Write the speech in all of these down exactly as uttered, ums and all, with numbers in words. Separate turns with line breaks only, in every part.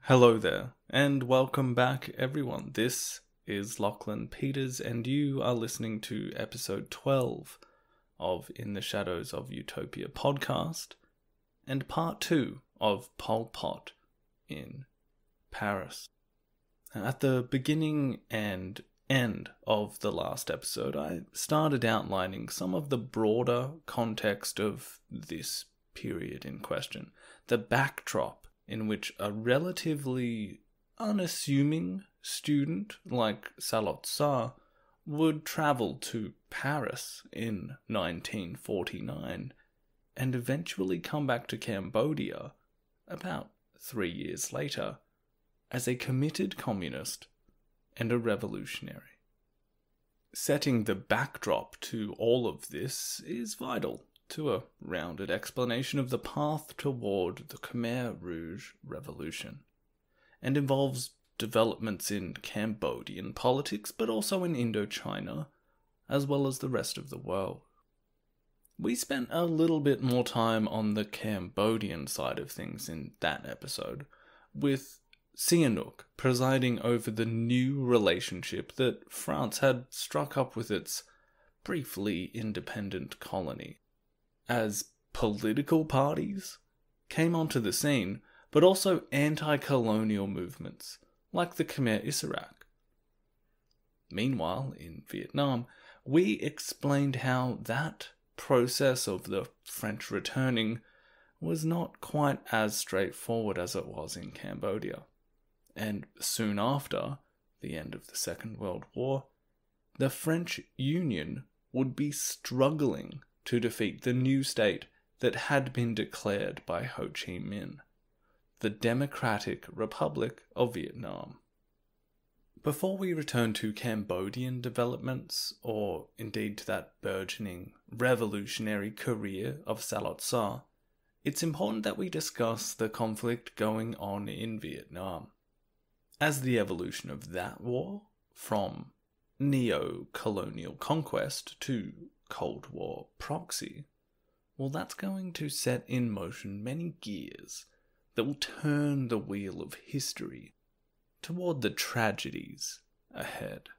Hello there, and welcome back everyone. This is Lachlan Peters, and you are listening to episode twelve of In the Shadows of Utopia podcast, and part two of Pol Pot in Paris. At the beginning and end of the last episode, I started outlining some of the broader context of this period in question, the backdrop in which a relatively unassuming student like Salot Sa would travel to Paris in nineteen forty-nine and eventually come back to Cambodia about three years later as a committed communist and a revolutionary. Setting the backdrop to all of this is vital to a rounded explanation of the path toward the Khmer Rouge revolution, and involves developments in Cambodian politics, but also in Indochina, as well as the rest of the world. We spent a little bit more time on the Cambodian side of things in that episode, with Sihanouk presiding over the new relationship that France had struck up with its briefly independent colony, as political parties came onto the scene, but also anti-colonial movements like the Khmer Rouge. Meanwhile, in Vietnam, we explained how that process of the French returning was not quite as straightforward as it was in Cambodia. And soon after the end of the Second World War, the French Union would be struggling to defeat the new state that had been declared by Ho Chi Minh, the Democratic Republic of Vietnam. Before we return to Cambodian developments, or indeed to that burgeoning revolutionary career of Salot Sa, it's important that we discuss the conflict going on in Vietnam, as the evolution of that war, from neo-colonial conquest to Cold War proxy, well, that's going to set in motion many gears that will turn the wheel of history toward the tragedies ahead.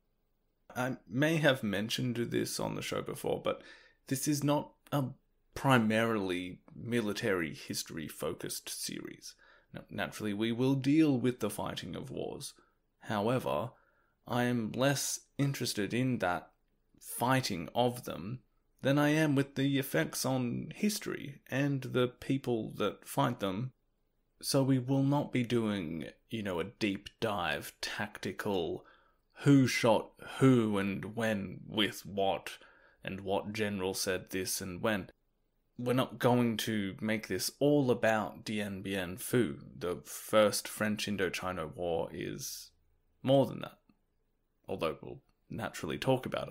I may have mentioned this on the show before, but this is not a primarily military history-focused series. Now, naturally, we will deal with the fighting of wars. However, I am less interested in that fighting of them than I am with the effects on history and the people that fight them. So we will not be doing, you know, a deep dive tactical who shot who and when with what and what general said this and when. We're not going to make this all about Dien Bien Phu. The first French Indochina War is more than that, although we'll naturally talk about it.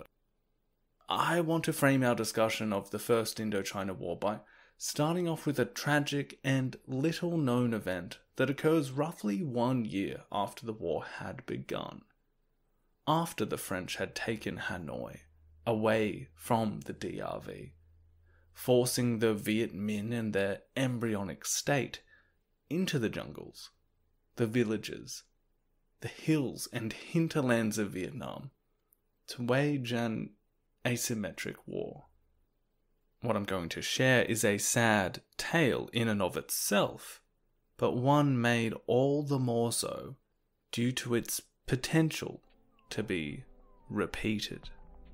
I want to frame our discussion of the First Indochina War by starting off with a tragic and little-known event that occurs roughly one year after the war had begun, after the French had taken Hanoi away from the D R V, forcing the Viet Minh and their embryonic state into the jungles, the villages, the hills and hinterlands of Vietnam to wage an asymmetric war. What I'm going to share is a sad tale in and of itself, but one made all the more so due to its potential to be repeated.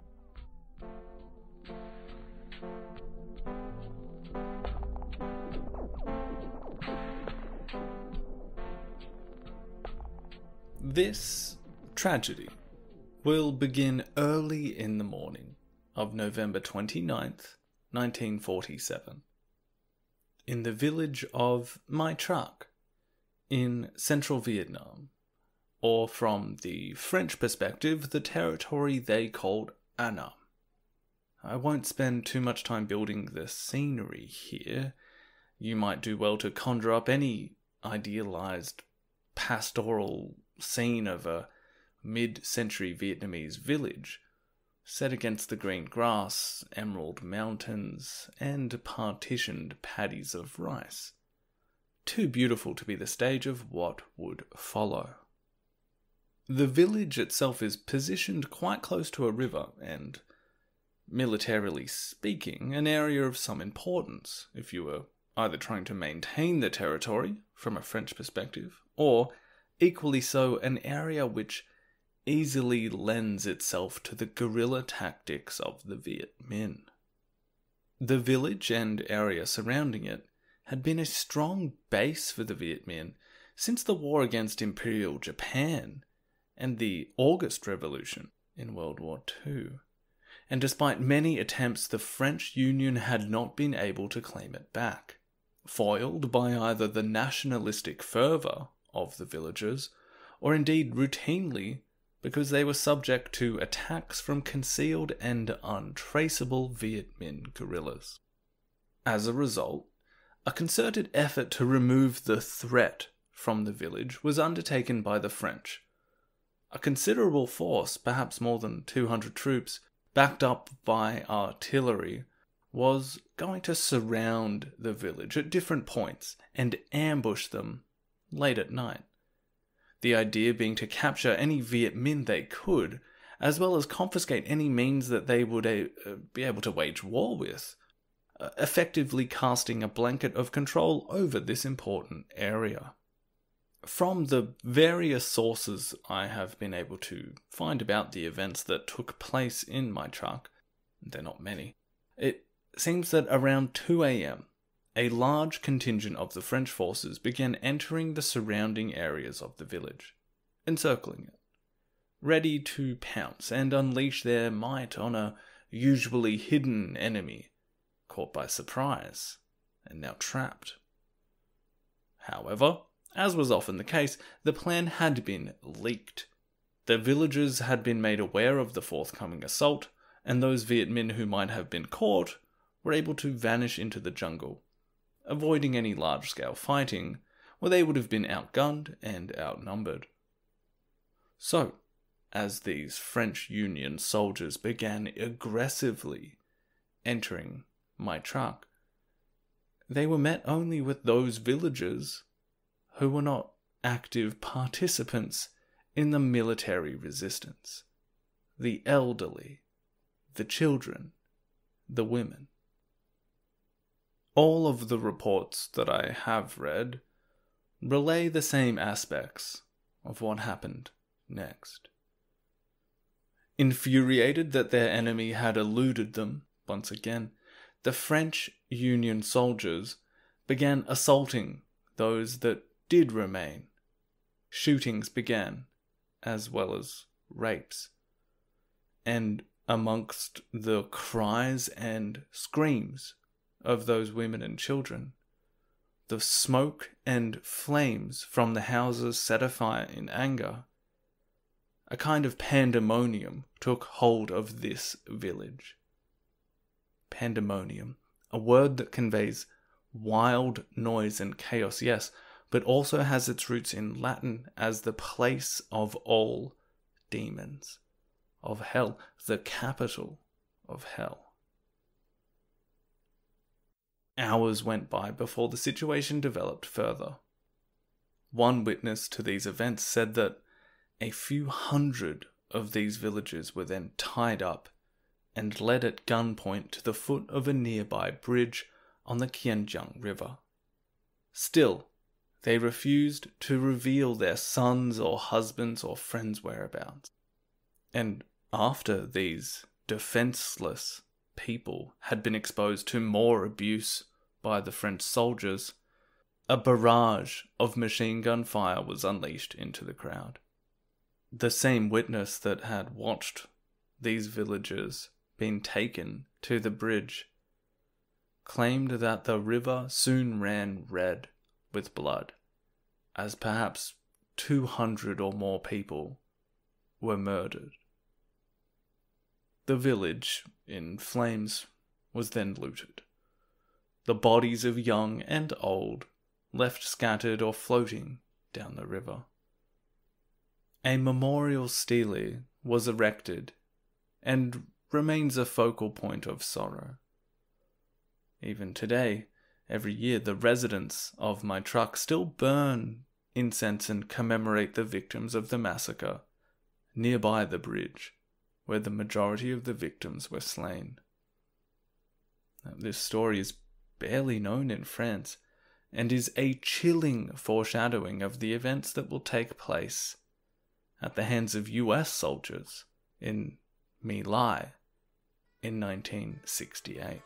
This tragedy will begin early in the morning of November twenty-ninth, nineteen forty-seven, in the village of Mai Trak in central Vietnam, or from the French perspective, the territory they called Annam. I won't spend too much time building the scenery here. You might do well to conjure up any idealized pastoral scene of a mid-century Vietnamese village, set against the green grass, emerald mountains, and partitioned paddies of rice. too beautiful to be the stage of what would follow. The village itself is positioned quite close to a river and, militarily speaking, an area of some importance if you were either trying to maintain the territory from a French perspective, or, equally so, an area which easily lends itself to the guerrilla tactics of the Viet Minh. The village and area surrounding it had been a strong base for the Viet Minh since the war against Imperial Japan and the August Revolution in World War Two, and despite many attempts, the French Union had not been able to claim it back, foiled by either the nationalistic fervour of the villagers, or indeed routinely because they were subject to attacks from concealed and untraceable Viet Minh guerrillas. As a result, a concerted effort to remove the threat from the village was undertaken by the French. A considerable force, perhaps more than two hundred troops, backed up by artillery, was going to surround the village at different points and ambush them late at night. The idea being to capture any Viet Minh they could, as well as confiscate any means that they would uh, be able to wage war with, uh, effectively casting a blanket of control over this important area. From the various sources I have been able to find about the events that took place in my truck, they're not many, it seems that around two a.m, a large contingent of the French forces began entering the surrounding areas of the village, encircling it, ready to pounce and unleash their might on a usually hidden enemy, caught by surprise and now trapped. However, as was often the case, the plan had been leaked. The villagers had been made aware of the forthcoming assault, and those Viet Minh who might have been caught were able to vanish into the jungle, avoiding any large-scale fighting, where they would have been outgunned and outnumbered. So, as these French Union soldiers began aggressively entering my truck, they were met only with those villagers who were not active participants in the military resistance. The elderly, the children, the women. All of the reports that I have read relay the same aspects of what happened next. Infuriated that their enemy had eluded them, once again, the French Union soldiers began assaulting those that did remain. Shootings began, as well as rapes. And amongst the cries and screams of those women and children, the smoke and flames from the houses set afire in anger, a kind of pandemonium took hold of this village. Pandemonium, a word that conveys wild noise and chaos, yes, but also has its roots in Latin as the place of all demons, of hell, the capital of hell. Hours went by before the situation developed further. One witness to these events said that a few hundred of these villagers were then tied up and led at gunpoint to the foot of a nearby bridge on the Kianjiang River. Still, they refused to reveal their sons or husbands or friends' whereabouts. And after these defenseless people had been exposed to more abuse by the French soldiers, a barrage of machine gun fire was unleashed into the crowd. The same witness that had watched these villagers being taken to the bridge claimed that the river soon ran red with blood, as perhaps two hundred or more people were murdered. The village, in flames, was then looted. The bodies of young and old left scattered or floating down the river. A memorial stele was erected and remains a focal point of sorrow. Even today, every year the residents of my truck still burn incense and commemorate the victims of the massacre nearby the bridge, where the majority of the victims were slain. Now, this story is barely known in France, and is a chilling foreshadowing of the events that will take place at the hands of U S soldiers in My Lai in nineteen sixty-eight.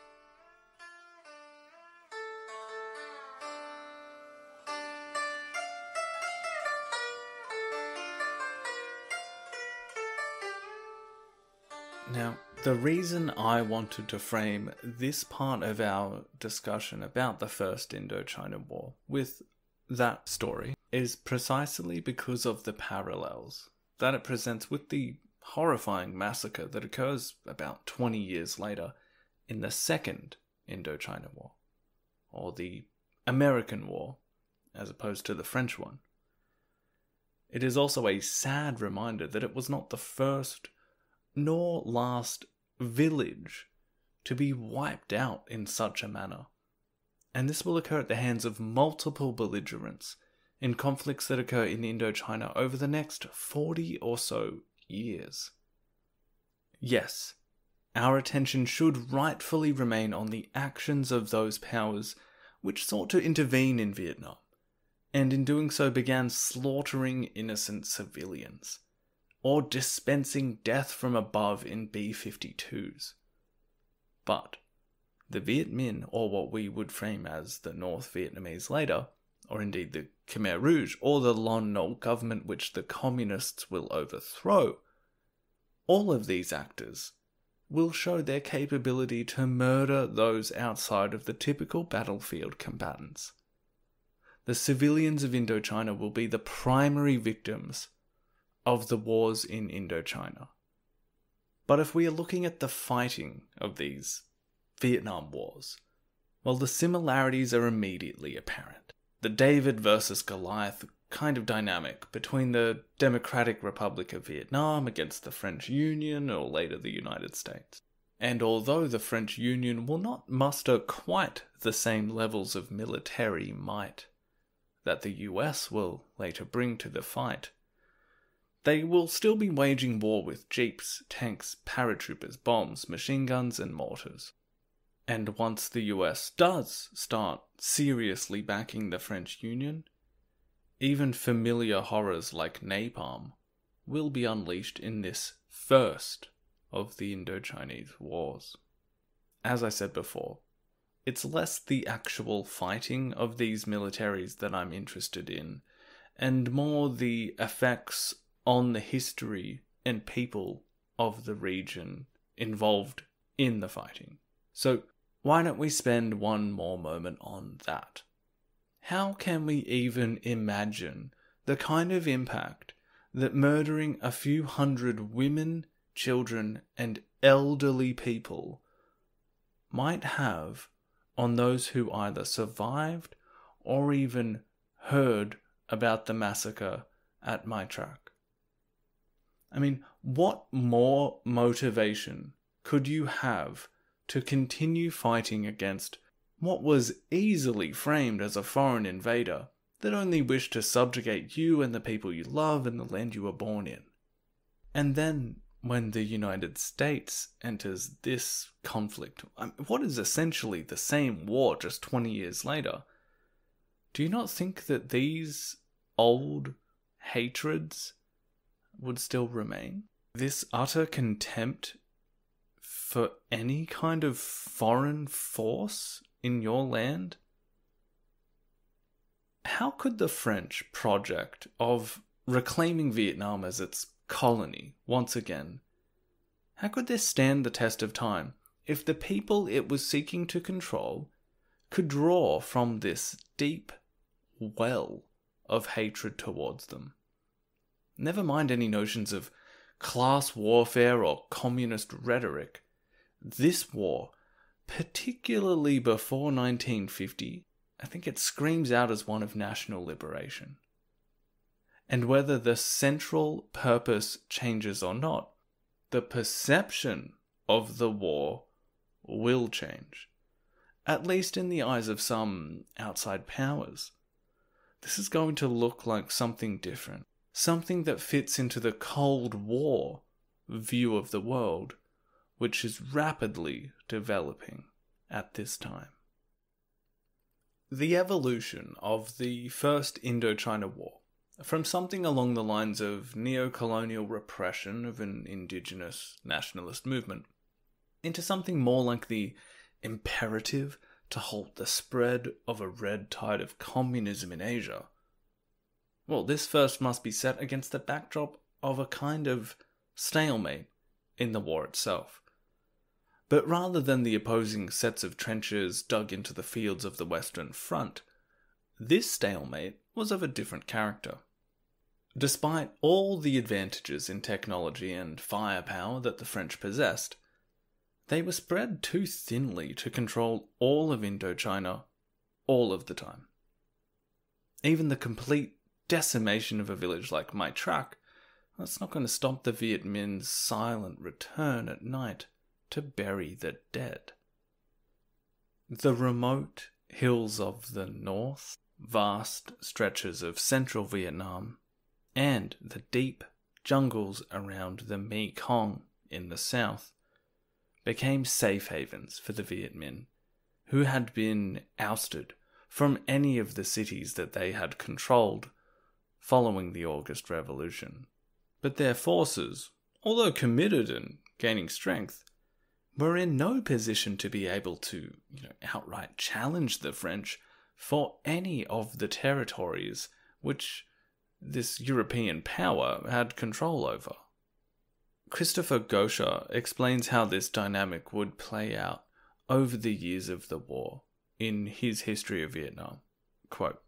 Now, the reason I wanted to frame this part of our discussion about the First Indochina War with that story is precisely because of the parallels that it presents with the horrifying massacre that occurs about twenty years later in the Second Indochina War, or the American War, as opposed to the French one. It is also a sad reminder that it was not the first nor last village to be wiped out in such a manner, and this will occur at the hands of multiple belligerents in conflicts that occur in Indochina over the next forty or so years. Yes, our attention should rightfully remain on the actions of those powers which sought to intervene in Vietnam, and in doing so began slaughtering innocent civilians, or dispensing death from above in B fifty-twos. But the Viet Minh, or what we would frame as the North Vietnamese later, or indeed the Khmer Rouge, or the Lon Nol government which the communists will overthrow, all of these actors will show their capability to murder those outside of the typical battlefield combatants. The civilians of Indochina will be the primary victims of the wars in Indochina. But if we are looking at the fighting of these Vietnam wars, well, the similarities are immediately apparent. The David versus Goliath kind of dynamic between the Democratic Republic of Vietnam against the French Union, or later the United States. And although the French Union will not muster quite the same levels of military might that the U S will later bring to the fight, they will still be waging war with jeeps, tanks, paratroopers, bombs, machine guns, and mortars. And once the U S does start seriously backing the French Union, even familiar horrors like napalm will be unleashed in this first of the Indochinese wars. As I said before, it's less the actual fighting of these militaries that I'm interested in, and more the effects on the history and people of the region involved in the fighting. So why don't we spend one more moment on that? How can we even imagine the kind of impact that murdering a few hundred women, children, and elderly people might have on those who either survived or even heard about the massacre at Mai Trak? I mean, what more motivation could you have to continue fighting against what was easily framed as a foreign invader that only wished to subjugate you and the people you love and the land you were born in? And then, when the United States enters this conflict, what is essentially the same war just twenty years later, do you not think that these old hatreds would still remain? This utter contempt for any kind of foreign force in your land? How could the French project of reclaiming Vietnam as its colony once again, how could this stand the test of time if the people it was seeking to control could draw from this deep well of hatred towards them? Never mind any notions of class warfare or communist rhetoric. This war, particularly before nineteen fifty, I think it screams out as one of national liberation. And whether the central purpose changes or not, the perception of the war will change. at least in the eyes of some outside powers. This is going to look like something different, something that fits into the Cold War view of the world, which is rapidly developing at this time. The evolution of the First Indochina War, from something along the lines of neo-colonial repression of an indigenous nationalist movement, into something more like the imperative to halt the spread of a red tide of communism in Asia. Well, this first must be set against the backdrop of a kind of stalemate in the war itself. But rather than the opposing sets of trenches dug into the fields of the Western Front, this stalemate was of a different character. Despite all the advantages in technology and firepower that the French possessed, they were spread too thinly to control all of Indochina all of the time. Even the complete decimation of a village like Mai Trak, that's not going to stop the Viet Minh's silent return at night to bury the dead. The remote hills of the north, vast stretches of central Vietnam, and the deep jungles around the Mekong in the south became safe havens for the Viet Minh, who had been ousted from any of the cities that they had controlled following the August Revolution. But their forces, although committed and gaining strength, were in no position to be able to, you know, outright challenge the French for any of the territories which this European power had control over. Christopher Gosha explains how this dynamic would play out over the years of the war in his History of Vietnam. Quote,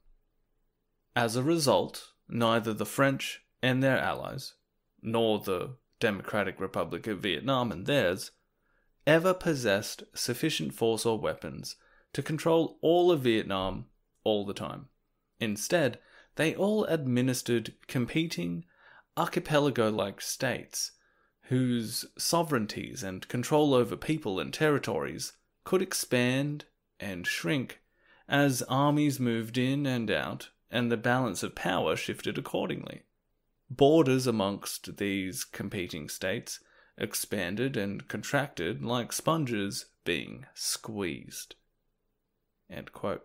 "As a result, neither the French and their allies, nor the Democratic Republic of Vietnam and theirs, ever possessed sufficient force or weapons to control all of Vietnam all the time. Instead, they all administered competing, archipelago-like states, whose sovereignties and control over people and territories could expand and shrink as armies moved in and out and the balance of power shifted accordingly. Borders amongst these competing states expanded and contracted like sponges being squeezed." End quote.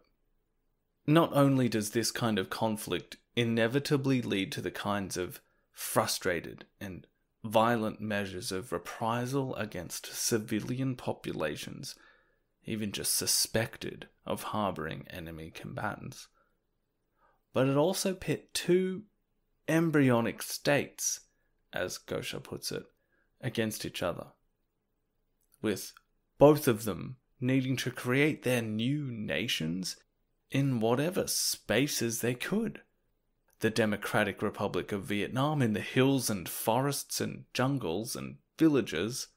Not only does this kind of conflict inevitably lead to the kinds of frustrated and violent measures of reprisal against civilian populations, even just suspected of harboring enemy combatants, but it also pit two embryonic states, as Gosha puts it, against each other, with both of them needing to create their new nations in whatever spaces they could. The Democratic Republic of Vietnam in the hills and forests and jungles and villages,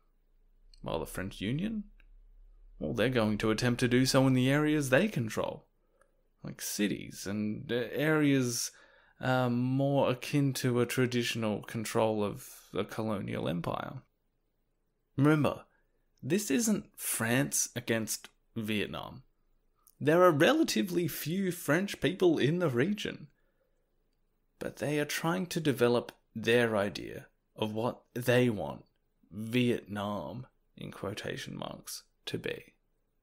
while the French Union, well, they're going to attempt to do so in the areas they control, like cities and areas uh, more akin to a traditional control of the colonial empire. Remember, this isn't France against Vietnam. There are relatively few French people in the region, but they are trying to develop their idea of what they want Vietnam, in quotation marks, to be.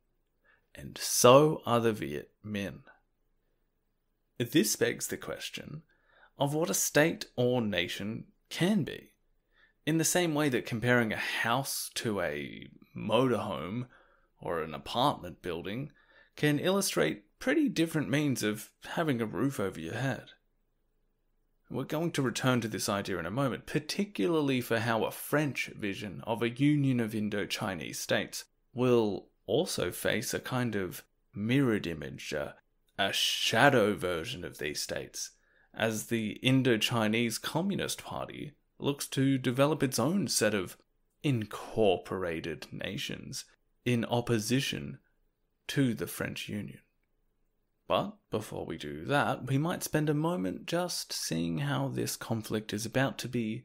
And so are the Viet Minh. This begs the question of what a state or nation can be, in the same way that comparing a house to a motorhome or an apartment building can illustrate pretty different means of having a roof over your head. We're going to return to this idea in a moment, particularly for how a French vision of a union of Indo-Chinese states will also face a kind of mirrored image, uh, a shadow version of these states, as the Indo-Chinese Communist Party looks to develop its own set of incorporated nations in opposition to the French Union. But before we do that, we might spend a moment just seeing how this conflict is about to be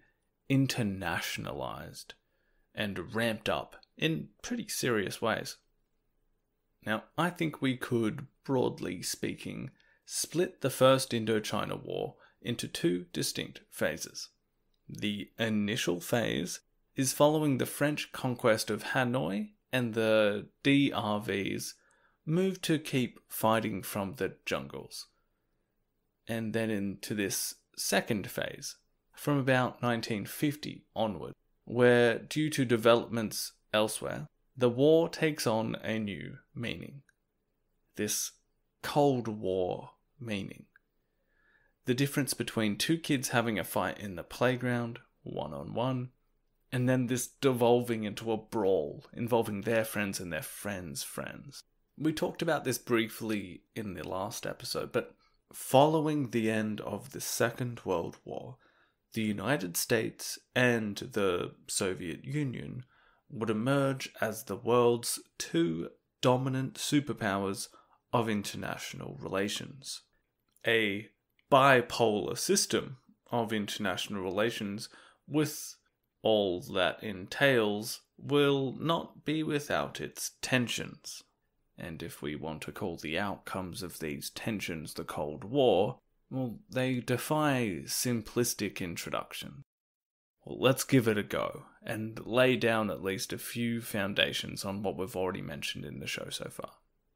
internationalized and ramped up in pretty serious ways. Now, I think we could, broadly speaking, split the First Indochina War into two distinct phases. The initial phase is following the French conquest of Hanoi, and the D R Vs moved to keep fighting from the jungles. And then into this second phase, from about nineteen fifty onward, where, due to developments elsewhere, the war takes on a new meaning. This Cold War meaning. The difference between two kids having a fight in the playground, one-on-one, and then this devolving into a brawl involving their friends and their friends' friends. We talked about this briefly in the last episode, but following the end of the Second World War, the United States and the Soviet Union would emerge as the world's two dominant superpowers of international relations. A bipolar system of international relations with all that entails will not be without its tensions. And if we want to call the outcomes of these tensions the Cold War, well, they defy simplistic introduction. Well, let's give it a go, and lay down at least a few foundations on what we've already mentioned in the show so far.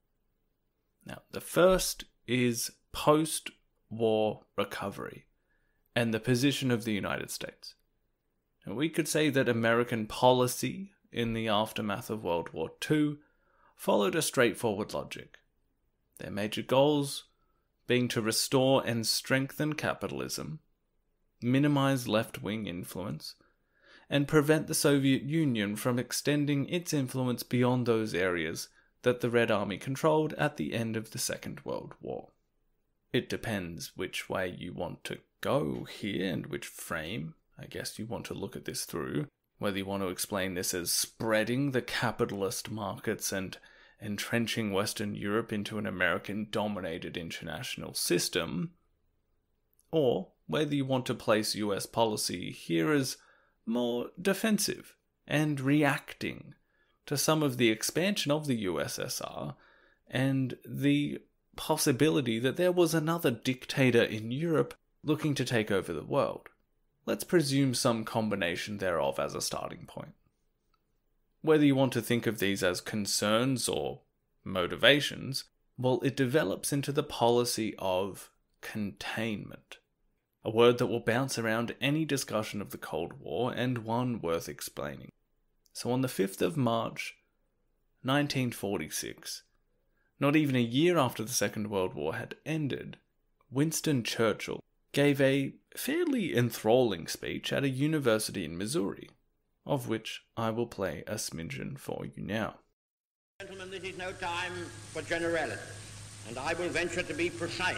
Now, the first is post-war recovery, and the position of the United States. And we could say that American policy in the aftermath of World War Two followed a straightforward logic. Their major goals being to restore and strengthen capitalism, minimize left-wing influence, and prevent the Soviet Union from extending its influence beyond those areas that the Red Army controlled at the end of the Second World War. It depends which way you want to go here and which frame, I guess, you want to look at this through. Whether you want to explain this as spreading the capitalist markets and entrenching Western Europe into an American-dominated international system, or whether you want to place U S policy here as more defensive and reacting to some of the expansion of the U S S R and the possibility that there was another dictator in Europe looking to take over the world. Let's presume some combination thereof as a starting point. Whether you want to think of these as concerns or motivations, well, it develops into the policy of containment, a word that will bounce around any discussion of the Cold War and one worth explaining. So on the fifth of March, nineteen forty-six, not even a year after the Second World War had ended, Winston Churchill gave a fairly enthralling speech at a university in Missouri, of which I will play a smidgen for you now.
Gentlemen, this is no time for generalities, and I will venture to be precise.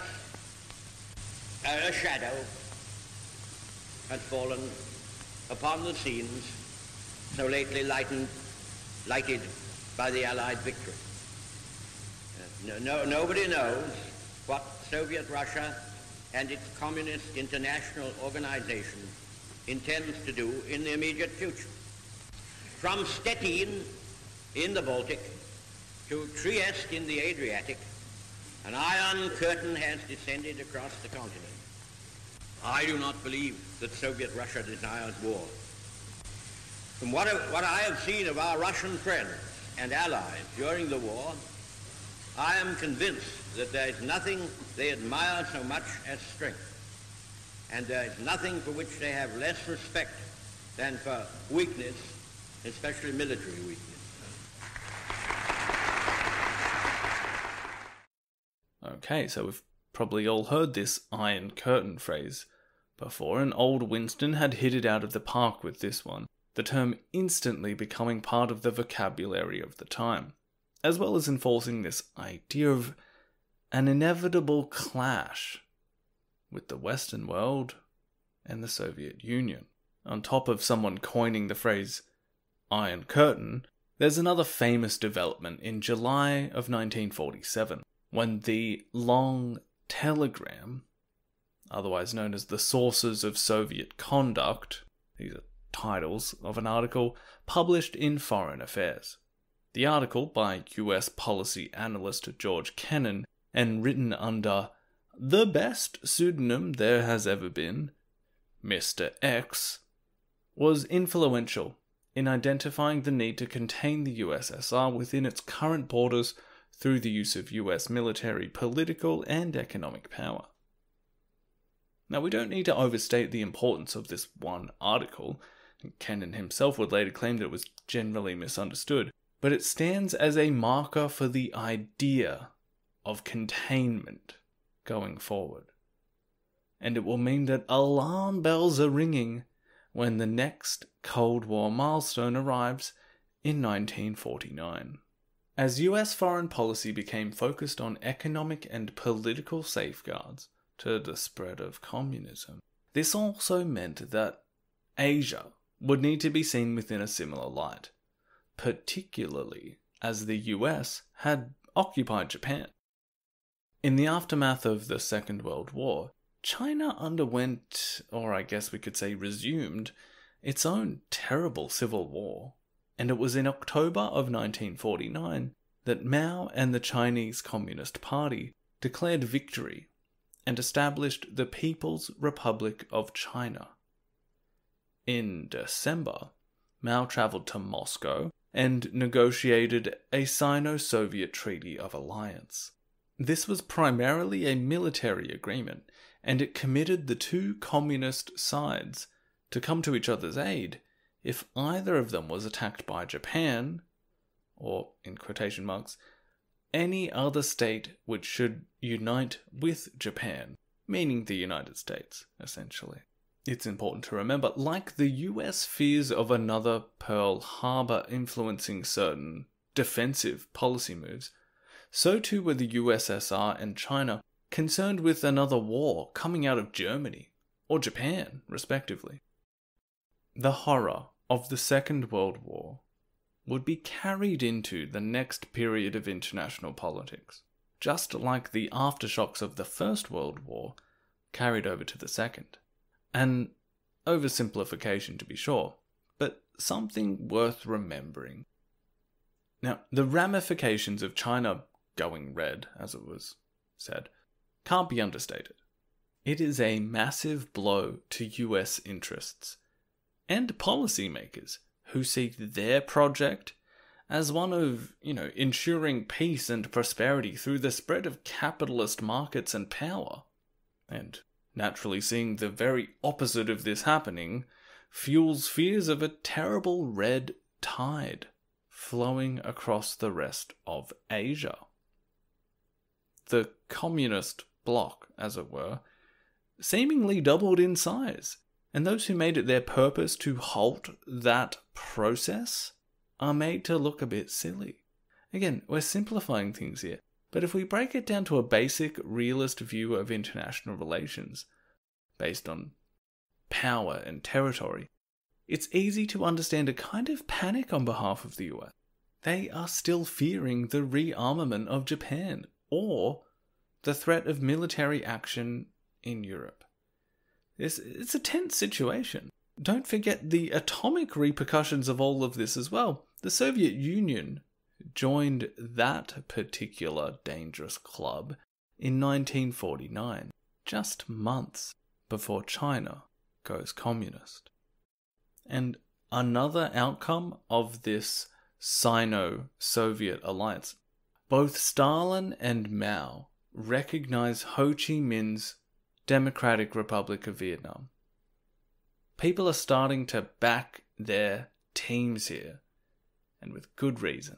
A shadow had fallen upon the scenes so lately lightened, lighted by the Allied victory. Uh, no, no, nobody knows what Soviet Russia and its Communist International Organization intends to do in the immediate future. From Stettin in the Baltic to Trieste in the Adriatic, an iron curtain has descended across the continent. I do not believe that Soviet Russia desires war. From what I, what I have seen of our Russian friends and allies during the war, I am convinced that there is nothing they admire so much as strength, and there is nothing for which they have less respect than for weakness, especially military weakness.
Okay, so we've probably all heard this Iron Curtain phrase before, and old Winston had hit it out of the park with this one, the term instantly becoming part of the vocabulary of the time, as well as enforcing this idea of an inevitable clash with the Western world and the Soviet Union. On top of someone coining the phrase Iron Curtain, there's another famous development in July of nineteen forty-seven, when the Long Telegram, otherwise known as the Sources of Soviet Conduct, these are titles of an article published in Foreign Affairs. The article, by U S policy analyst George Kennan and written under the best pseudonym there has ever been, Mister X, was influential in identifying the need to contain the U S S R within its current borders through the use of U S military, political, and economic power. Now, we don't need to overstate the importance of this one article. Kennan himself would later claim that it was generally misunderstood, but it stands as a marker for the idea of containment going forward. And it will mean that alarm bells are ringing when the next Cold War milestone arrives in nineteen forty-nine. As U S foreign policy became focused on economic and political safeguards to the spread of communism, this also meant that Asia would need to be seen within a similar light, particularly as the U S had occupied Japan. In the aftermath of the Second World War, China underwent, or I guess we could say resumed, its own terrible civil war, and it was in October of nineteen forty-nine that Mao and the Chinese Communist Party declared victory and established the People's Republic of China. In December, Mao travelled to Moscow and negotiated a Sino-Soviet Treaty of Alliance. This was primarily a military agreement, and it committed the two communist sides to come to each other's aid if either of them was attacked by Japan, or, in quotation marks, any other state which should unite with Japan, meaning the United States, essentially. It's important to remember, like the U S fears of another Pearl Harbor influencing certain defensive policy moves, so too were the U S S R and China concerned with another war coming out of Germany or Japan, respectively. The horror of the Second World War would be carried into the next period of international politics, just like the aftershocks of the First World War carried over to the Second. An oversimplification, to be sure, but something worth remembering. Now, the ramifications of China going red, as it was said, can't be understated. It is a massive blow to U S interests and policymakers who see their project as one of, you know, ensuring peace and prosperity through the spread of capitalist markets and power. And naturally, seeing the very opposite of this happening fuels fears of a terrible red tide flowing across the rest of Asia. The communist bloc, as it were, seemingly doubled in size, and those who made it their purpose to halt that process are made to look a bit silly. Again, we're simplifying things here, but if we break it down to a basic realist view of international relations, based on power and territory, it's easy to understand a kind of panic on behalf of the U S. They are still fearing the rearmament of Japan, or the threat of military action in Europe. It's, it's a tense situation. Don't forget the atomic repercussions of all of this as well. The Soviet Union joined that particular dangerous club in nineteen forty-nine, just months before China goes communist. And another outcome of this Sino-Soviet alliance, both Stalin and Mao recognize Ho Chi Minh's Democratic Republic of Vietnam. People are starting to back their teams here, and with good reason.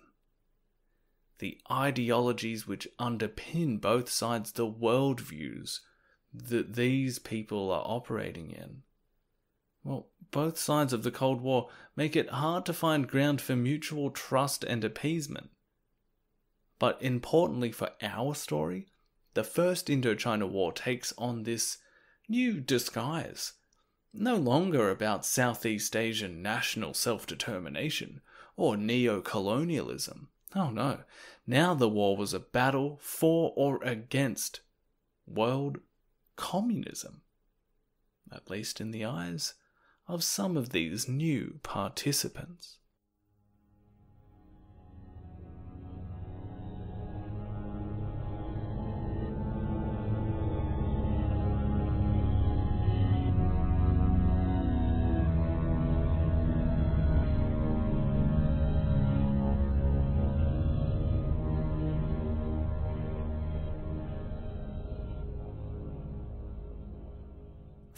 The ideologies which underpin both sides, the worldviews that these people are operating in, well, both sides of the Cold War make it hard to find ground for mutual trust and appeasement. But importantly for our story, the First Indochina War takes on this new disguise. No longer about Southeast Asian national self-determination or neo-colonialism. Oh no, now the war was a battle for or against world communism. At least in the eyes of some of these new participants.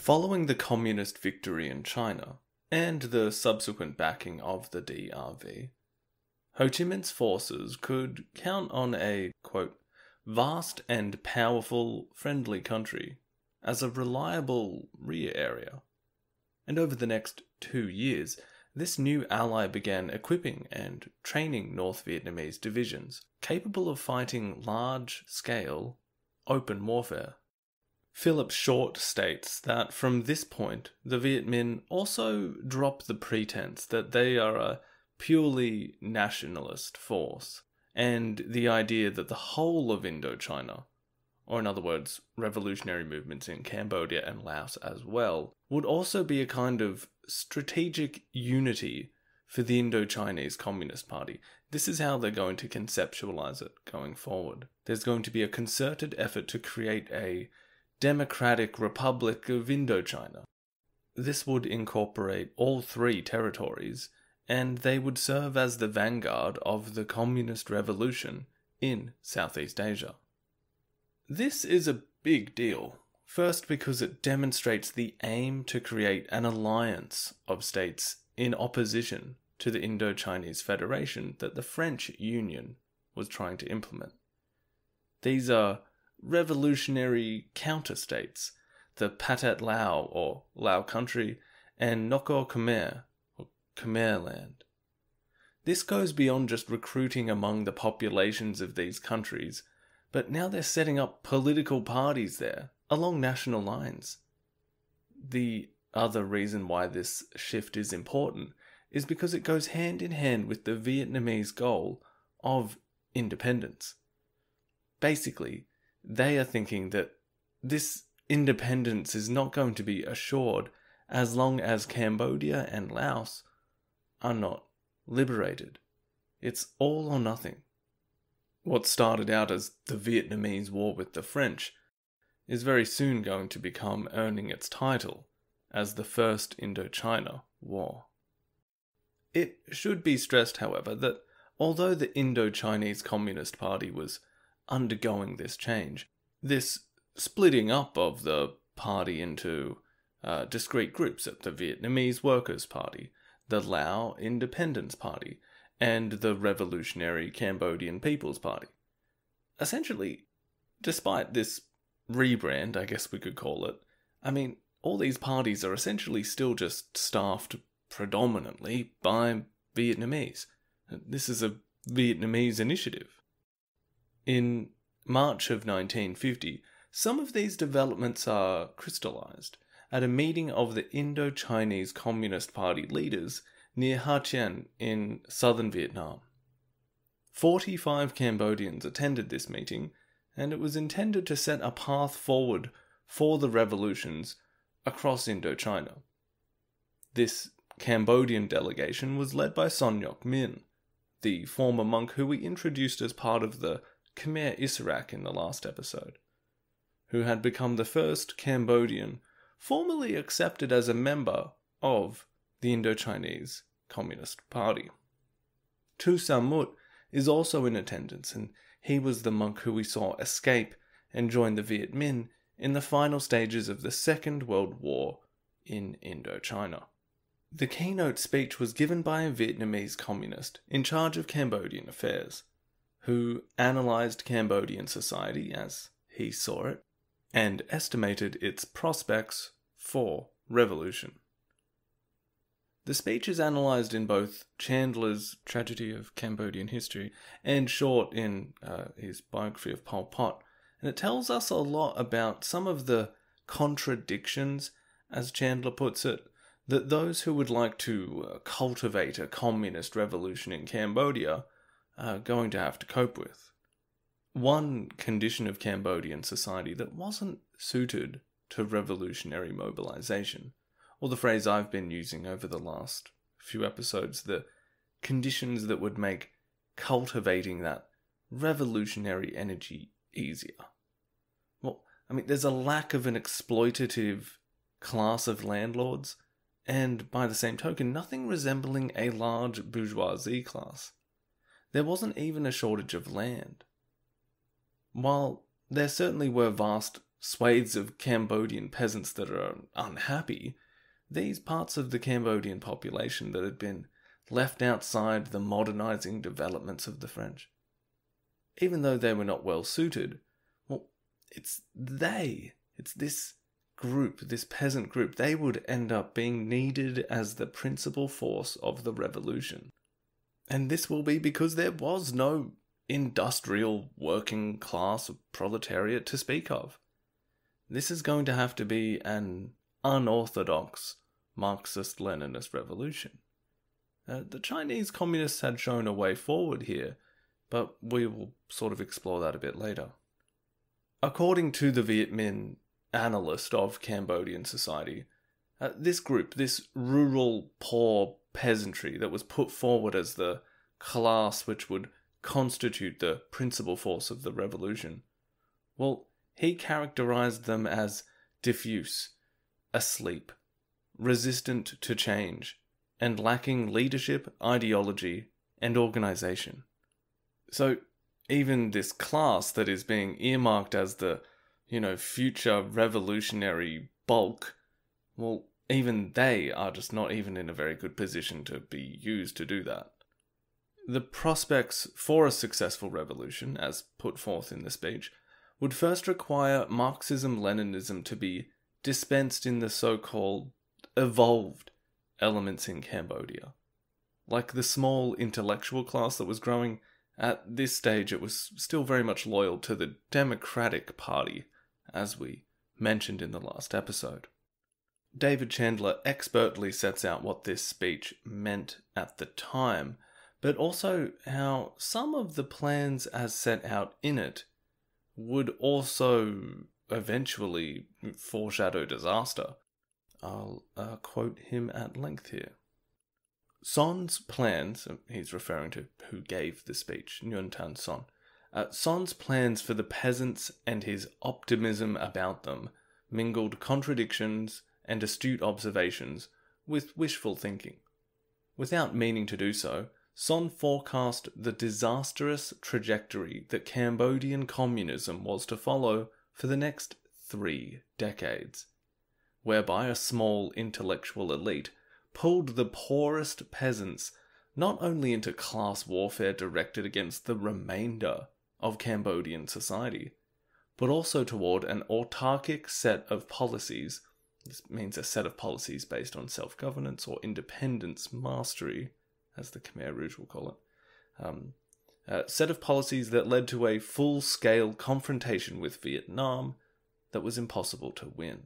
Following the communist victory in China, and the subsequent backing of the D R V, Ho Chi Minh's forces could count on a, quote, vast and powerful friendly country as a reliable rear area. And over the next two years, this new ally began equipping and training North Vietnamese divisions capable of fighting large-scale open warfare. Philip Short states that from this point, the Viet Minh also drop the pretense that they are a purely nationalist force, and the idea that the whole of Indochina, or in other words, revolutionary movements in Cambodia and Laos as well, would also be a kind of strategic unity for the Indochinese Communist Party. This is how they're going to conceptualize it going forward. There's going to be a concerted effort to create a Democratic Republic of Indochina. This would incorporate all three territories, and they would serve as the vanguard of the communist revolution in Southeast Asia. This is a big deal, first because it demonstrates the aim to create an alliance of states in opposition to the Indo-Chinese Federation that the French Union was trying to implement. These are revolutionary counter-states, the Pathet Lao, or Lao Country, and Noko Khmer, or Khmer Land. This goes beyond just recruiting among the populations of these countries, but now they're setting up political parties there, along national lines. The other reason why this shift is important is because it goes hand in hand with the Vietnamese goal of independence. Basically, they are thinking that this independence is not going to be assured as long as Cambodia and Laos are not liberated. It's all or nothing. What started out as the Vietnamese War with the French is very soon going to become earning its title as the First Indochina War. It should be stressed, however, that although the Indo-Chinese Communist Party was undergoing this change, this splitting up of the party into uh, discrete groups, the Vietnamese Workers' Party, the Lao Independence Party, and the Revolutionary Cambodian People's Party. Essentially, despite this rebrand, I guess we could call it, I mean, all these parties are essentially still just staffed predominantly by Vietnamese. This is a Vietnamese initiative. In March of nineteen fifty, some of these developments are crystallized at a meeting of the Indo-Chinese Communist Party leaders near Ha Tien in southern Vietnam. forty-five Cambodians attended this meeting, and it was intended to set a path forward for the revolutions across Indochina. This Cambodian delegation was led by Son Ngoc Thanh, the former monk who we introduced as part of the Khmer Rouge in the last episode, who had become the first Cambodian formally accepted as a member of the Indochinese Communist Party. Tu Samut is also in attendance, and he was the monk who we saw escape and join the Viet Minh in the final stages of the Second World War in Indochina. The keynote speech was given by a Vietnamese communist in charge of Cambodian affairs, who analysed Cambodian society as he saw it, and estimated its prospects for revolution. The speech is analysed in both Chandler's Tragedy of Cambodian History and Short in uh, his biography of Pol Pot, and it tells us a lot about some of the contradictions, as Chandler puts it, that those who would like to uh, cultivate a communist revolution in Cambodia are going to have to cope with. One condition of Cambodian society that wasn't suited to revolutionary mobilization, or the phrase I've been using over the last few episodes, the conditions that would make cultivating that revolutionary energy easier. Well, I mean, there's a lack of an exploitative class of landlords, and by the same token, nothing resembling a large bourgeoisie class. There wasn't even a shortage of land. While there certainly were vast swathes of Cambodian peasants that are unhappy, these parts of the Cambodian population that had been left outside the modernizing developments of the French, even though they were not well suited, well, it's they, it's this group, this peasant group, they would end up being needed as the principal force of the revolution. And this will be because there was no industrial working class proletariat to speak of. This is going to have to be an unorthodox Marxist-Leninist revolution. Uh, the Chinese communists had shown a way forward here, but we will sort of explore that a bit later. According to the Viet Minh analyst of Cambodian society, uh, this group, this rural, poor peasantry that was put forward as the class which would constitute the principal force of the revolution, well, he characterized them as diffuse, asleep, resistant to change, and lacking leadership, ideology, and organization. So, even this class that is being earmarked as the, you know, future revolutionary bulk, well, even they are just not even in a very good position to be used to do that. The prospects for a successful revolution, as put forth in the speech, would first require Marxism-Leninism to be dispensed in the so-called evolved elements in Cambodia. Like the small intellectual class that was growing, at this stage it was still very much loyal to the Democratic Party, as we mentioned in the last episode. David Chandler expertly sets out what this speech meant at the time, but also how some of the plans as set out in it would also eventually foreshadow disaster. I'll uh, quote him at length here. Son's plans, he's referring to who gave the speech, Nguyen Tan Son, uh, Son's plans for the peasants and his optimism about them mingled contradictions and astute observations with wishful thinking. Without meaning to do so, Son forecast the disastrous trajectory that Cambodian communism was to follow for the next three decades, whereby a small intellectual elite pulled the poorest peasants not only into class warfare directed against the remainder of Cambodian society, but also toward an autarkic set of policies. This means a set of policies based on self-governance or independence mastery, as the Khmer Rouge will call it. Um, a set of policies that led to a full-scale confrontation with Vietnam that was impossible to win.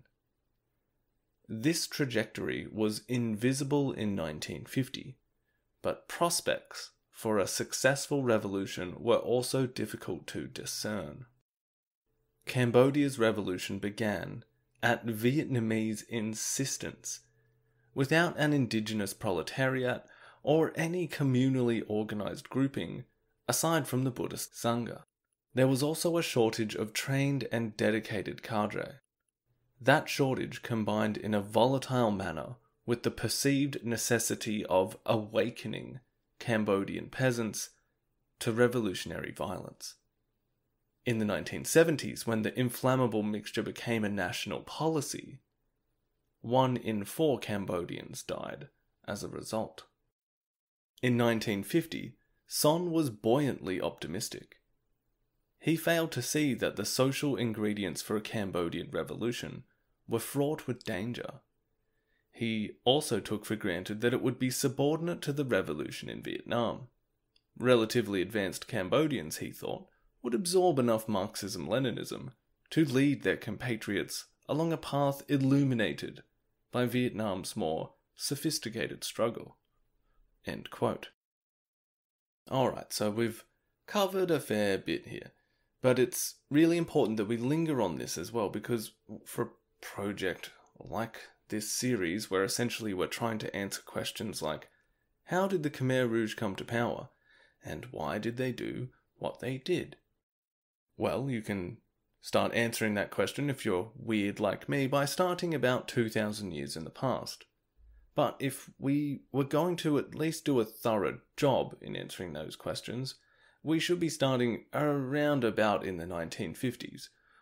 This trajectory was invisible in nineteen fifty, but prospects for a successful revolution were also difficult to discern. Cambodia's revolution began at Vietnamese insistence, without an indigenous proletariat or any communally organized grouping, aside from the Buddhist Sangha. There was also a shortage of trained and dedicated cadre. That shortage combined in a volatile manner with the perceived necessity of awakening Cambodian peasants to revolutionary violence. In the nineteen seventies, when the inflammable mixture became a national policy, one in four Cambodians died as a result. In nineteen fifty, Son was buoyantly optimistic. He failed to see that the social ingredients for a Cambodian revolution were fraught with danger. He also took for granted that it would be subordinate to the revolution in Vietnam. Relatively advanced Cambodians, he thought, would absorb enough Marxism-Leninism to lead their compatriots along a path illuminated by Vietnam's more sophisticated struggle. End quote. Alright, so we've covered a fair bit here, but it's really important that we linger on this as well, because for a project like this series, where essentially we're trying to answer questions like, how did the Khmer Rouge come to power, and why did they do what they did? Well, you can start answering that question if you're weird like me by starting about two thousand years in the past. But if we were going to at least do a thorough job in answering those questions, we should be starting around about in the nineteen fifties,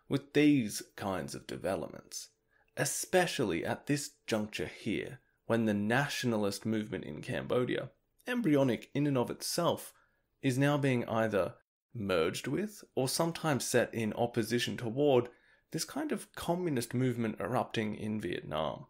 with these kinds of developments, especially at this juncture here, when the nationalist movement in Cambodia, embryonic in and of itself, is now being either merged with or sometimes set in opposition toward this kind of communist movement erupting in Vietnam.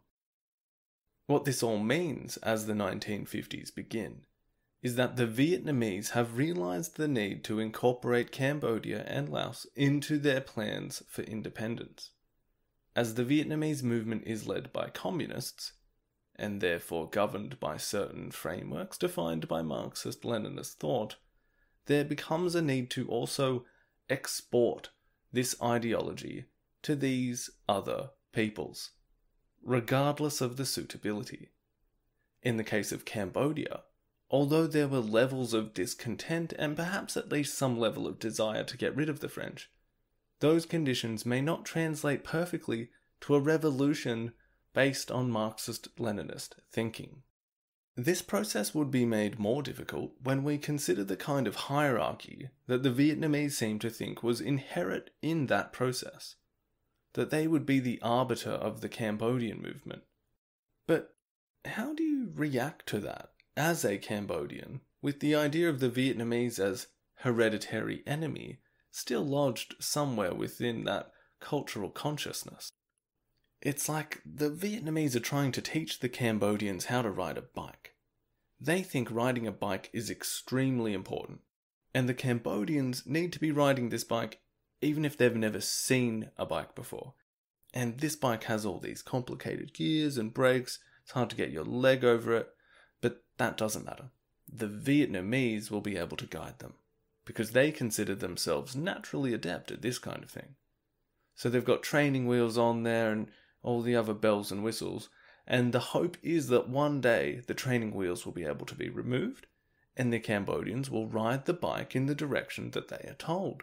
What this all means as the nineteen fifties begin is that the Vietnamese have realized the need to incorporate Cambodia and Laos into their plans for independence. As the Vietnamese movement is led by communists, and therefore governed by certain frameworks defined by Marxist-Leninist thought, there becomes a need to also export this ideology to these other peoples, regardless of the suitability. In the case of Cambodia, although there were levels of discontent and perhaps at least some level of desire to get rid of the French, those conditions may not translate perfectly to a revolution based on Marxist-Leninist thinking. This process would be made more difficult when we consider the kind of hierarchy that the Vietnamese seem to think was inherent in that process, that they would be the arbiter of the Cambodian movement. But how do you react to that as a Cambodian, with the idea of the Vietnamese as hereditary enemy still lodged somewhere within that cultural consciousness? It's like the Vietnamese are trying to teach the Cambodians how to ride a bike. They think riding a bike is extremely important, and the Cambodians need to be riding this bike even if they've never seen a bike before. And this bike has all these complicated gears and brakes, it's hard to get your leg over it, but that doesn't matter. The Vietnamese will be able to guide them, because they consider themselves naturally adept at this kind of thing. So they've got training wheels on there and all the other bells and whistles, and the hope is that one day the training wheels will be able to be removed, and the Cambodians will ride the bike in the direction that they are told.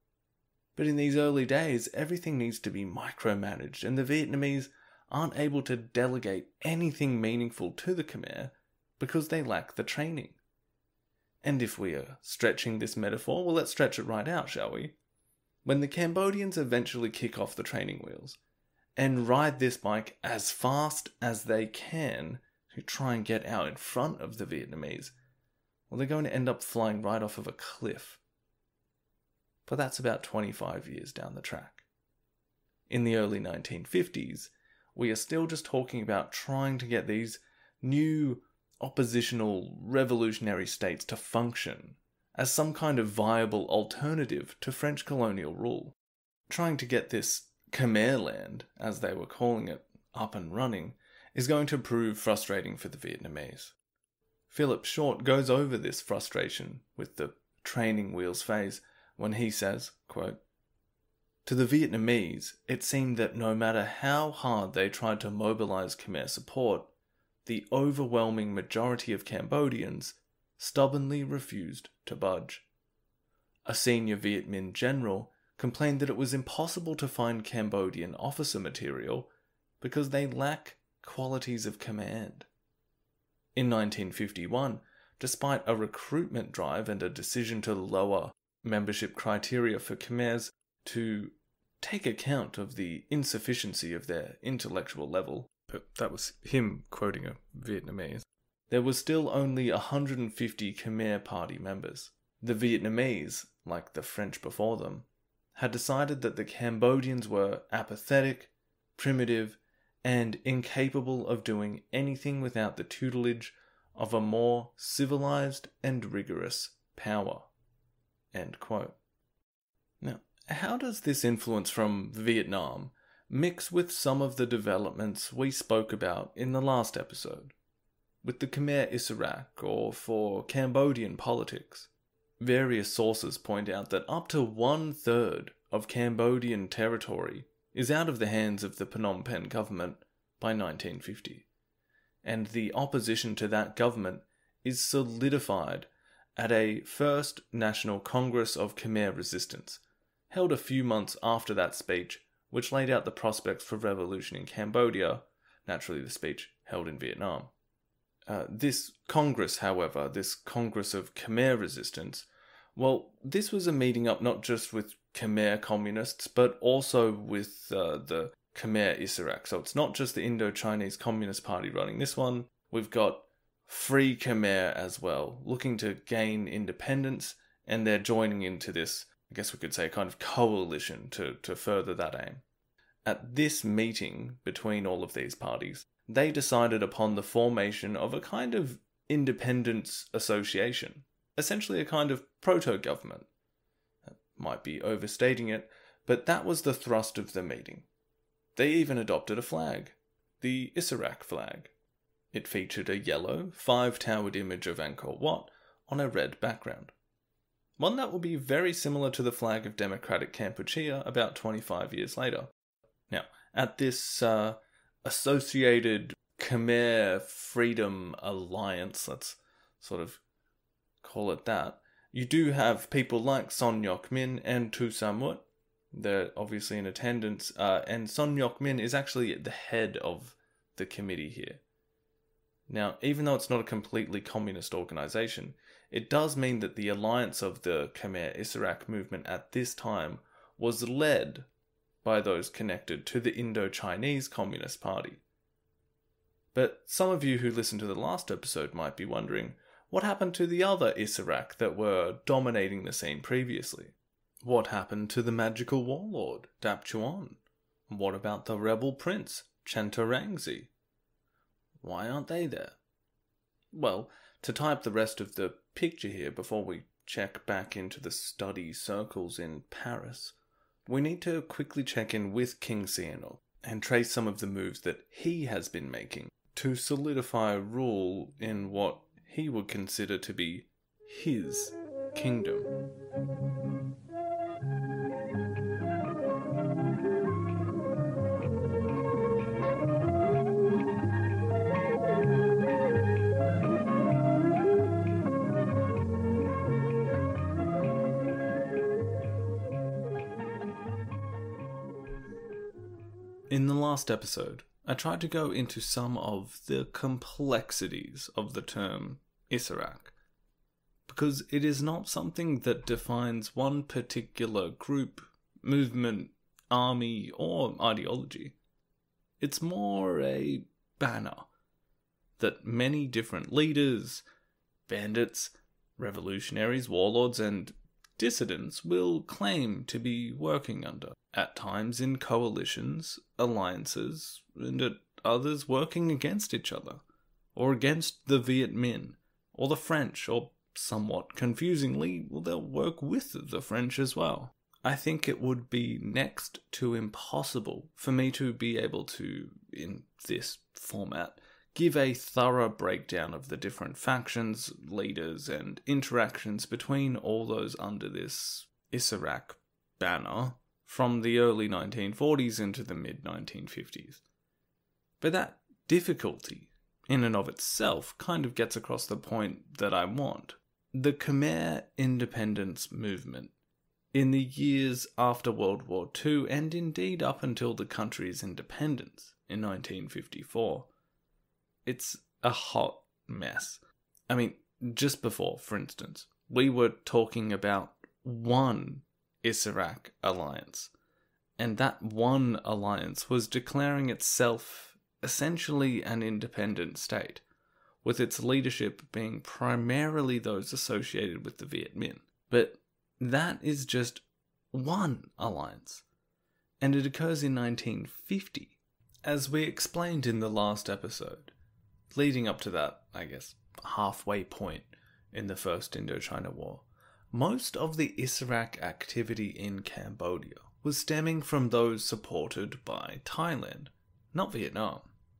But in these early days, everything needs to be micromanaged, and the Vietnamese aren't able to delegate anything meaningful to the Khmer because they lack the training. And if we are stretching this metaphor, well, let's stretch it right out, shall we? When the Cambodians eventually kick off the training wheels and ride this bike as fast as they can to try and get out in front of the Vietnamese, well, they're going to end up flying right off of a cliff. But that's about twenty-five years down the track. In the early nineteen fifties, we are still just talking about trying to get these new oppositional revolutionary states to function as some kind of viable alternative to French colonial rule. Trying to get this Khmer land, as they were calling it, up and running is going to prove frustrating for the Vietnamese. Philip Short goes over this frustration with the training wheels phase when he says, quote, "To the Vietnamese, it seemed that no matter how hard they tried to mobilize Khmer support, the overwhelming majority of Cambodians stubbornly refused to budge. A senior Viet Minh general complained that it was impossible to find Cambodian officer material because they lack qualities of command." In nineteen fifty-one, despite a recruitment drive and a decision to lower membership criteria for Khmers to take account of the insufficiency of their intellectual level, but that was him quoting a Vietnamese, there was still only one hundred fifty Khmer Party members. The Vietnamese, like the French before them, had decided that the Cambodians were apathetic, primitive, and incapable of doing anything without the tutelage of a more civilized and rigorous power. End quote. Now, how does this influence from Vietnam mix with some of the developments we spoke about in the last episode, with the Khmer Rouge or for Cambodian politics? Various sources point out that up to one-third of Cambodian territory is out of the hands of the Phnom Penh government by nineteen fifty, and the opposition to that government is solidified at a First National Congress of Khmer Resistance, held a few months after that speech, which laid out the prospects for revolution in Cambodia, naturally the speech held in Vietnam. Uh, this Congress, however, this Congress of Khmer Resistance, well, this was a meeting up not just with Khmer communists, but also with uh, the Khmer Issarak. So it's not just the Indo-Chinese Communist Party running this one. We've got Free Khmer as well, looking to gain independence, and they're joining into this, I guess we could say, kind of coalition to, to further that aim. At this meeting between all of these parties, they decided upon the formation of a kind of independence association, essentially a kind of proto-government. That might be overstating it, but that was the thrust of the meeting. They even adopted a flag, the Issarak flag. It featured a yellow, five-towered image of Angkor Wat on a red background. One that will be very similar to the flag of Democratic Kampuchea about twenty-five years later. Now, at this uh, associated Khmer Freedom Alliance, let's sort of call it that, you do have people like Son Ngoc Thanh and Tu Samut. They're obviously in attendance, uh, and Son Ngoc Thanh is actually the head of the committee here. Now, even though it's not a completely communist organisation, it does mean that the alliance of the Khmer Issarak movement at this time was led by those connected to the Indo-Chinese Communist Party. But some of you who listened to the last episode might be wondering, what happened to the other Issarak that were dominating the scene previously? What happened to the magical warlord, Dap Chuan? What about the rebel prince, Chantarangzi? Why aren't they there? Well, to tie up the rest of the picture here before we check back into the study circles in Paris, we need to quickly check in with King Sihanouk and trace some of the moves that he has been making to solidify rule in what he would consider to be his kingdom. In the last episode, I tried to go into some of the complexities of the term Issarak, because it is not something that defines one particular group, movement, army, or ideology. It's more a banner that many different leaders, bandits, revolutionaries, warlords, and dissidents will claim to be working under, at times in coalitions, alliances, and at others working against each other, or against the Viet Minh, or the French, or somewhat confusingly, well, they'll work with the French as well. I think it would be next to impossible for me to be able to, in this format, give a thorough breakdown of the different factions, leaders, and interactions between all those under this Issarak banner from the early nineteen forties into the mid nineteen fifties. But that difficulty, in and of itself, kind of gets across the point that I want. The Khmer independence movement, in the years after World War Two, and indeed up until the country's independence in nineteen fifty-four, it's a hot mess. I mean, just before, for instance, we were talking about one Issarak alliance, and that one alliance was declaring itself essentially an independent state, with its leadership being primarily those associated with the Viet Minh. But that is just one alliance, and it occurs in nineteen fifty. As we explained in the last episode, leading up to that, I guess, halfway point in the First Indochina War, most of the Issarak activity in Cambodia was stemming from those supported by Thailand, not Vietnam.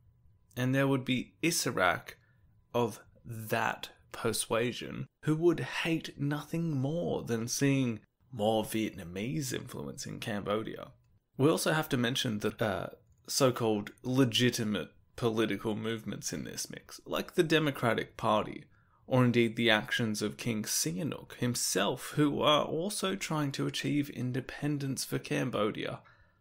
And there would be Issarak of that persuasion who would hate nothing more than seeing more Vietnamese influence in Cambodia. We also have to mention the uh, so-called legitimate political movements in this mix, like the Democratic Party, or indeed the actions of King Sihanouk himself, who are also trying to achieve independence for Cambodia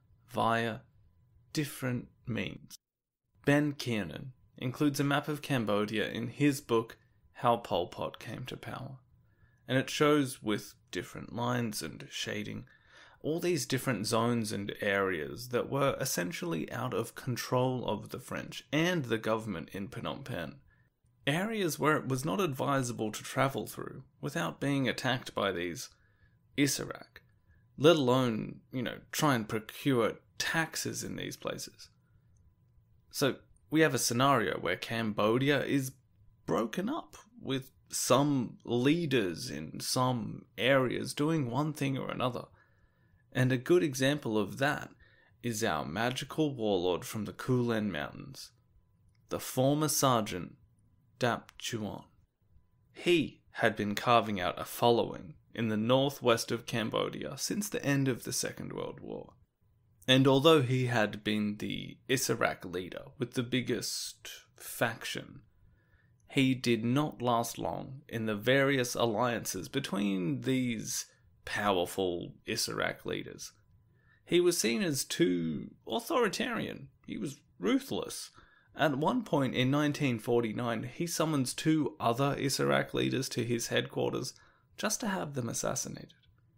via different means. Ben Kiernan includes a map of Cambodia in his book How Pol Pot Came to Power, and it shows with different lines and shading all these different zones and areas that were essentially out of control of the French and the government in Phnom Penh. Areas where it was not advisable to travel through without being attacked by these Isarak, let alone, you know, try and procure taxes in these places. So we have a scenario where Cambodia is broken up, with some leaders in some areas doing one thing or another. And a good example of that is our magical warlord from the Kulen Mountains, the former sergeant Dap Chuan. He had been carving out a following in the northwest of Cambodia since the end of the Second World War. And although he had been the Isarak leader with the biggest faction, he did not last long in the various alliances between these powerful Isarak leaders. He was seen as too authoritarian. He was ruthless. At one point in nineteen forty-nine, he summons two other Isarak leaders to his headquarters just to have them assassinated.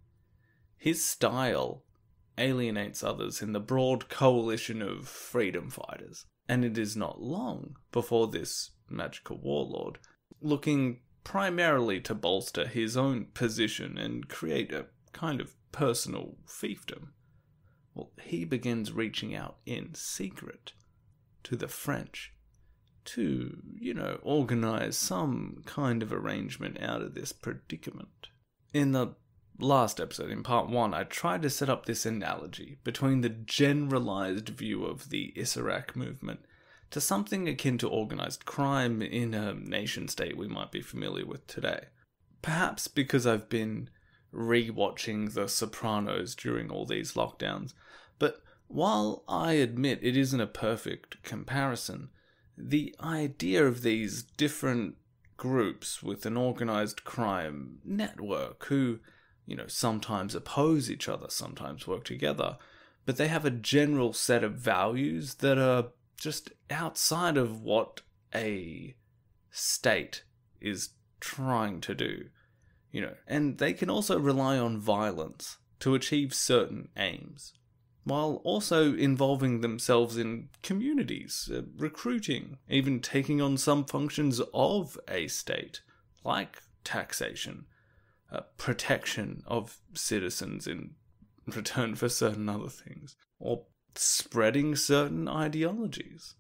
His style alienates others in the broad coalition of freedom fighters, and it is not long before this magical warlord, looking primarily to bolster his own position and create a kind of personal fiefdom, well, he begins reaching out in secret to the French to, you know, organize some kind of arrangement out of this predicament. In the last episode, in part one, I tried to set up this analogy between the generalized view of the Isarak movement to something akin to organized crime in a nation-state we might be familiar with today. Perhaps because I've been re-watching The Sopranos during all these lockdowns, but while I admit it isn't a perfect comparison, the idea of these different groups with an organized crime network who, you know, sometimes oppose each other, sometimes work together, but they have a general set of values that are just outside of what a state is trying to do, you know, and they can also rely on violence to achieve certain aims, while also involving themselves in communities, uh, recruiting, even taking on some functions of a state, like taxation, uh, protection of citizens in return for certain other things, or spreading certain ideologies.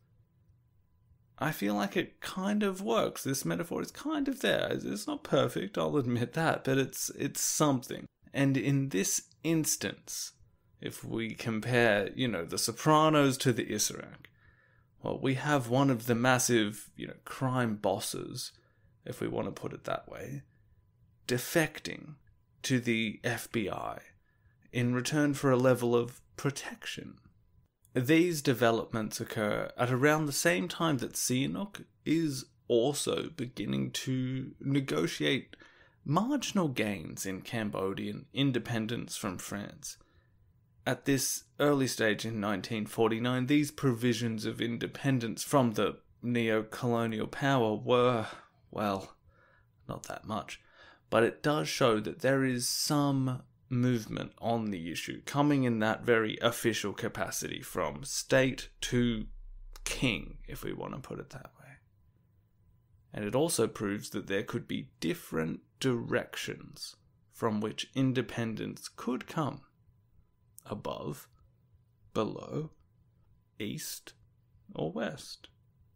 I feel like it kind of works. This metaphor is kind of there. It's not perfect, I'll admit that, but it's it's something. And in this instance, if we compare, you know, The Sopranos to the Isarak, well, we have one of the massive, you know, crime bosses, if we want to put it that way, defecting to the F B I in return for a level of protection. These developments occur at around the same time that Sihanouk is also beginning to negotiate marginal gains in Cambodian independence from France. At this early stage in nineteen forty-nine, these provisions of independence from the neo-colonial power were, well, not that much, but it does show that there is some movement on the issue, coming in that very official capacity from state to king, if we want to put it that way. And it also proves that there could be different directions from which independence could come. Above, below, east, or west.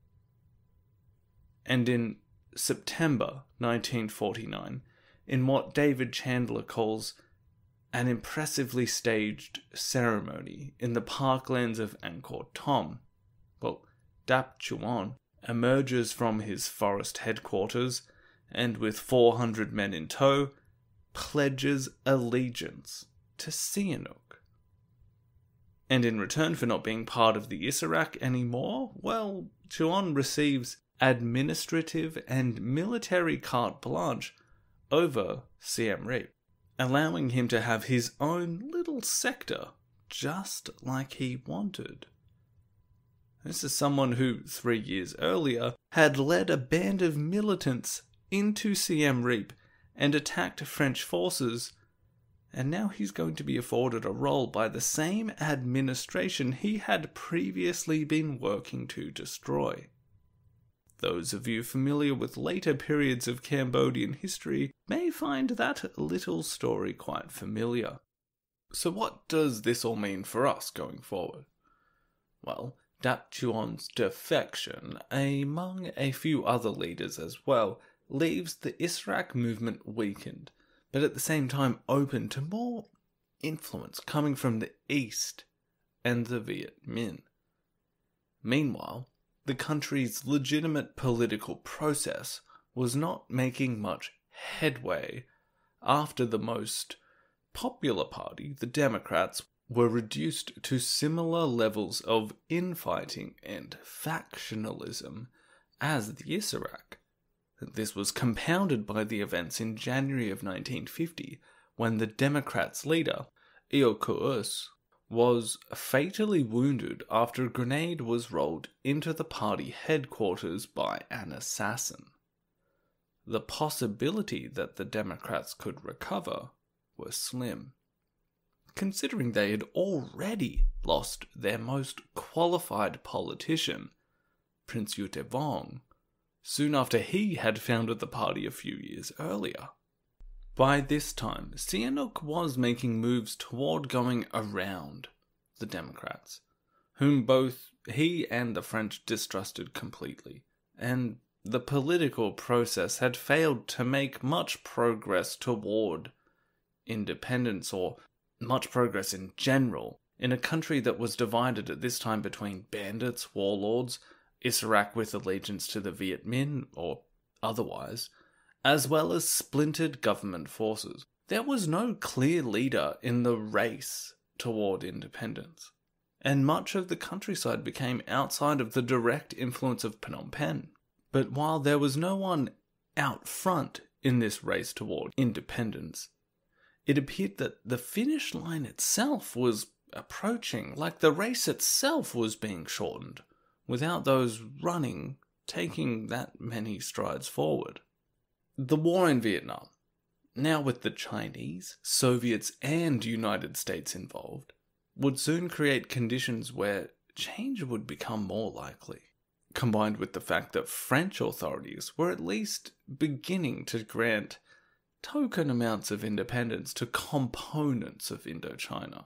And in September nineteen forty-nine, in what David Chandler calls an impressively staged ceremony in the parklands of Angkor Thom, well, Dap Chuan emerges from his forest headquarters and, with four hundred men in tow, pledges allegiance to Sihanouk. And in return for not being part of the Isarak anymore, well, Chuan receives administrative and military carte blanche over Siem Reap, allowing him to have his own little sector, just like he wanted. This is someone who, three years earlier, had led a band of militants into Siem Reap and attacked French forces and now he's going to be afforded a role by the same administration he had previously been working to destroy. Those of you familiar with later periods of Cambodian history may find that little story quite familiar. So what does this all mean for us going forward? Well, Dat Chuan's defection, among a few other leaders as well, leaves the Israk movement weakened, but at the same time open to more influence coming from the East and the Viet Minh. Meanwhile, the country's legitimate political process was not making much headway after the most popular party, the Democrats, were reduced to similar levels of infighting and factionalism as the Israk. This was compounded by the events in January of nineteen fifty, when the Democrats' leader, Eo Kuus, was fatally wounded after a grenade was rolled into the party headquarters by an assassin. The possibility that the Democrats could recover was slim, considering they had already lost their most qualified politician, Prince Yutevong, soon after he had founded the party a few years earlier. By this time, Sihanouk was making moves toward going around the Democrats, whom both he and the French distrusted completely, and the political process had failed to make much progress toward independence, or much progress in general, in a country that was divided at this time between bandits, warlords, Israk with allegiance to the Viet Minh, or otherwise, as well as splintered government forces. There was no clear leader in the race toward independence, and much of the countryside became outside of the direct influence of Phnom Penh. But while there was no one out front in this race toward independence, it appeared that the finish line itself was approaching, like the race itself was being shortened, without those running taking that many strides forward. The war in Vietnam, now with the Chinese, Soviets and United States involved, would soon create conditions where change would become more likely, combined with the fact that French authorities were at least beginning to grant token amounts of independence to components of Indochina.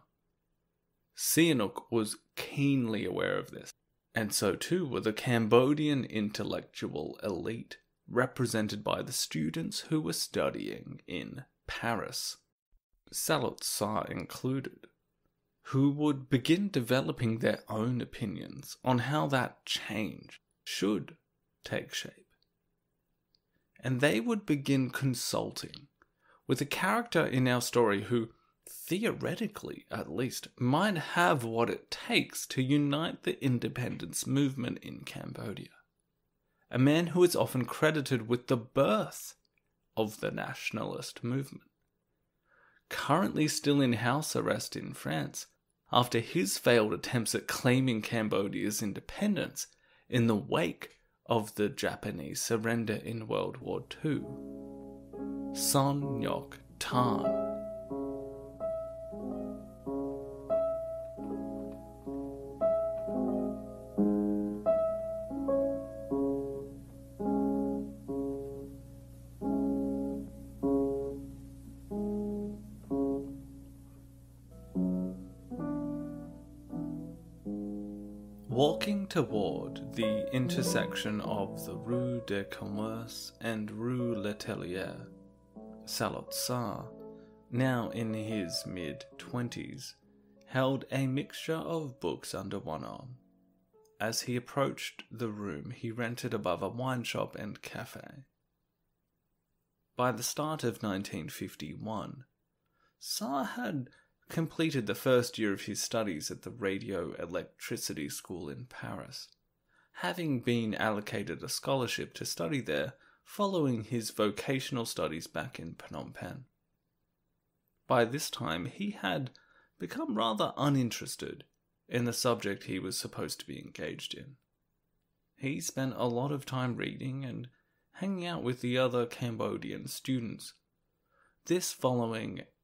Sihanouk was keenly aware of this, and so too were the Cambodian intellectual elite, represented by the students who were studying in Paris, Salot Sa included, who would begin developing their own opinions on how that change should take shape. And they would begin consulting with a character in our story who, theoretically at least, might have what it takes to unite the independence movement in Cambodia. A man who is often credited with the birth of the nationalist movement. Currently still in house arrest in France after his failed attempts at claiming Cambodia's independence in the wake of the Japanese surrender in World War Two. Son Ngoc Thanh. Walking toward the intersection of the Rue de Commerce and Rue Letellier, Salot Sa, now in his mid-twenties, held a mixture of books under one arm. As he approached the room he rented above a wine shop and cafe. By the start of nineteen fifty-one, Sa had completed the first year of his studies at the Radio Electricity School in Paris, having been allocated a scholarship to study there following his vocational studies back in Phnom Penh. By this time, he had become rather uninterested in the subject he was supposed to be engaged in. He spent a lot of time reading and hanging out with the other Cambodian students, this following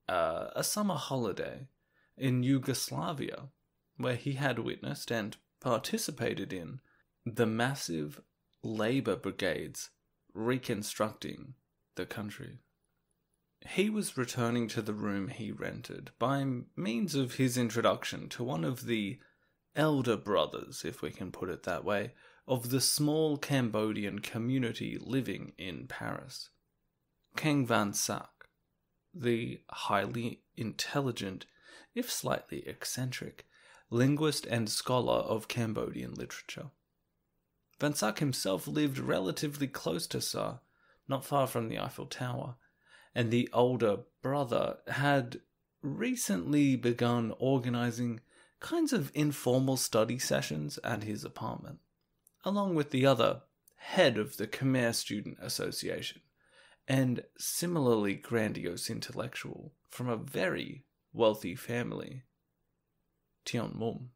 uh, a summer holiday in Yugoslavia, where he had witnessed and participated in the massive labour brigades reconstructing the country. He was returning to the room he rented by means of his introduction to one of the elder brothers, if we can put it that way, of the small Cambodian community living in Paris. King Van Sak, the highly intelligent, if slightly eccentric, linguist and scholar of Cambodian literature. Van Sak himself lived relatively close to Sa, not far from the Eiffel Tower, and the older brother had recently begun organising kinds of informal study sessions at his apartment, along with the other head of the Khmer Student Association, and similarly grandiose intellectual from a very wealthy family, Tion Mum.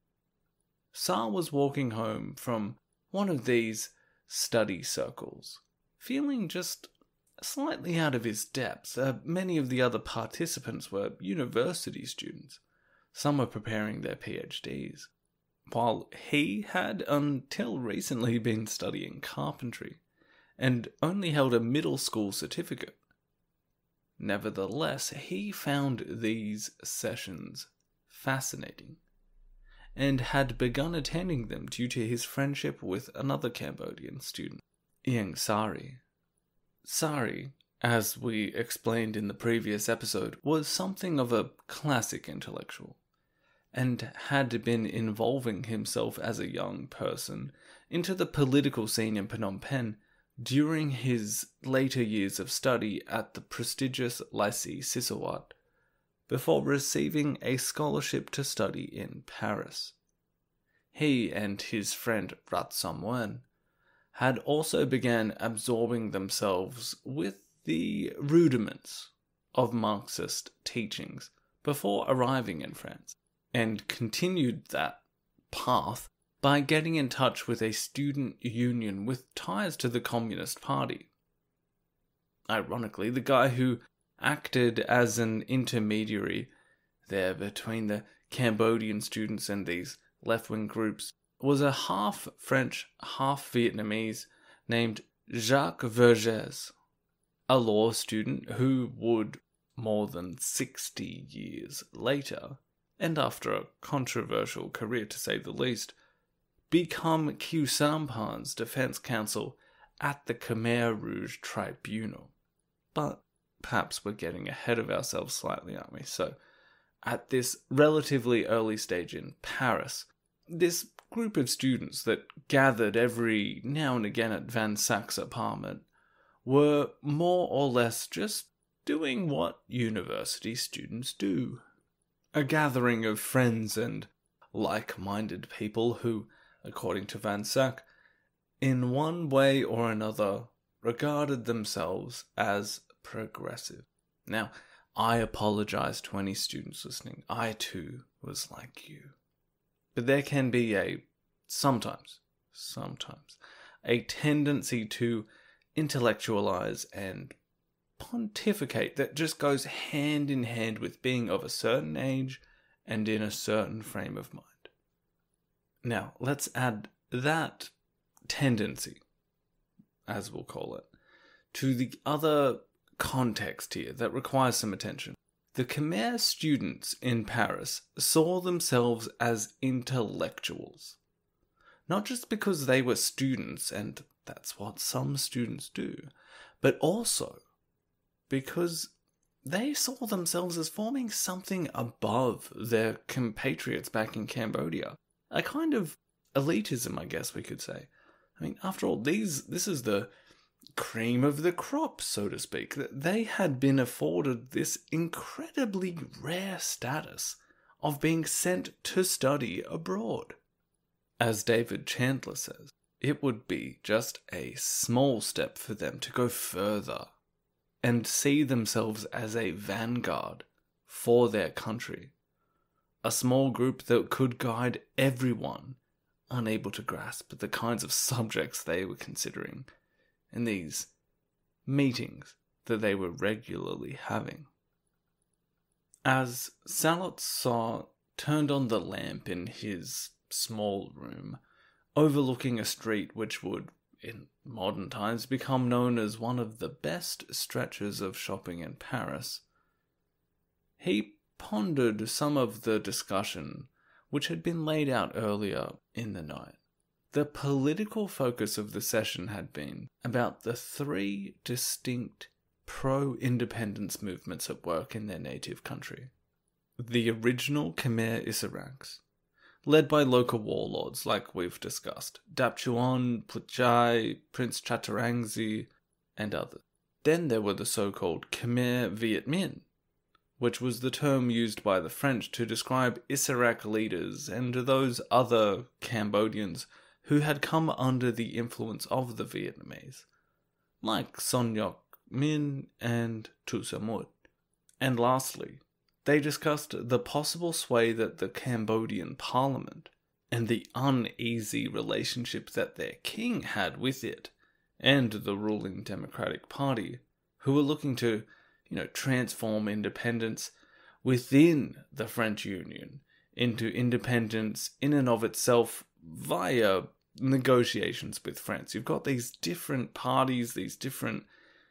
Sa was walking home from one of these study circles, feeling just slightly out of his depth. Uh, many of the other participants were university students. Some were preparing their PhDs, while he had until recently been studying carpentry, and only held a middle school certificate. Nevertheless, he found these sessions fascinating, and had begun attending them due to his friendship with another Cambodian student, Ieng Sari. Sari, as we explained in the previous episode, was something of a classic intellectual, and had been involving himself as a young person into the political scene in Phnom Penh during his later years of study at the prestigious Lycée Sisawat, before receiving a scholarship to study in Paris. He and his friend Rat Samwen had also began absorbing themselves with the rudiments of Marxist teachings before arriving in France, and continued that path by getting in touch with a student union with ties to the Communist Party. Ironically, the guy who acted as an intermediary there between the Cambodian students and these left-wing groups was a half-French, half-Vietnamese named Jacques Vergès, a law student who would, more than sixty years later, and after a controversial career to say the least, become Khieu Samphan's defense counsel at the Khmer Rouge tribunal. But perhaps we're getting ahead of ourselves slightly, aren't we? So, at this relatively early stage in Paris, this group of students that gathered every now and again at Van Sak's apartment were more or less just doing what university students do. A gathering of friends and like-minded people who, according to Van Sak, in one way or another regarded themselves as progressive. Now, I apologize to any students listening. I too was like you. But there can be a, sometimes, sometimes, a tendency to intellectualize and pontificate that just goes hand in hand with being of a certain age and in a certain frame of mind. Now, let's add that tendency, as we'll call it, to the other context here that requires some attention. The Khmer students in Paris saw themselves as intellectuals. Not just because they were students, and that's what some students do, but also because they saw themselves as forming something above their compatriots back in Cambodia. A kind of elitism, I guess we could say. I mean, after all, these this is the cream of the crop, so to speak. They had been afforded this incredibly rare status of being sent to study abroad. As David Chandler says, it would be just a small step for them to go further and see themselves as a vanguard for their country. A small group that could guide everyone unable to grasp the kinds of subjects they were considering in these meetings that they were regularly having. As Salot saw turned on the lamp in his small room, overlooking a street which would, in modern times, become known as one of the best stretches of shopping in Paris, he pondered some of the discussion which had been laid out earlier in the night. The political focus of the session had been about the three distinct pro-independence movements at work in their native country. The original Khmer Isaraks, led by local warlords like we've discussed, Dapchuan, Puchai, Prince Chaturangzi, and others. Then there were the so-called Khmer Viet Minh, which was the term used by the French to describe Isarak leaders and those other Cambodians who had come under the influence of the Vietnamese, like Son Ngoc Thanh and Tu Samut. And lastly, they discussed the possible sway that the Cambodian parliament and the uneasy relationship that their king had with it and the ruling Democratic Party, who were looking to, you know, transform independence within the French Union into independence in and of itself via negotiations with France. You've got these different parties, these different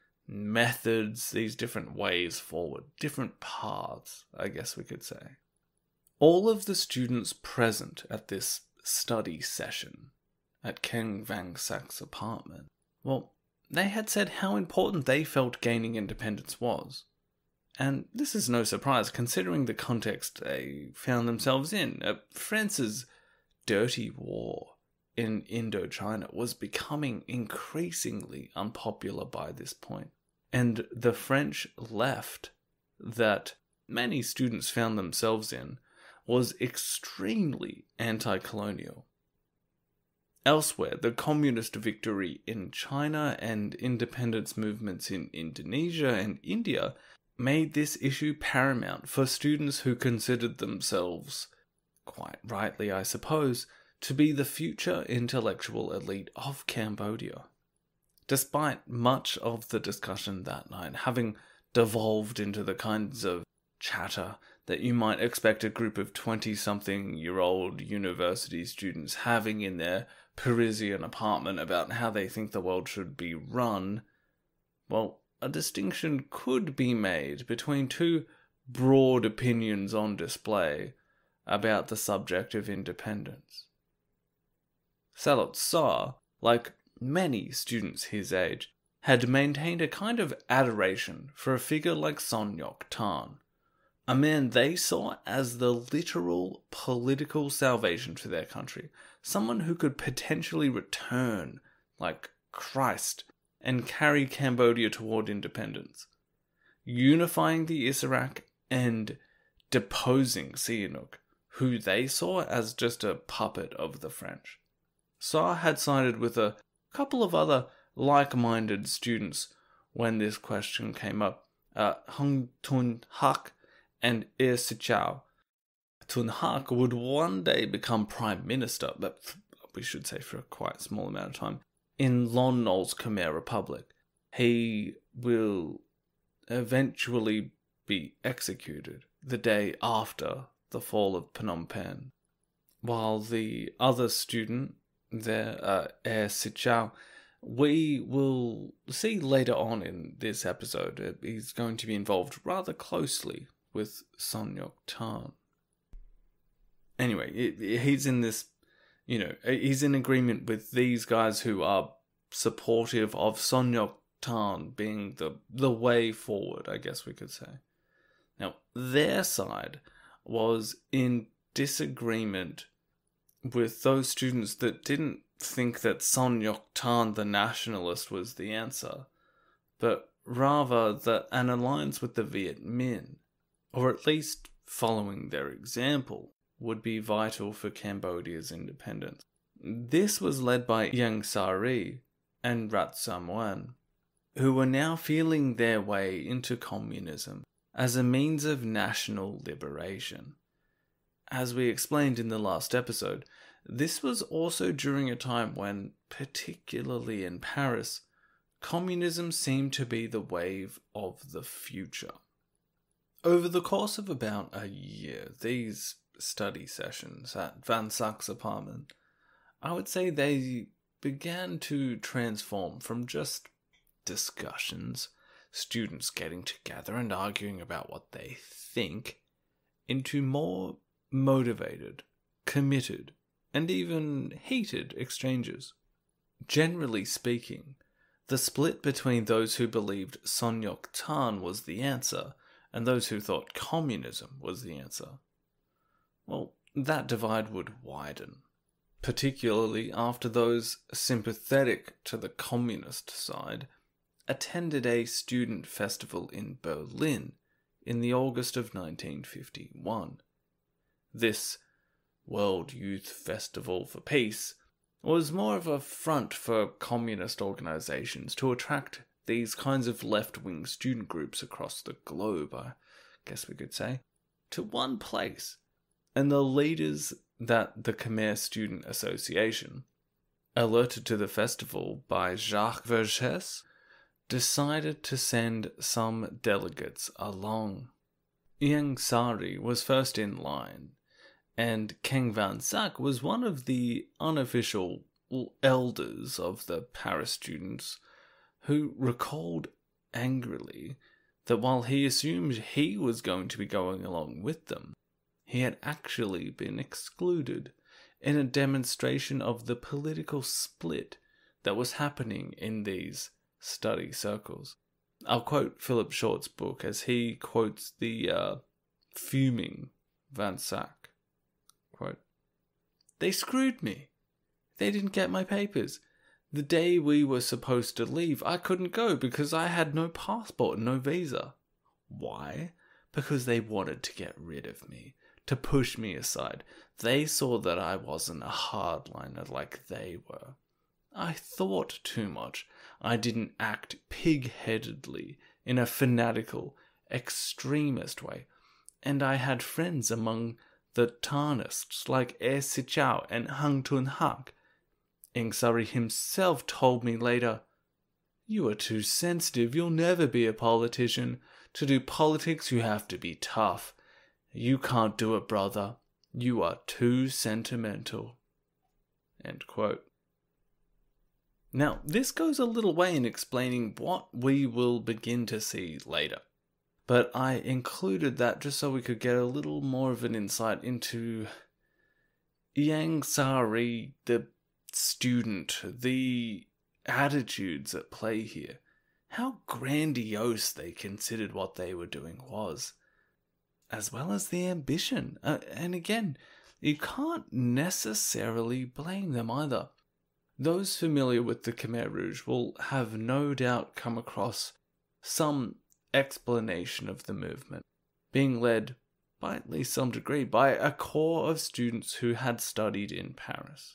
methods, these different ways forward, different paths, I guess we could say. All of the students present at this study session at King Vang Sak's apartment, well, they had said how important they felt gaining independence was. And this is no surprise considering the context they found themselves in. Uh, France's dirty war in Indochina was becoming increasingly unpopular by this point. And the French left that many students found themselves in was extremely anti-colonial. Elsewhere, the communist victory in China and independence movements in Indonesia and India made this issue paramount for students who considered themselves, quite rightly I suppose, to be the future intellectual elite of Cambodia. Despite much of the discussion that night having devolved into the kinds of chatter that you might expect a group of twenty-something-year-old university students having in their Parisian apartment about how they think the world should be run, well, a distinction could be made between two broad opinions on display about the subject of independence. Salot saw, like many students his age, had maintained a kind of adoration for a figure like Son Ngoc Thanh, a man they saw as the literal political salvation for their country, someone who could potentially return, like Christ, and carry Cambodia toward independence, unifying the Isarak and deposing Sihanouk, who they saw as just a puppet of the French. Sa had sided with a couple of other like-minded students when this question came up, uh, Hung Tun Hak and Ir Sichao. Tun Hak would one day become prime minister, but we should say for a quite small amount of time, in Lon Nol's Khmer Republic. He will eventually be executed the day after the fall of Phnom Penh, while the other student there, uh, Ir Sichao, we will see later on in this episode, he's going to be involved rather closely with Son Ngoc Thanh. Anyway, he's in this, you know, he's in agreement with these guys who are supportive of Son Ngoc Thanh being the, the way forward, I guess we could say. Now, their side was in disagreement with those students that didn't think that Son Ngoc Thanh the nationalist was the answer, but rather that an alliance with the Viet Minh, or at least following their example, would be vital for Cambodia's independence. This was led by Yang Sari and Rat Samoan, who were now feeling their way into communism as a means of national liberation. As we explained in the last episode, this was also during a time when, particularly in Paris, communism seemed to be the wave of the future. Over the course of about a year, these study sessions at Van Sak's apartment, I would say they began to transform from just discussions, students getting together and arguing about what they think, into more motivated, committed, and even heated exchanges. Generally speaking, the split between those who believed Son Ngoc Thanh was the answer and those who thought communism was the answer, well, that divide would widen, particularly after those sympathetic to the communist side attended a student festival in Berlin in the August of nineteen fifty-one. This World Youth Festival for Peace was more of a front for communist organizations to attract these kinds of left-wing student groups across the globe, I guess we could say, to one place. And the leaders that the Khmer Student Association, alerted to the festival by Jacques Vergès, decided to send some delegates along. Ieng Sari was first in line, and King Van Sak was one of the unofficial elders of the Paris students, who recalled angrily that while he assumed he was going to be going along with them, he had actually been excluded in a demonstration of the political split that was happening in these study circles. I'll quote Philip Short's book as he quotes the uh, fuming Van Sak. Quote, "They screwed me. They didn't get my papers. The day we were supposed to leave, I couldn't go because I had no passport and no visa. Why? Because they wanted to get rid of me, to push me aside. They saw that I wasn't a hardliner like they were. I thought too much. I didn't act pig-headedly in a fanatical, extremist way. And I had friends among the Tarnists like E Sichao and Hang Tun Hak. Ieng Sari himself told me later, 'You are too sensitive. You'll never be a politician. To do politics, you have to be tough. You can't do it, brother. You are too sentimental.'" End quote. Now, this goes a little way in explaining what we will begin to see later. But I included that just so we could get a little more of an insight into Ieng Sari, the student, the attitudes at play here, how grandiose they considered what they were doing was, as well as the ambition. Uh, and again, you can't necessarily blame them either. Those familiar with the Khmer Rouge will have no doubt come across some explanation of the movement, being led, by at least some degree, by a core of students who had studied in Paris.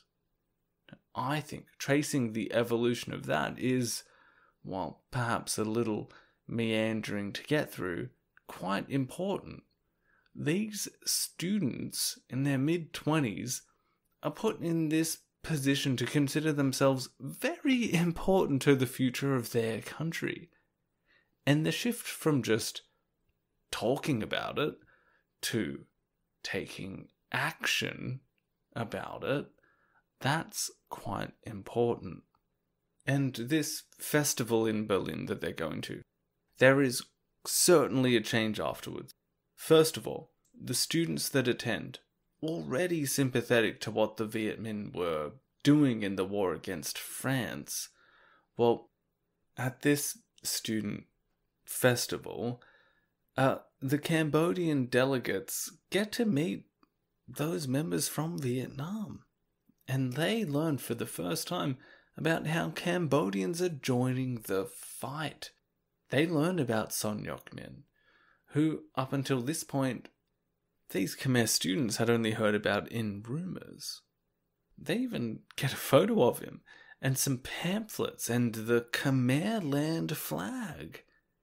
I think tracing the evolution of that is, while perhaps a little meandering to get through, quite important. These students in their mid-twenties are put in this position to consider themselves very important to the future of their country. And the shift from just talking about it to taking action about it, that's quite important. And this festival in Berlin that they're going to, there is certainly a change afterwards. First of all, the students that attend, already sympathetic to what the Viet Minh were doing in the war against France, well, at this student festival, uh, the Cambodian delegates get to meet those members from Vietnam. And they learn for the first time about how Cambodians are joining the fight. They learned about Son Ngoc Thanh, who, up until this point, these Khmer students had only heard about in rumours. They even get a photo of him, and some pamphlets, and the Khmer land flag.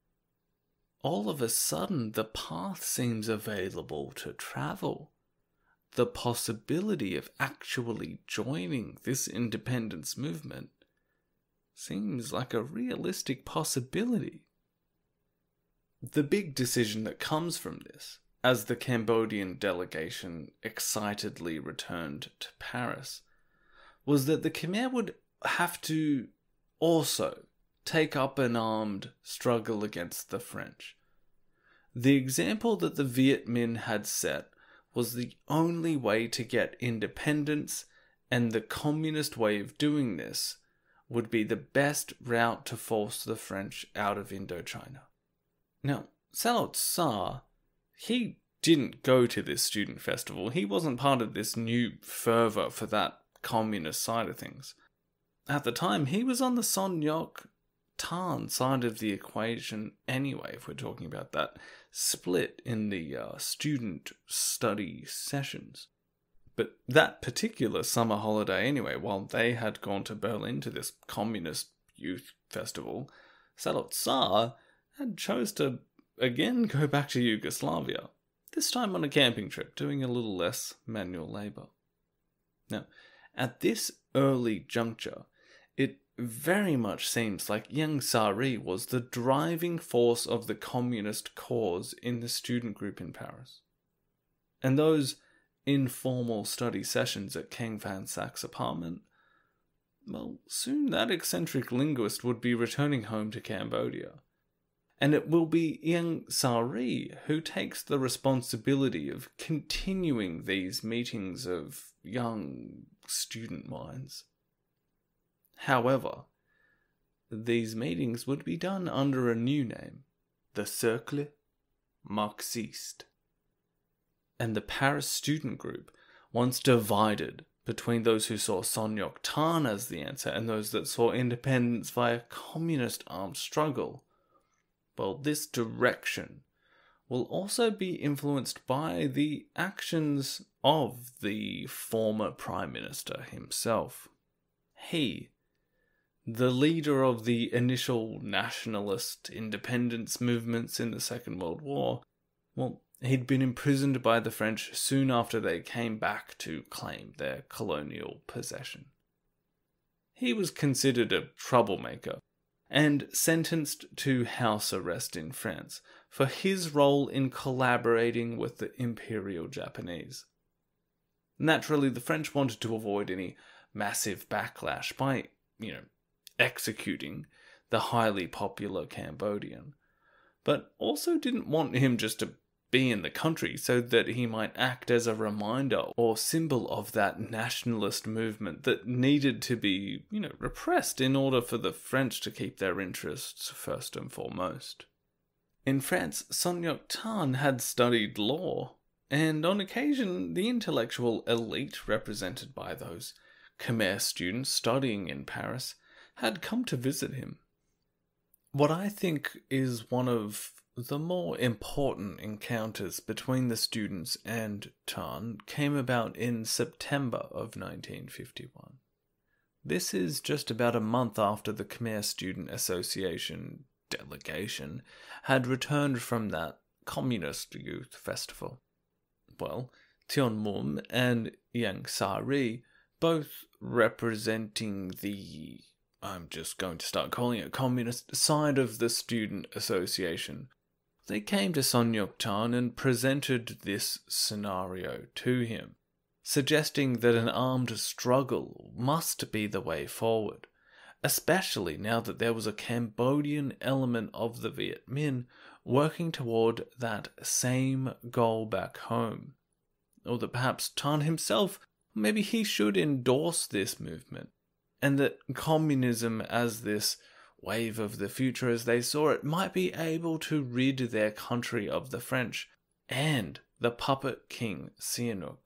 All of a sudden, the path seems available to travel. The possibility of actually joining this independence movement seems like a realistic possibility. The big decision that comes from this, as the Cambodian delegation excitedly returned to Paris, was that the Khmer would have to also take up an armed struggle against the French. The example that the Viet Minh had set was the only way to get independence, and the communist way of doing this would be the best route to force the French out of Indochina. Now, Saloth Sa, he didn't go to this student festival. He wasn't part of this new fervour for that communist side of things. At the time, he was on the Son Ngoc Thanh side of the equation anyway, if we're talking about that split in the uh, student study sessions. But that particular summer holiday anyway, while they had gone to Berlin to this communist youth festival, Saloth Sa had chose to again go back to Yugoslavia, this time on a camping trip, doing a little less manual labour. Now, at this early juncture, it very much seems like Ieng Sari was the driving force of the communist cause in the student group in Paris. And those informal study sessions at King Van Sack's apartment, well, soon that eccentric linguist would be returning home to Cambodia. And it will be Ieng Sari who takes the responsibility of continuing these meetings of young student minds. However, these meetings would be done under a new name, the Cercle Marxiste. And the Paris student group, once divided between those who saw Son Ngoc Thanh as the answer and those that saw independence via communist armed struggle, well, this direction will also be influenced by the actions of the former Prime Minister himself. He, the leader of the initial nationalist independence movements in the Second World War, well, he'd been imprisoned by the French soon after they came back to claim their colonial possession. He was considered a troublemaker and sentenced to house arrest in France for his role in collaborating with the Imperial Japanese. Naturally, the French wanted to avoid any massive backlash by, you know, executing the highly popular Cambodian, but also didn't want him just to be in the country so that he might act as a reminder or symbol of that nationalist movement that needed to be, you know, repressed in order for the French to keep their interests first and foremost. In France, Son Ngoc Thanh had studied law, and on occasion the intellectual elite represented by those Khmer students studying in Paris had come to visit him. What I think is one of the more important encounters between the students and Thanh came about in September of nineteen fifty-one. This is just about a month after the Khmer Student Association delegation had returned from that communist youth festival. Well, Tion Mum and Ieng Sari, both representing the, I'm just going to start calling it communist side of the student association, they came to Son Ngoc Thanh and presented this scenario to him, suggesting that an armed struggle must be the way forward, especially now that there was a Cambodian element of the Viet Minh working toward that same goal back home. Or that perhaps Thanh himself, maybe he should endorse this movement, and that communism as this wave of the future as they saw it might be able to rid their country of the French and the puppet King Sihanouk.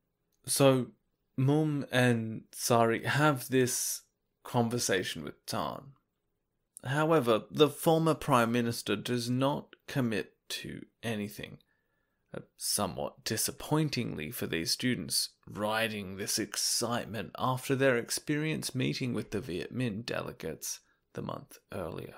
So Mum and Sari have this conversation with Thanh. However, the former Prime Minister does not commit to anything. Somewhat disappointingly for these students, riding this excitement after their experience meeting with the Viet Minh delegates the month earlier.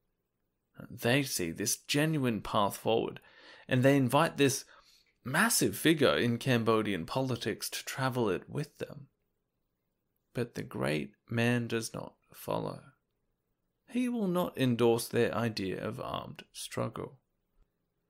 They see this genuine path forward, and they invite this massive figure in Cambodian politics to travel it with them. But the great man does not follow. He will not endorse their idea of armed struggle.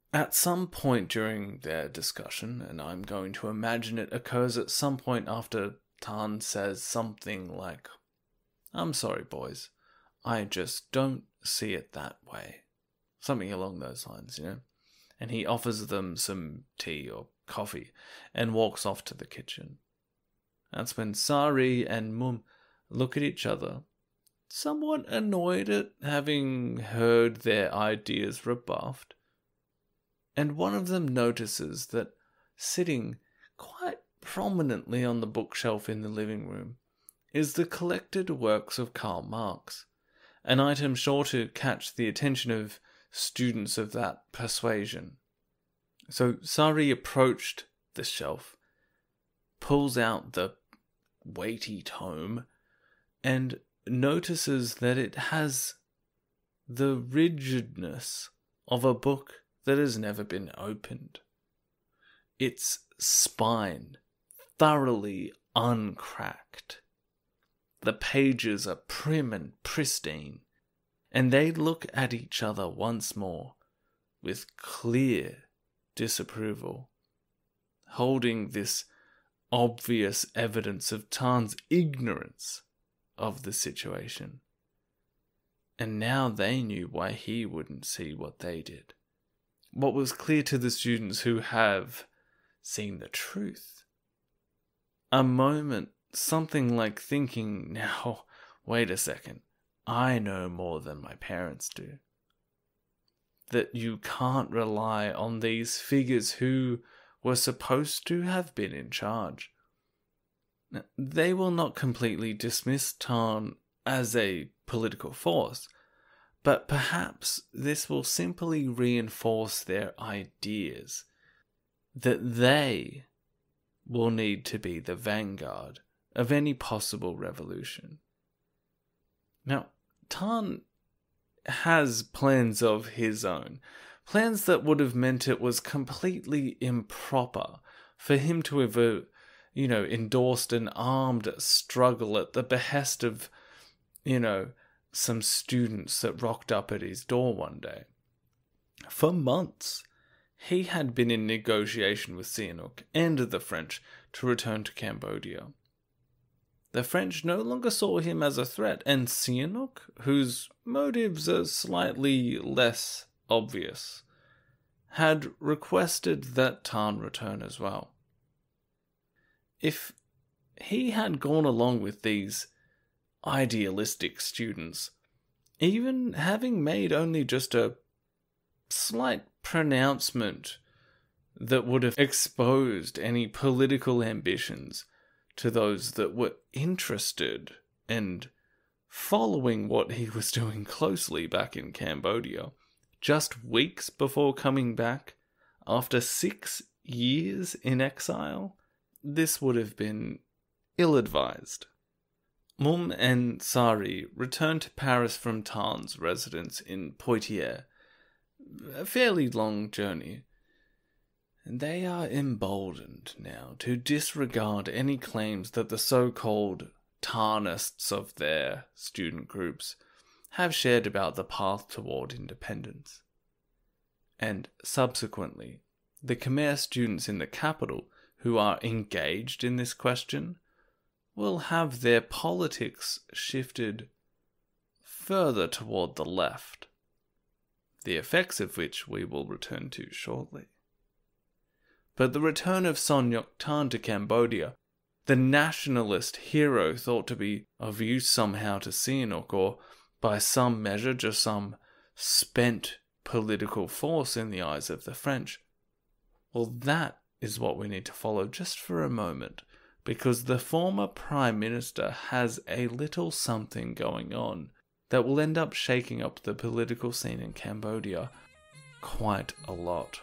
At some point during their discussion, and I'm going to imagine it occurs at some point after Tan says something like, "I'm sorry, boys, I just don't see it that way." Something along those lines, you know? And he offers them some tea or coffee and walks off to the kitchen. That's when Sari and Mum look at each other, somewhat annoyed at having heard their ideas rebuffed. And one of them notices that sitting quite prominently on the bookshelf in the living room is the collected works of Karl Marx, an item sure to catch the attention of students of that persuasion. So Sari approached the shelf, pulls out the weighty tome, and notices that it has the rigidness of a book that has never been opened. Its spine thoroughly uncracked. The pages are prim and pristine, and they look at each other once more with clear disapproval, holding this obvious evidence of Tan's ignorance of the situation. And now they knew why he wouldn't see what they did. What was clear to the students who have seen the truth. A moment, something like thinking, now, wait a second, I know more than my parents do. That you can't rely on these figures who were supposed to have been in charge. Now, they will not completely dismiss Tan as a political force, but perhaps this will simply reinforce their ideas that they will need to be the vanguard of any possible revolution. Now, Tan has plans of his own, plans that would have meant it was completely improper for him to have, uh, you know, endorsed an armed struggle at the behest of, you know, some students that rocked up at his door one day. For months, he had been in negotiation with Sihanouk and the French to return to Cambodia. The French no longer saw him as a threat, and Sihanouk, whose motives are slightly less obvious, had requested that Tan return as well. If he had gone along with these idealistic students, even having made only just a slight pronouncement that would have exposed any political ambitions to those that were interested and following what he was doing closely back in Cambodia, just weeks before coming back after six years in exile, this would have been ill-advised. Mum and Sari returned to Paris from Tan's residence in Poitiers, a fairly long journey, and they are emboldened now to disregard any claims that the so-called Tanists of their student groups have shared about the path toward independence. And subsequently, the Khmer students in the capital who are engaged in this question will have their politics shifted further toward the left, the effects of which we will return to shortly. But the return of Son Ngoc Thanh to Cambodia, the nationalist hero thought to be of use somehow to Sihanouk, or by some measure just some spent political force in the eyes of the French, well, that is what we need to follow just for a moment, because the former Prime Minister has a little something going on that will end up shaking up the political scene in Cambodia quite a lot.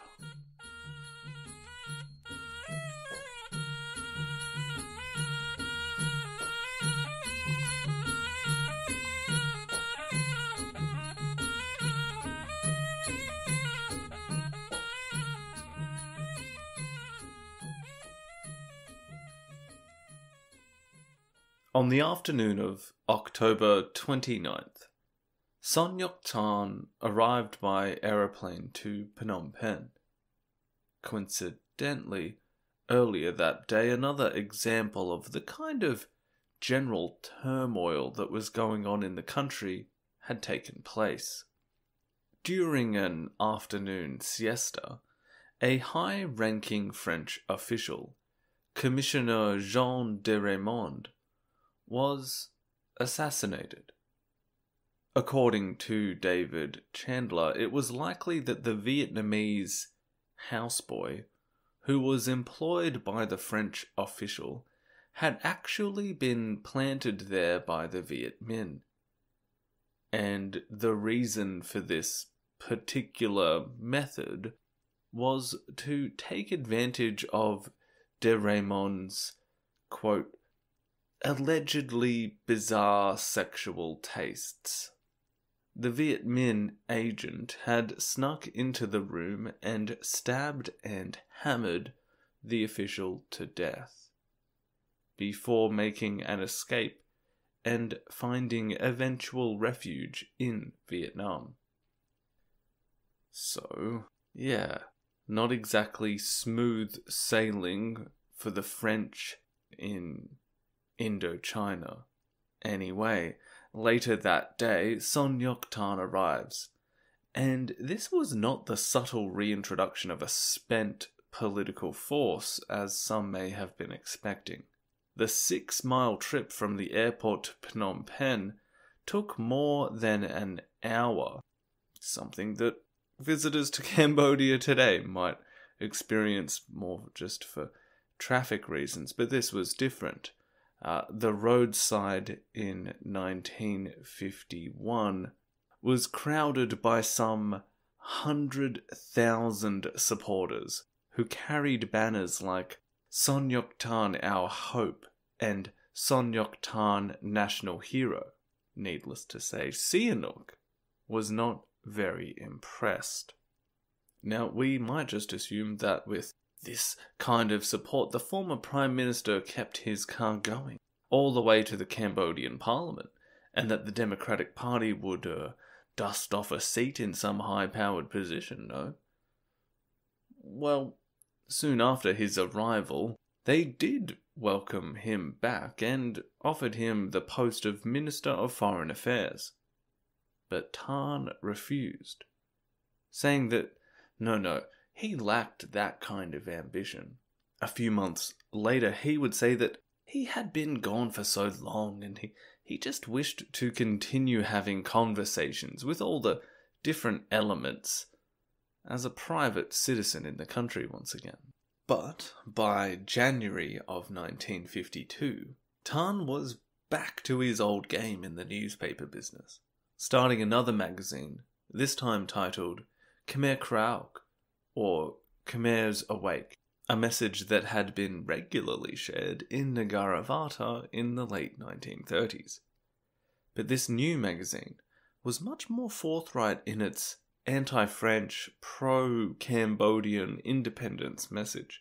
On the afternoon of October twenty-ninth, Son Ngoc Thanh arrived by aeroplane to Phnom Penh. Coincidentally, earlier that day, another example of the kind of general turmoil that was going on in the country had taken place. During an afternoon siesta, a high-ranking French official, Commissioner Jean de Raymond, was assassinated. According to David Chandler, it was likely that the Vietnamese houseboy, who was employed by the French official, had actually been planted there by the Viet Minh. And the reason for this particular method was to take advantage of de Raymond's, quote, allegedly bizarre sexual tastes. The Viet Minh agent had snuck into the room and stabbed and hammered the official to death, before making an escape and finding eventual refuge in Vietnam. So, yeah, not exactly smooth sailing for the French in Indochina. Anyway, later that day, Son Ngoc Thanh arrives, and this was not the subtle reintroduction of a spent political force, as some may have been expecting. The six-mile trip from the airport to Phnom Penh took more than an hour, something that visitors to Cambodia today might experience more just for traffic reasons, but this was different. Uh, the roadside in nineteen fifty-one was crowded by some one hundred thousand supporters who carried banners like Son Ngoc Thanh Our Hope and Son Ngoc Thanh National Hero. Needless to say, Sihanouk was not very impressed. Now, we might just assume that with this kind of support, the former Prime Minister kept his car going all the way to the Cambodian Parliament, and that the Democratic Party would uh, dust off a seat in some high-powered position, no? Well, soon after his arrival, they did welcome him back and offered him the post of Minister of Foreign Affairs. But Thanh refused, saying that, no, no, he lacked that kind of ambition. A few months later, he would say that he had been gone for so long and he, he just wished to continue having conversations with all the different elements as a private citizen in the country once again. But by January of nineteen fifty-two, Thanh was back to his old game in the newspaper business, starting another magazine, this time titled Khmer Rouge, or Khmer's Awake, a message that had been regularly shared in Nagaravata in the late nineteen thirties. But this new magazine was much more forthright in its anti-French, pro-Cambodian independence message.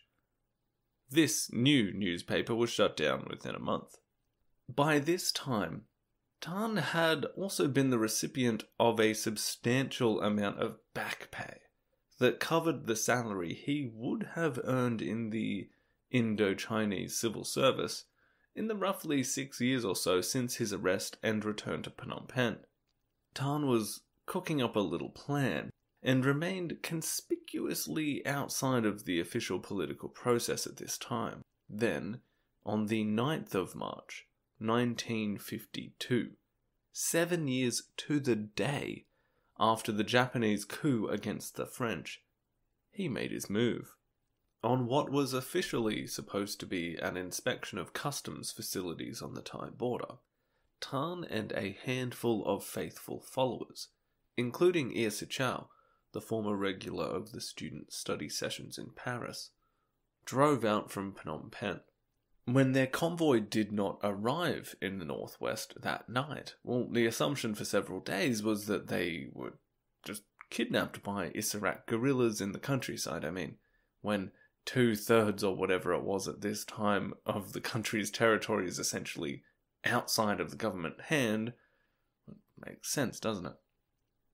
This new newspaper was shut down within a month. By this time, Thanh had also been the recipient of a substantial amount of back pay that covered the salary he would have earned in the Indo-Chinese civil service in the roughly six years or so since his arrest and return to Phnom Penh. Thanh was cooking up a little plan and remained conspicuously outside of the official political process at this time. Then, on the ninth of March, nineteen fifty-two, seven years to the day after the Japanese coup against the French, he made his move. On what was officially supposed to be an inspection of customs facilities on the Thai border, Thanh and a handful of faithful followers, including Ir Sichao, the former regular of the student study sessions in Paris, drove out from Phnom Penh. When their convoy did not arrive in the northwest that night, well, the assumption for several days was that they were just kidnapped by Isarak guerrillas in the countryside. I mean, when two-thirds or whatever it was at this time of the country's territory is essentially outside of the government hand, it makes sense, doesn't it?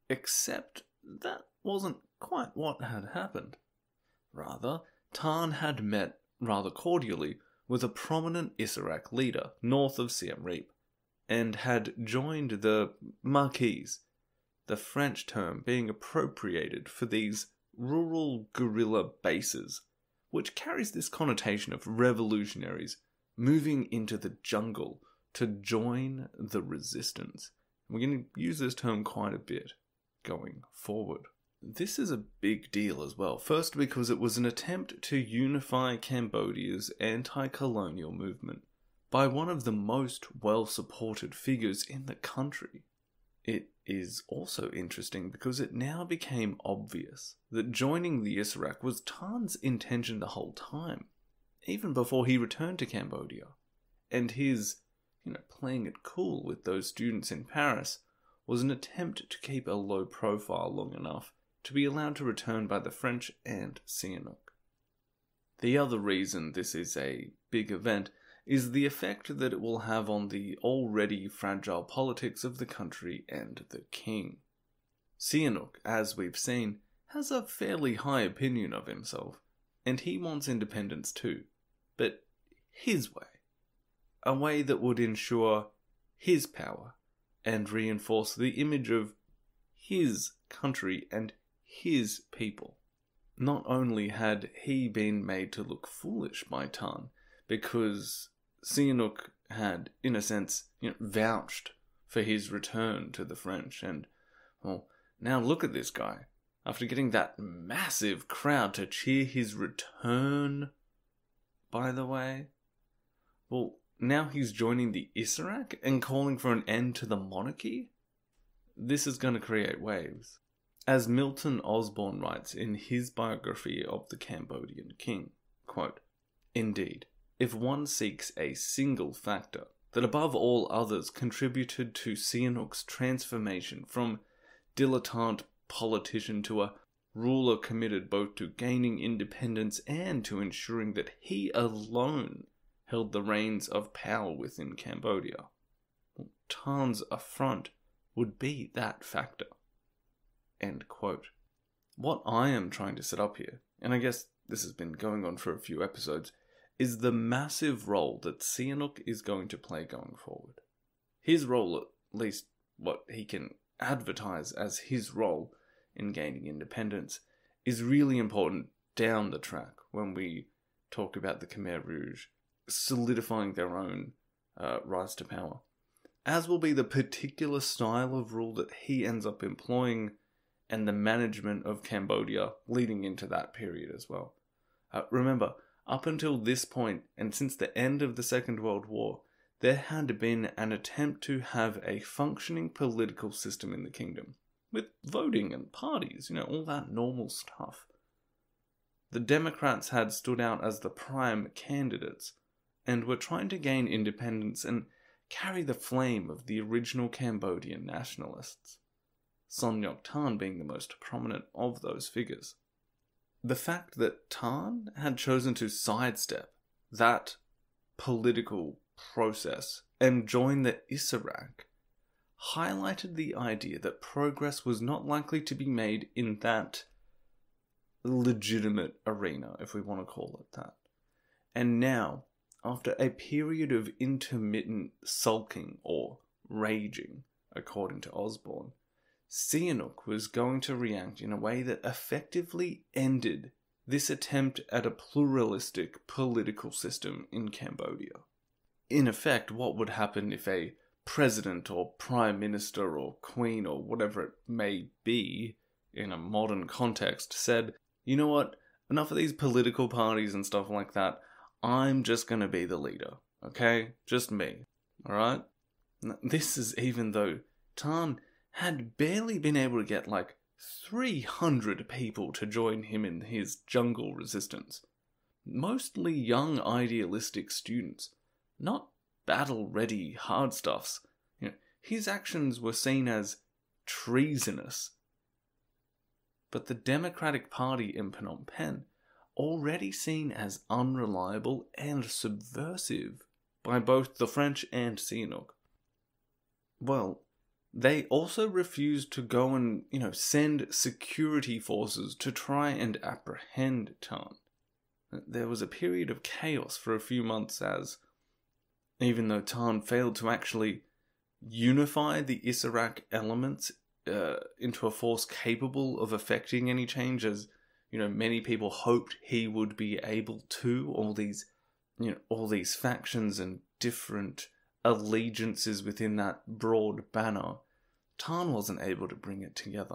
Except that wasn't quite what had happened. Rather, Tan had met rather cordially with a prominent Issarak leader north of Siem Reap, and had joined the Maquis, the French term being appropriated for these rural guerrilla bases, which carries this connotation of revolutionaries moving into the jungle to join the resistance. We're going to use this term quite a bit going forward. This is a big deal as well. First, because it was an attempt to unify Cambodia's anti-colonial movement by one of the most well-supported figures in the country. It is also interesting because it now became obvious that joining the Issarak was Tan's intention the whole time, even before he returned to Cambodia. And his, you know, playing it cool with those students in Paris was an attempt to keep a low profile long enough to be allowed to return by the French and Sihanouk. The other reason this is a big event is the effect that it will have on the already fragile politics of the country and the king. Sihanouk, as we've seen, has a fairly high opinion of himself, and he wants independence too, but his way. A way that would ensure his power and reinforce the image of his country and his people. Not only had he been made to look foolish by Tan, because Sihanouk had, in a sense, you know, vouched for his return to the French, and, well, now look at this guy. After getting that massive crowd to cheer his return, by the way, well, now he's joining the Issarak and calling for an end to the monarchy? This is going to create waves. As Milton Osborne writes in his biography of the Cambodian king, quote, "Indeed, if one seeks a single factor that above all others contributed to Sihanouk's transformation from dilettante politician to a ruler committed both to gaining independence and to ensuring that he alone held the reins of power within Cambodia, Tan's affront would be that factor." End quote. What I am trying to set up here, and I guess this has been going on for a few episodes, is the massive role that Sihanouk is going to play going forward. His role, at least what he can advertise as his role in gaining independence, is really important down the track when we talk about the Khmer Rouge solidifying their own uh, rise to power, as will be the particular style of rule that he ends up employing and the management of Cambodia leading into that period as well. Uh, remember, up until this point, and since the end of the Second World War, there had been an attempt to have a functioning political system in the kingdom, with voting and parties, you know, all that normal stuff. The Democrats had stood out as the prime candidates, and were trying to gain independence and carry the flame of the original Cambodian nationalists, Son Ngoc Thanh being the most prominent of those figures. The fact that Tan had chosen to sidestep that political process and join the Issarak highlighted the idea that progress was not likely to be made in that legitimate arena, if we want to call it that. And now, after a period of intermittent sulking or raging, according to Osborne, Sihanouk was going to react in a way that effectively ended this attempt at a pluralistic political system in Cambodia. In effect, what would happen if a president or prime minister or queen or whatever it may be in a modern context said, you know what, enough of these political parties and stuff like that, I'm just going to be the leader, okay? Just me, alright? This is even though Tan had barely been able to get like three hundred people to join him in his jungle resistance. Mostly young idealistic students, not battle-ready hardstuffs. You know, his actions were seen as treasonous. But the Democratic Party in Phnom Penh, already seen as unreliable and subversive by both the French and Sihanouk, well, They also refused to go and, you know, send security forces to try and apprehend Tan. There was a period of chaos for a few months as, even though Tan failed to actually unify the Isarak elements uh, into a force capable of affecting any change, as, you know, many people hoped he would be able to, all these, you know, all these factions and different allegiances within that broad banner, Tan wasn't able to bring it together.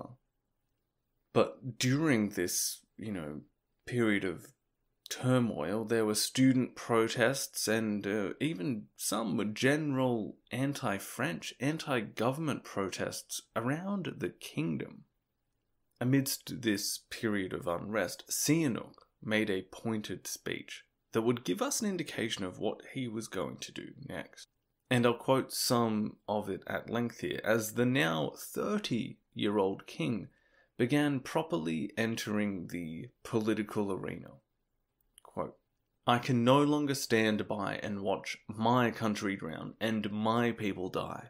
But during this, you know, period of turmoil, there were student protests and uh, even some general anti-French, anti-government protests around the kingdom. Amidst this period of unrest, Sihanouk made a pointed speech that would give us an indication of what he was going to do next. And I'll quote some of it at length here, as the now thirty-year-old king began properly entering the political arena. Quote, "I can no longer stand by and watch my country drown and my people die.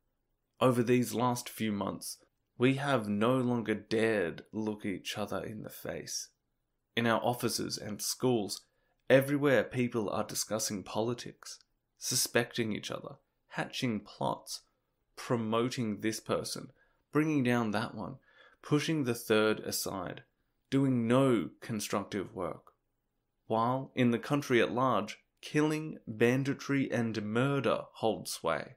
Over these last few months, we have no longer dared look each other in the face. In our offices and schools, everywhere people are discussing politics, suspecting each other, hatching plots, promoting this person, bringing down that one, pushing the third aside, doing no constructive work. While, in the country at large, killing, banditry and murder hold sway.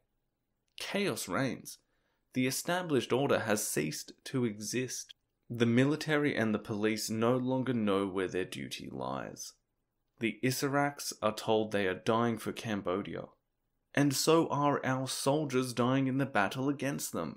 Chaos reigns. The established order has ceased to exist. The military and the police no longer know where their duty lies. The Isaraks are told they are dying for Cambodia, and so are our soldiers dying in the battle against them.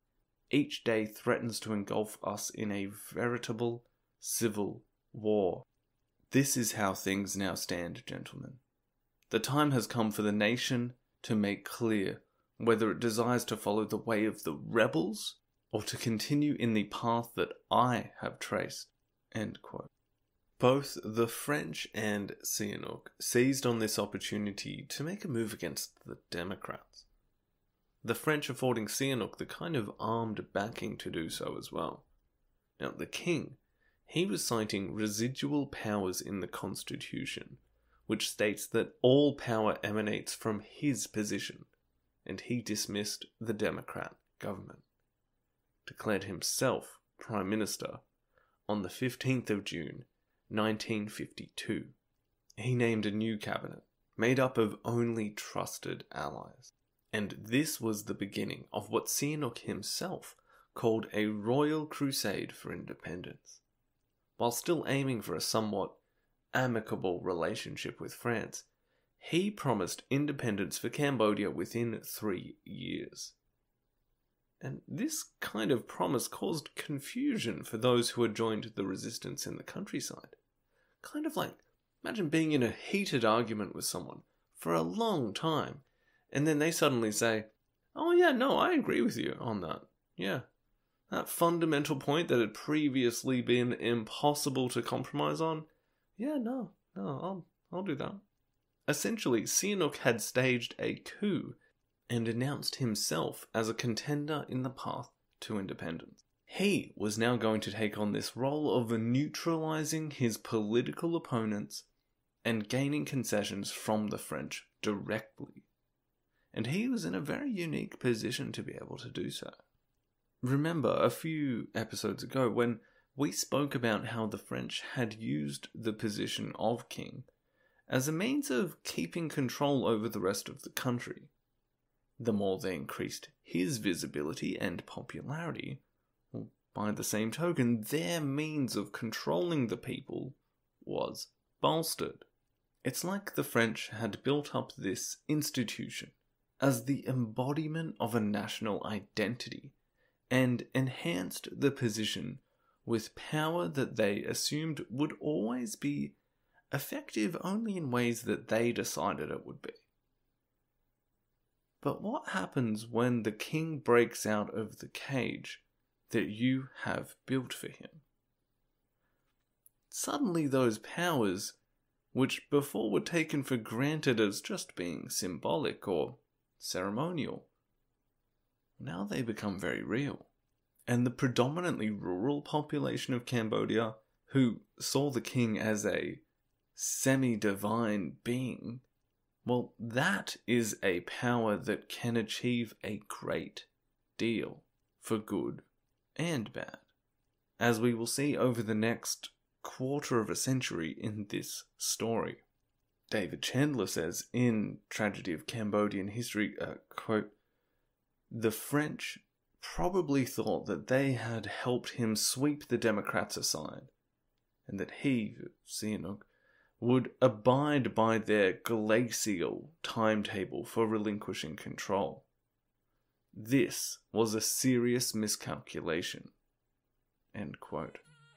Each day threatens to engulf us in a veritable civil war. This is how things now stand, gentlemen. The time has come for the nation to make clear whether it desires to follow the way of the rebels or to continue in the path that I have traced." End quote. Both the French and Sihanouk seized on this opportunity to make a move against the Democrats. The French affording Sihanouk the kind of armed backing to do so as well. Now, the king, he was citing residual powers in the constitution, which states that all power emanates from his position, and he dismissed the Democrat government. Declared himself Prime Minister on the fifteenth of June, nineteen fifty-two. He named a new cabinet, made up of only trusted allies. And this was the beginning of what Sihanouk himself called a royal crusade for independence. While still aiming for a somewhat amicable relationship with France, he promised independence for Cambodia within three years. And this kind of promise caused confusion for those who had joined the resistance in the countryside. Kind of like, imagine being in a heated argument with someone for a long time, and then they suddenly say, "Oh yeah, no, I agree with you on that. Yeah, that fundamental point that had previously been impossible to compromise on. Yeah, no, no, I'll, I'll do that." Essentially, Sihanouk had staged a coup and announced himself as a contender in the path to independence. He was now going to take on this role of neutralizing his political opponents and gaining concessions from the French directly. And he was in a very unique position to be able to do so. Remember a few episodes ago when we spoke about how the French had used the position of king as a means of keeping control over the rest of the country. The more they increased his visibility and popularity, well, by the same token, their means of controlling the people was bolstered. It's like the French had built up this institution as the embodiment of a national identity and enhanced the position with power that they assumed would always be effective only in ways that they decided it would be. But what happens when the king breaks out of the cage that you have built for him? Suddenly those powers, which before were taken for granted as just being symbolic or ceremonial, now they become very real. And the predominantly rural population of Cambodia, who saw the king as a semi-divine being, well, that is a power that can achieve a great deal for good and bad, as we will see over the next quarter of a century in this story. David Chandler says in Tragedy of Cambodian History, uh, quote, "The French probably thought that they had helped him sweep the Democrats aside, and that he, Sihanouk, would abide by their glacial timetable for relinquishing control. This was a serious miscalculation." End quote.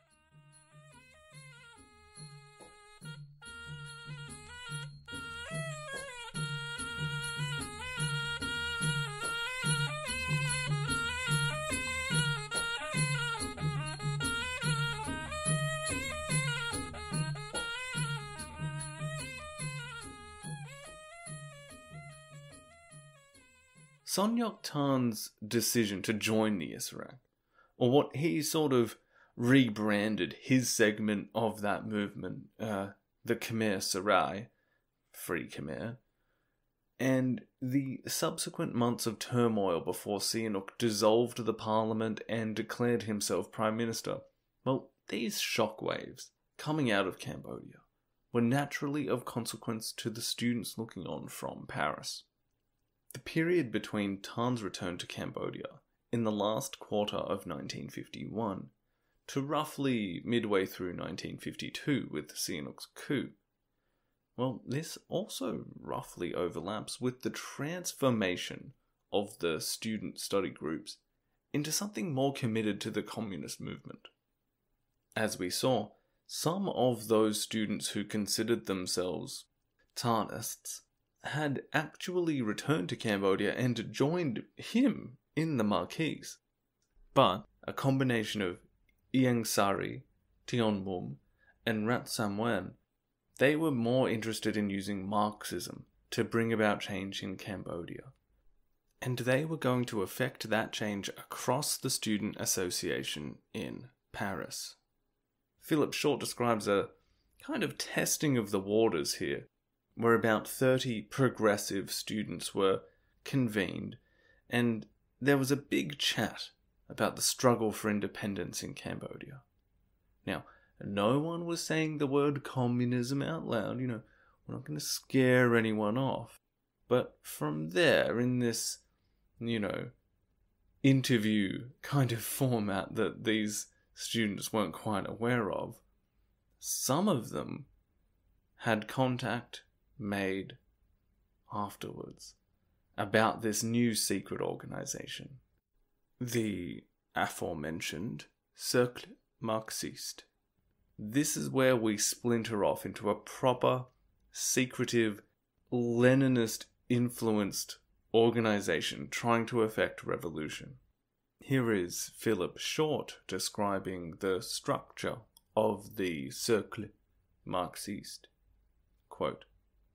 Son Ngoc Than's decision to join the Issarak, or what he sort of rebranded his segment of that movement, uh, the Khmer Rouge, Free Khmer, and the subsequent months of turmoil before Sihanouk dissolved the parliament and declared himself prime minister, well, these shockwaves coming out of Cambodia were naturally of consequence to the students looking on from Paris. The period between Than's return to Cambodia in the last quarter of nineteen fifty-one to roughly midway through nineteen fifty-two with Sihanouk's coup, well, this also roughly overlaps with the transformation of the student study groups into something more committed to the communist movement. As we saw, some of those students who considered themselves Thanists had actually returned to Cambodia and joined him in the Marquise. But a combination of Ieng Sari, Tion Mum, and Rat Samwen, they were more interested in using Marxism to bring about change in Cambodia. And they were going to effect that change across the student association in Paris. Philip Short describes a kind of testing of the waters here, where about thirty progressive students were convened, and there was a big chat about the struggle for independence in Cambodia. Now, no one was saying the word communism out loud, you know, we're not going to scare anyone off. But from there, in this, you know, interview kind of format that these students weren't quite aware of, some of them had contact made afterwards about this new secret organization, the aforementioned Cercle Marxiste. This is where we splinter off into a proper, secretive, Leninist-influenced organization trying to effect revolution. Here is Philip Short describing the structure of the Cercle Marxiste. Quote,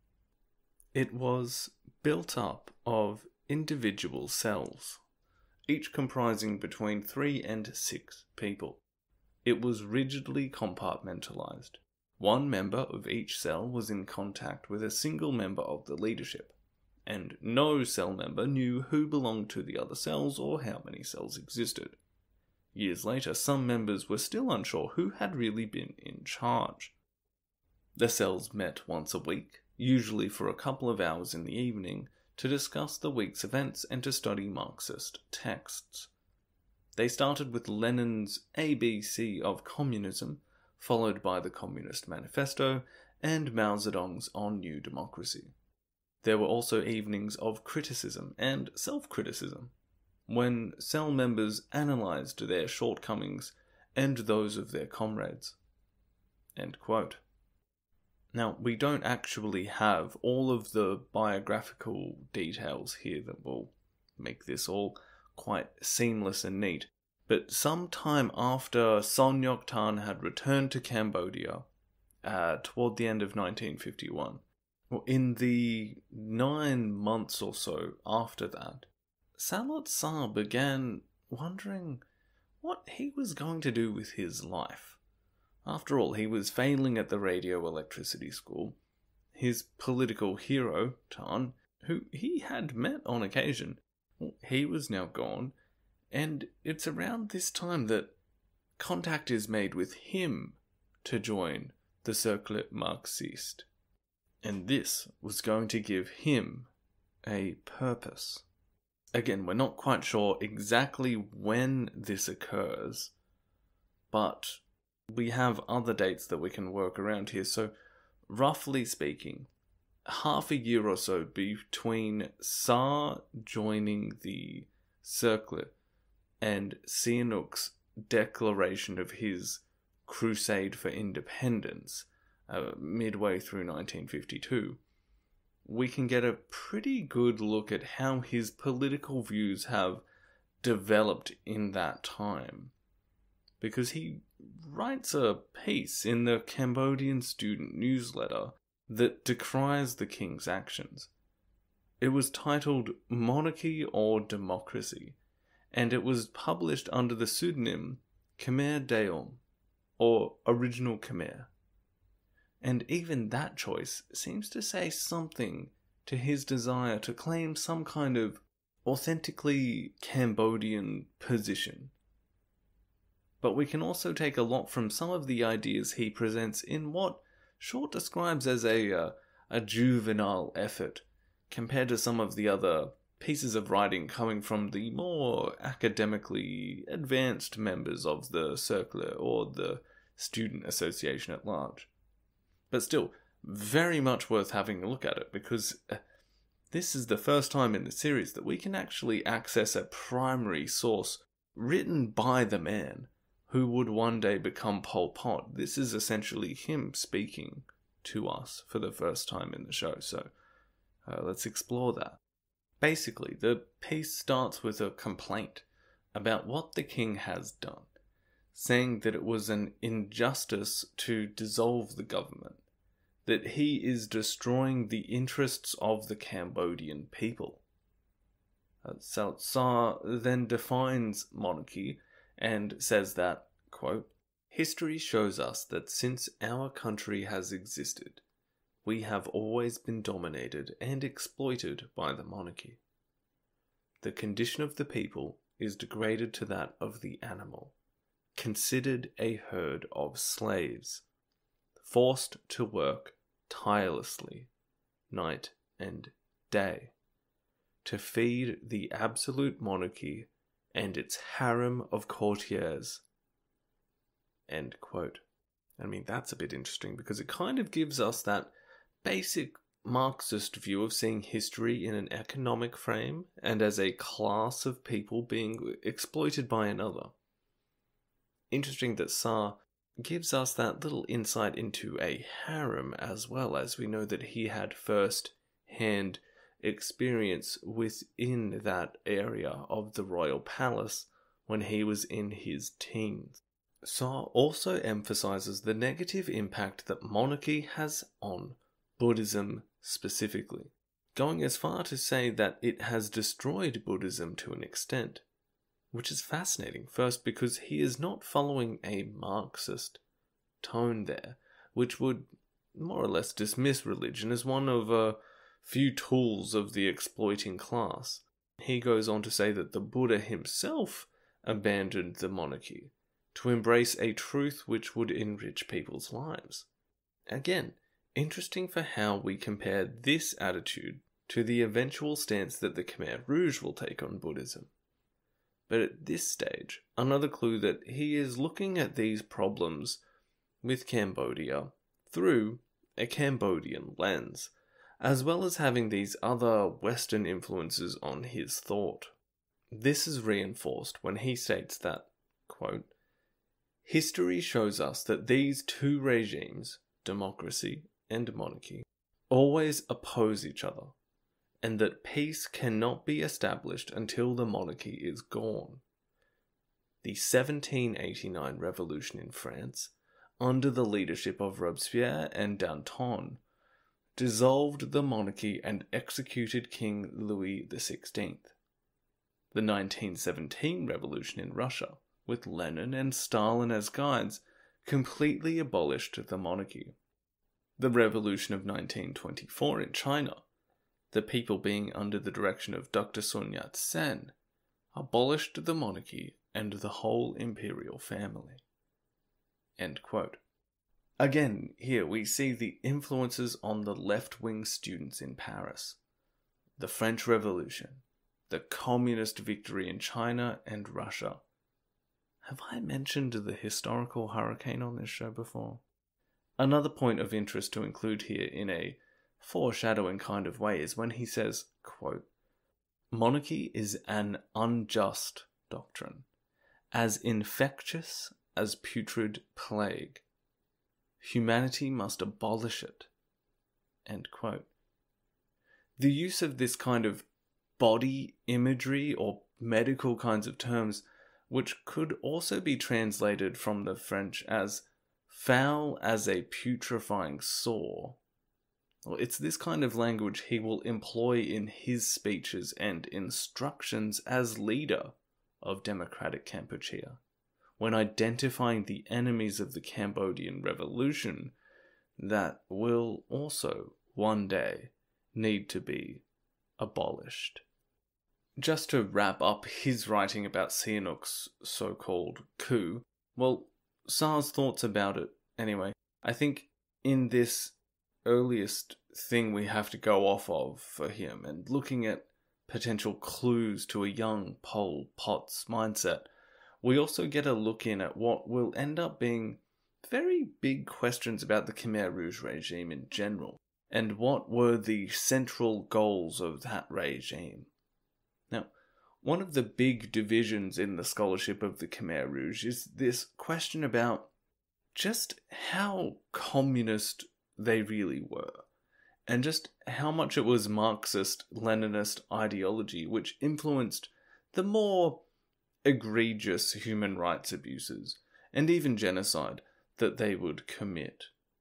"It was built up of individual cells, each comprising between three and six people. It was rigidly compartmentalized. One member of each cell was in contact with a single member of the leadership, and no cell member knew who belonged to the other cells or how many cells existed. Years later, some members were still unsure who had really been in charge. The cells met once a week, usually for a couple of hours in the evening, to discuss the week's events and to study Marxist texts. They started with Lenin's A B C of Communism, followed by the Communist Manifesto, and Mao Zedong's On New Democracy. There were also evenings of criticism and self-criticism, when cell members analysed their shortcomings and those of their comrades." End quote. Now, we don't actually have all of the biographical details here that will make this all quite seamless and neat, but sometime after Son Ngoc Thanh had returned to Cambodia, uh, toward the end of nineteen fifty-one, well, in the nine months or so after that, Salot Sa began wondering what he was going to do with his life. After all, he was failing at the radio electricity school. His political hero, Tan, who he had met on occasion, well, he was now gone, and it's around this time that contact is made with him to join the Cercle Marxiste. And this was going to give him a purpose. Again, we're not quite sure exactly when this occurs, but we have other dates that we can work around here. So, roughly speaking, half a year or so between Sa joining the Cercle and Sihanouk's declaration of his crusade for independence uh, midway through nineteen fifty-two, we can get a pretty good look at how his political views have developed in that time. Because he writes a piece in the Cambodian student newsletter that decries the king's actions. It was titled Monarchy or Democracy, and it was published under the pseudonym Khmer Daom, or Original Khmer. And even that choice seems to say something to his desire to claim some kind of authentically Cambodian position. But we can also take a lot from some of the ideas he presents in what Short describes as a, uh, a juvenile effort, compared to some of the other pieces of writing coming from the more academically advanced members of the Cercle or the student association at large. But still, very much worth having a look at it, because uh, this is the first time in the series that we can actually access a primary source written by the man who would one day become Pol Pot. This is essentially him speaking to us for the first time in the show, so uh, let's explore that. Basically, the piece starts with a complaint about what the king has done, saying that it was an injustice to dissolve the government, that he is destroying the interests of the Cambodian people. Uh, Salot Sa then defines monarchy and says that, quote, "History shows us that since our country has existed, we have always been dominated and exploited by the monarchy. The condition of the people is degraded to that of the animal, considered a herd of slaves, forced to work tirelessly, night and day, to feed the absolute monarchy and its harem of courtiers." End quote. I mean, that's a bit interesting because it kind of gives us that basic Marxist view of seeing history in an economic frame and as a class of people being exploited by another. Interesting that Sa gives us that little insight into a harem as well, as we know that he had first-hand experience within that area of the royal palace when he was in his teens. Sa also emphasizes the negative impact that monarchy has on Buddhism specifically, going as far to say that it has destroyed Buddhism to an extent, which is fascinating. First, because he is not following a Marxist tone there, which would more or less dismiss religion as one of a few tools of the exploiting class. He goes on to say that the Buddha himself abandoned the monarchy to embrace a truth which would enrich people's lives. Again, interesting for how we compare this attitude to the eventual stance that the Khmer Rouge will take on Buddhism. But at this stage, another clue that he is looking at these problems with Cambodia through a Cambodian lens, as well as having these other Western influences on his thought. This is reinforced when he states that, quote, "History shows us that these two regimes, democracy and monarchy, always oppose each other, and that peace cannot be established until the monarchy is gone. The seventeen eighty-nine revolution in France, under the leadership of Robespierre and Danton, dissolved the monarchy and executed King Louis the sixteenth. The nineteen seventeen revolution in Russia, with Lenin and Stalin as guides, completely abolished the monarchy. The revolution of nineteen twenty-four in China, the people being under the direction of Doctor Son Ngoc Thanh, abolished the monarchy and the whole imperial family. End quote. Again, here we see the influences on the left-wing students in Paris. The French Revolution, the communist victory in China and Russia. Have I mentioned the historical hurricane on this show before? Another point of interest to include here in a foreshadowing kind of way is when he says, quote, "Monarchy is an unjust doctrine, as infectious as putrid plague. Humanity must abolish it." End quote. The use of this kind of body imagery or medical kinds of terms, which could also be translated from the French as foul as a putrefying sore. Well, it's this kind of language he will employ in his speeches and instructions as leader of Democratic Kampuchea, when identifying the enemies of the Cambodian Revolution that will also, one day, need to be abolished. Just to wrap up his writing about Sihanouk's so-called coup, well, Sar's thoughts about it, anyway, I think in this earliest thing we have to go off of for him, and looking at potential clues to a young Pol Pot's mindset, we also get a look in at what will end up being very big questions about the Khmer Rouge regime in general, and what were the central goals of that regime. Now, one of the big divisions in the scholarship of the Khmer Rouge is this question about just how communist they really were, and just how much it was Marxist-Leninist ideology which influenced the more egregious human rights abuses, and even genocide, that they would commit.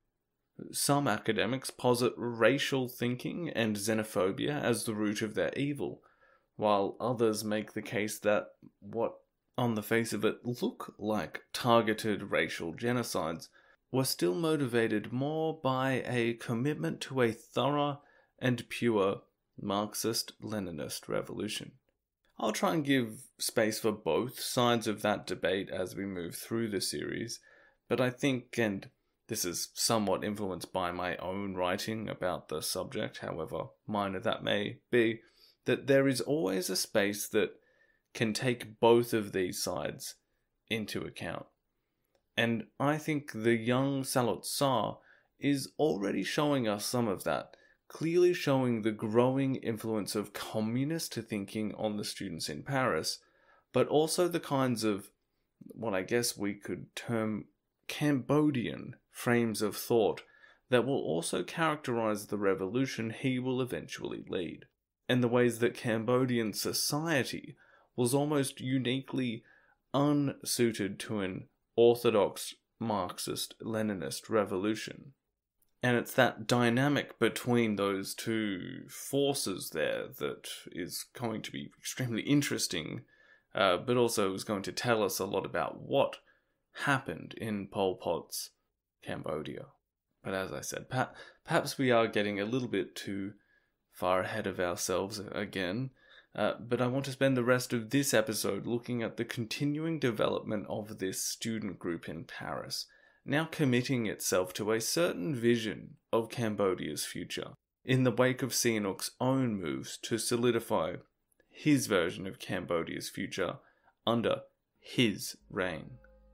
Some academics posit racial thinking and xenophobia as the root of their evil, while others make the case that what, on the face of it, look like targeted racial genocides were still motivated more by a commitment to a thorough and pure Marxist-Leninist revolution. I'll try and give space for both sides of that debate as we move through the series, but I think, and this is somewhat influenced by my own writing about the subject, however minor that may be, that there is always a space that can take both of these sides into account. And I think the young Salot Sar is already showing us some of that, clearly showing the growing influence of communist thinking on the students in Paris, but also the kinds of, what I guess we could term Cambodian frames of thought that will also characterize the revolution he will eventually lead, and the ways that Cambodian society was almost uniquely unsuited to an orthodox Marxist-Leninist revolution. And it's that dynamic between those two forces there that is going to be extremely interesting, uh, but also is going to tell us a lot about what happened in Pol Pot's Cambodia. But as I said, per- perhaps we are getting a little bit too far ahead of ourselves again, uh, but I want to spend the rest of this episode looking at the continuing development of this student group in Paris, now committing itself to a certain vision of Cambodia's future, in the wake of Sihanouk's own moves to solidify his version of Cambodia's future under his reign.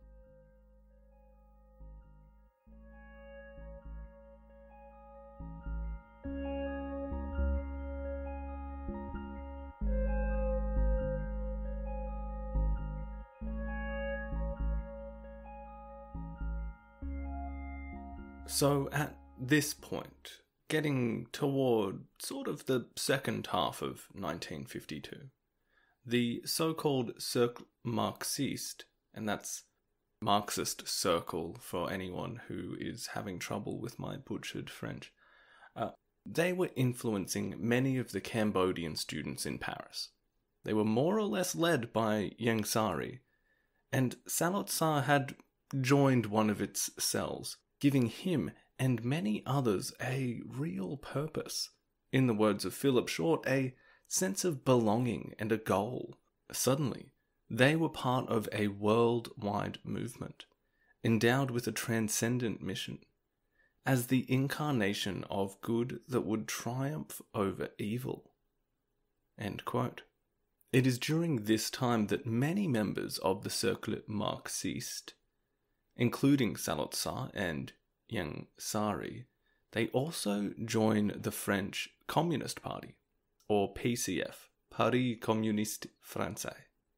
So at this point, getting toward sort of the second half of nineteen fifty-two, the so-called Cercle Marxiste, and that's Marxist circle for anyone who is having trouble with my butchered French, uh, they were influencing many of the Cambodian students in Paris. They were more or less led by Ieng Sari, and Salot Sa had joined one of its cells, giving him and many others a real purpose. In the words of Philip Short, a sense of belonging and a goal. Suddenly, they were part of a worldwide movement, endowed with a transcendent mission, as the incarnation of good that would triumph over evil. End quote. It is during this time that many members of the Cercle Marxiste, including Salot Sa and Ieng Sari, they also join the French Communist Party, or P C F, Parti Communiste Français.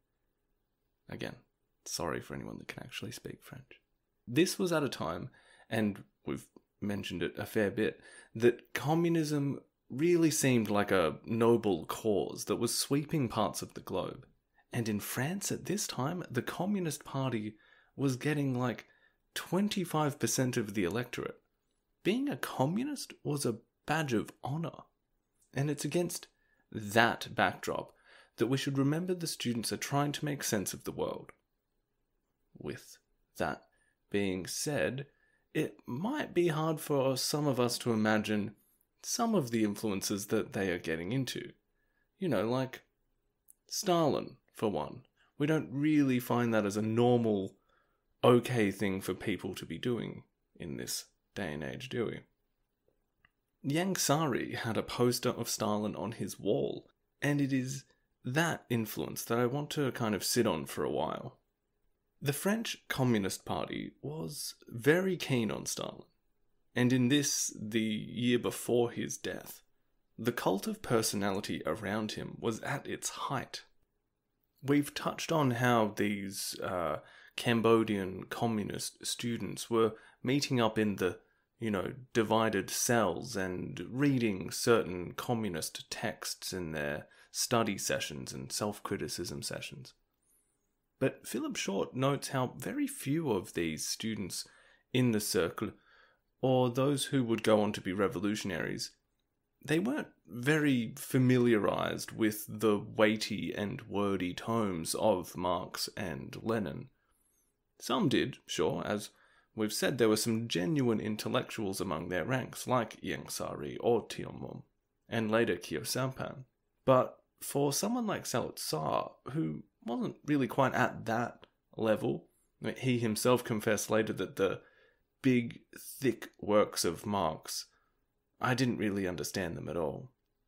Again, sorry for anyone that can actually speak French. This was at a time, and we've mentioned it a fair bit, that communism really seemed like a noble cause that was sweeping parts of the globe. And in France at this time, the Communist Party was getting like twenty-five percent of the electorate. Being a communist was a badge of honour. And it's against that backdrop that we should remember the students are trying to make sense of the world. With that being said, it might be hard for some of us to imagine some of the influences that they are getting into. You know, like Stalin, for one. We don't really find that as a normal, okay thing for people to be doing in this day and age, do we? Ieng Sari had a poster of Stalin on his wall, and it is that influence that I want to kind of sit on for a while. The French Communist Party was very keen on Stalin, and in this, the year before his death, the cult of personality around him was at its height. We've touched on how these uh, Cambodian communist students were meeting up in the, you know, divided cells and reading certain communist texts in their study sessions and self-criticism sessions. But Philip Short notes how very few of these students in the Cercle, or those who would go on to be revolutionaries, they weren't very familiarized with the weighty and wordy tomes of Marx and Lenin. Some did, sure, as we've said, there were some genuine intellectuals among their ranks, like Ieng Sari or Tiom Mom, and later Khieu Samphan. But for someone like Salot Sa, who wasn't really quite at that level, he himself confessed later that the big, thick works of Marx, I didn't really understand them at all.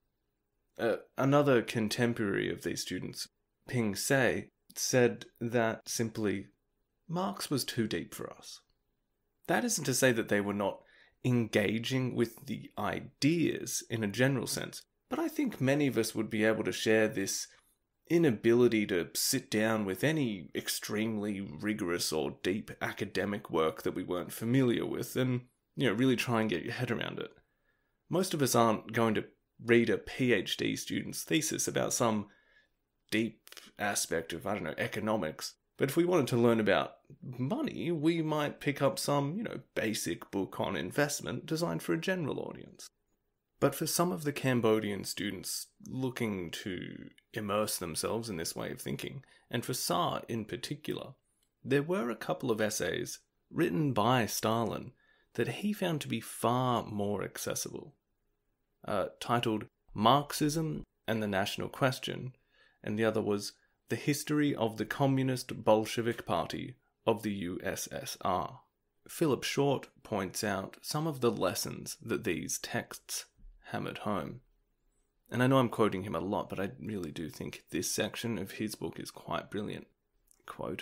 Uh, another contemporary of these students, Ping Se, said that simply, Marx was too deep for us. That isn't to say that they were not engaging with the ideas in a general sense, but I think many of us would be able to share this inability to sit down with any extremely rigorous or deep academic work that we weren't familiar with and, you know, really try and get your head around it. Most of us aren't going to read a PhD student's thesis about some deep aspect of, I don't know, economics. But if we wanted to learn about money, we might pick up some, you know, basic book on investment designed for a general audience. But for some of the Cambodian students looking to immerse themselves in this way of thinking, and for Sa in particular, there were a couple of essays written by Stalin that he found to be far more accessible. Uh, titled Marxism and the National Question, and the other was The History of the Communist Bolshevik Party of the U S S R. Philip Short points out some of the lessons that these texts hammered home. And I know I'm quoting him a lot, but I really do think this section of his book is quite brilliant. Quote,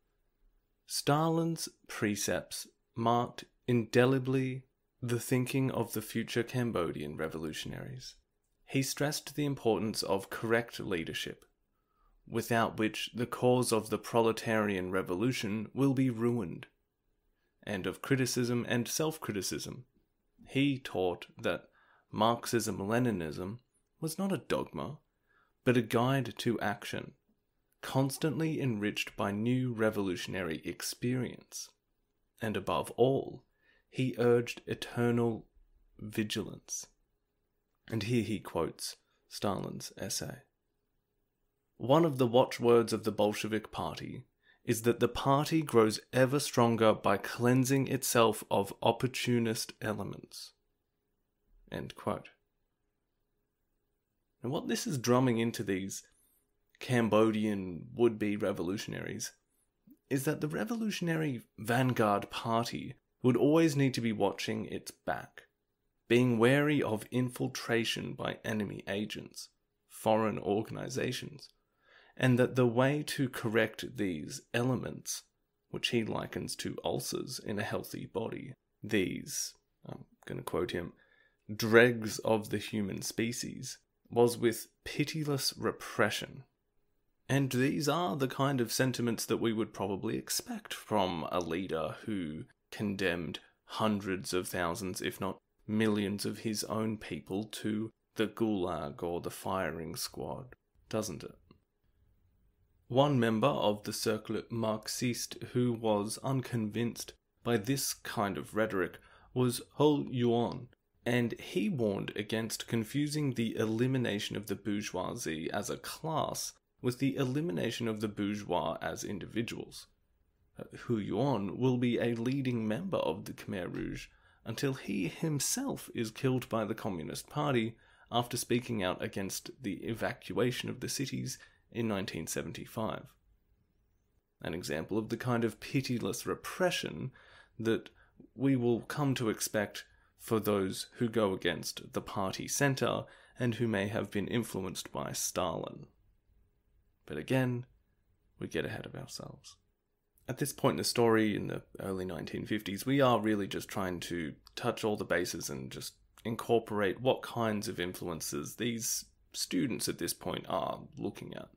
Stalin's precepts marked indelibly the thinking of the future Cambodian revolutionaries. He stressed the importance of correct leadership, without which the cause of the proletarian revolution will be ruined, and of criticism and self-criticism. He taught that Marxism-Leninism was not a dogma, but a guide to action, constantly enriched by new revolutionary experience. And above all, he urged eternal vigilance. And here he quotes Stalin's essay. one of the watchwords of the Bolshevik Party is that the party grows ever stronger by cleansing itself of opportunist elements. End quote. And what this is drumming into these Cambodian would-be revolutionaries is that the revolutionary vanguard party would always need to be watching its back, being wary of infiltration by enemy agents, foreign organizations, and that the way to correct these elements, which he likens to ulcers in a healthy body, these, I'm going to quote him, dregs of the human species, was with pitiless repression. And these are the kind of sentiments that we would probably expect from a leader who condemned hundreds of thousands, if not millions of his own people to the gulag or the firing squad, doesn't it? One member of the Cercle Marxiste who was unconvinced by this kind of rhetoric was Ho Yuan, and he warned against confusing the elimination of the bourgeoisie as a class with the elimination of the bourgeois as individuals. Hu Yuan will be a leading member of the Khmer Rouge until he himself is killed by the Communist Party after speaking out against the evacuation of the cities in nineteen seventy-five. An example of the kind of pitiless repression that we will come to expect for those who go against the party centre and who may have been influenced by Stalin. But again, we get ahead of ourselves. At this point in the story, in the early nineteen fifties, we are really just trying to touch all the bases and just incorporate what kinds of influences these students at this point are looking at.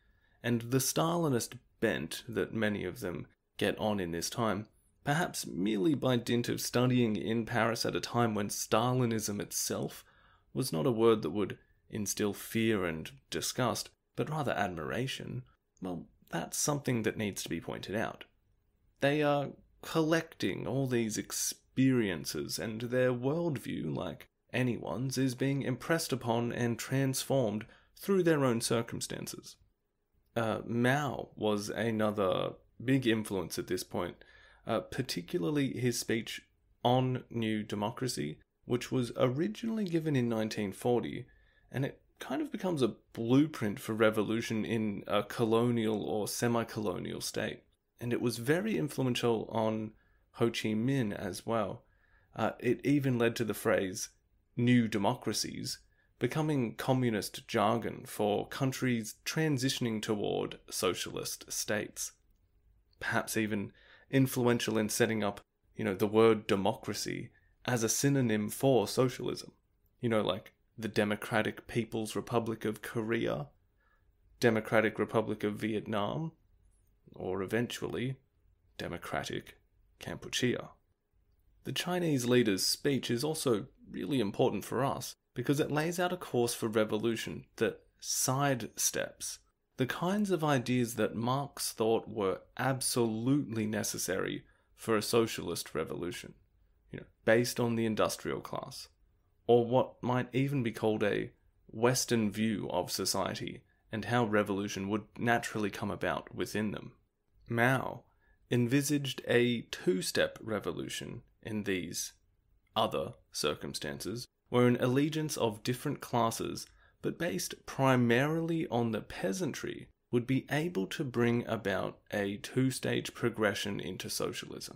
And the Stalinist bent that many of them get on in this time, perhaps merely by dint of studying in Paris at a time when Stalinism itself was not a word that would instill fear and disgust, but rather admiration, well, that's something that needs to be pointed out. They are collecting all these experiences, and their worldview, like anyone's, is being impressed upon and transformed through their own circumstances. Uh, Mao was another big influence at this point, uh, particularly his speech on New Democracy, which was originally given in nineteen forty, and it kind of becomes a blueprint for revolution in a colonial or semi-colonial state. And it was very influential on Ho Chi Minh as well. Uh, it even led to the phrase new democracies becoming communist jargon for countries transitioning toward socialist states. Perhaps even influential in setting up, you know, the word democracy as a synonym for socialism. You know, like the Democratic People's Republic of Korea, Democratic Republic of Vietnam, or eventually, Democratic Cambodia. The Chinese leader's speech is also really important for us because it lays out a course for revolution that sidesteps the kinds of ideas that Marx thought were absolutely necessary for a socialist revolution, you know, based on the industrial class, or what might even be called a Western view of society and how revolution would naturally come about within them. Mao envisaged a two-step revolution in these other circumstances, where an allegiance of different classes, but based primarily on the peasantry, would be able to bring about a two-stage progression into socialism.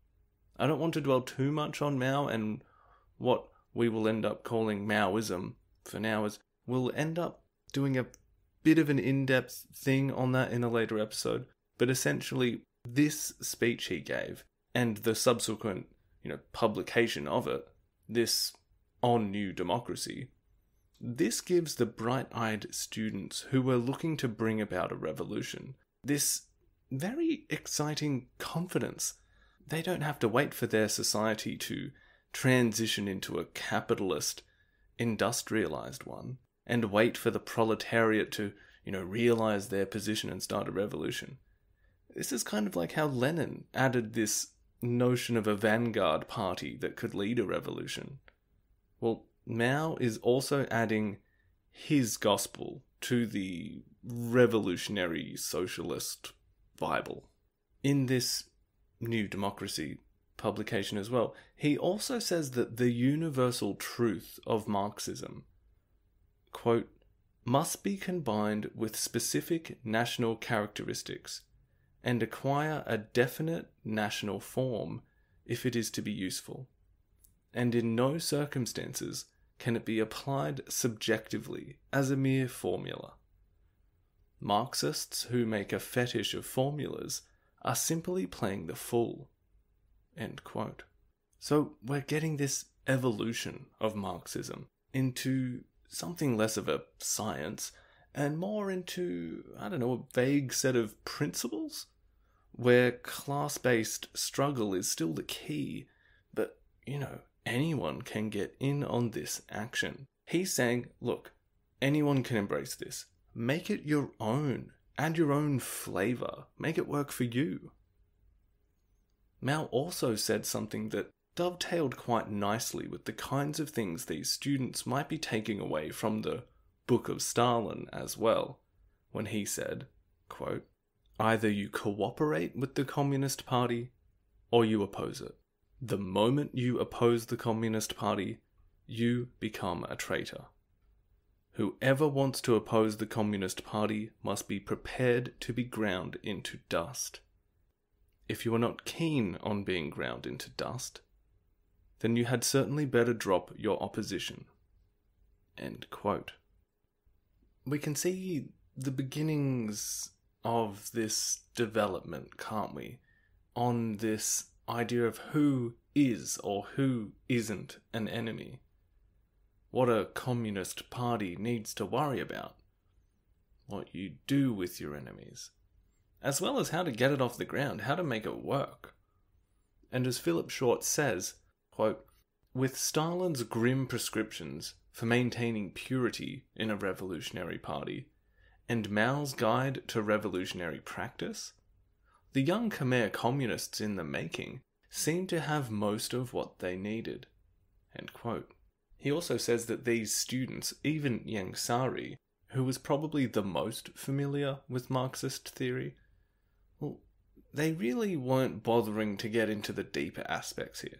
I don't want to dwell too much on Mao, and what we will end up calling Maoism for now is we'll end up doing a bit of an in-depth thing on that in a later episode, but essentially this speech he gave and the subsequent, you know, publication of it, this on New Democracy, this gives the bright-eyed students who were looking to bring about a revolution this very exciting confidence. They don't have to wait for their society to transition into a capitalist, industrialized one, and wait for the proletariat to, you know, realize their position and start a revolution. This is kind of like how Lenin added this notion of a vanguard party that could lead a revolution. Well, Mao is also adding his gospel to the revolutionary socialist Bible. In this New Democracy publication as well, he also says that the universal truth of Marxism, quote, must be combined with specific national characteristics and acquire a definite national form if it is to be useful, and in no circumstances can it be applied subjectively as a mere formula. Marxists who make a fetish of formulas are simply playing the fool. End quote. So we're getting this evolution of Marxism into something less of a science and more into, I don't know, a vague set of principles where class-based struggle is still the key, but, you know, anyone can get in on this action. He's saying, look, anyone can embrace this. Make it your own. Add your own flavour. Make it work for you. Mao also said something that dovetailed quite nicely with the kinds of things these students might be taking away from the Book of Stalin as well, when he said, quote, either you cooperate with the Communist Party or you oppose it. The moment you oppose the Communist Party, you become a traitor. Whoever wants to oppose the Communist Party must be prepared to be ground into dust. If you are not keen on being ground into dust, then you had certainly better drop your opposition. End quote. We can see the beginnings of this development, can't we? On this idea of who is or who isn't an enemy. What a communist party needs to worry about. What you do with your enemies. As well as how to get it off the ground, how to make it work. And as Philip Short says, quote, with Stalin's grim prescriptions for maintaining purity in a revolutionary party, and Mao's guide to revolutionary practice, the young Khmer communists in the making seemed to have most of what they needed. End quote. He also says that these students, even Ieng Sari, who was probably the most familiar with Marxist theory, well, they really weren't bothering to get into the deeper aspects here.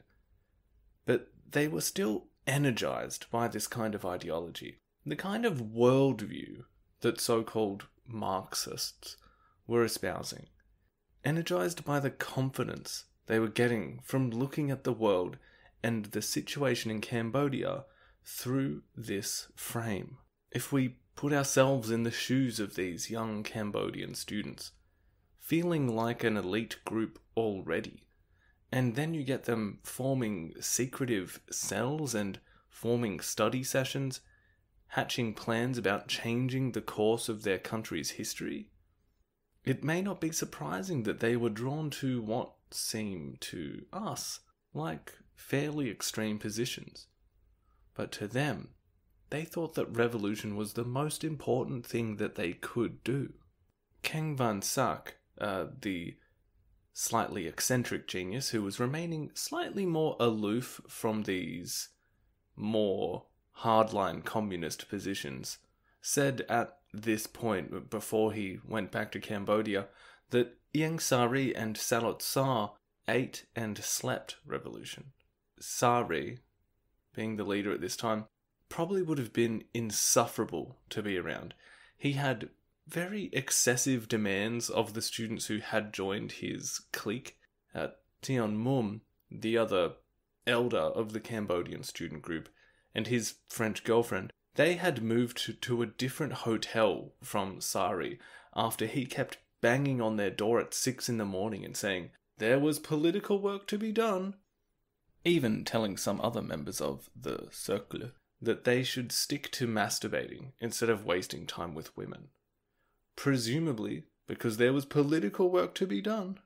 But they were still energized by this kind of ideology, the kind of worldview that so-called Marxists were espousing, energized by the confidence they were getting from looking at the world and the situation in Cambodia through this frame. If we put ourselves in the shoes of these young Cambodian students, feeling like an elite group already, and then you get them forming secretive cells and forming study sessions, hatching plans about changing the course of their country's history, it may not be surprising that they were drawn to what seem to us like fairly extreme positions. But to them, they thought that revolution was the most important thing that they could do. King Van Sak, uh, the slightly eccentric genius who was remaining slightly more aloof from these more hardline communist positions, said at this point, before he went back to Cambodia, that Ieng Sari and Salot Sa ate and slept revolution. Sari, being the leader at this time, probably would have been insufferable to be around. He had very excessive demands of the students who had joined his clique. Uh, Tion Mum, the other elder of the Cambodian student group, and his French girlfriend, they had moved to, to a different hotel from Sari after he kept banging on their door at six in the morning and saying there was political work to be done, even telling some other members of the Cercle that they should stick to masturbating instead of wasting time with women. Presumably because there was political work to be done.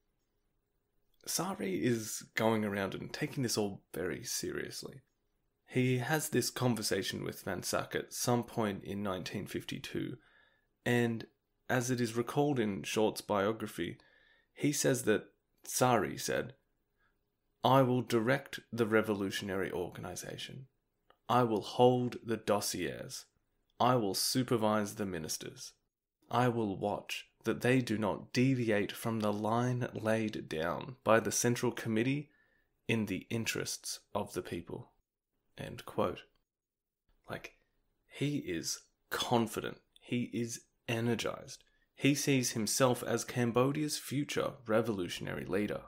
Sari is going around and taking this all very seriously. He has this conversation with Van Sak at some point in nineteen fifty-two, and as it is recalled in Short's biography, he says that Sari said, "I will direct the revolutionary organization. I will hold the dossiers. I will supervise the ministers. I will watch that they do not deviate from the line laid down by the Central Committee in the interests of the people." End quote. Like, he is confident. He is energized. He sees himself as Cambodia's future revolutionary leader.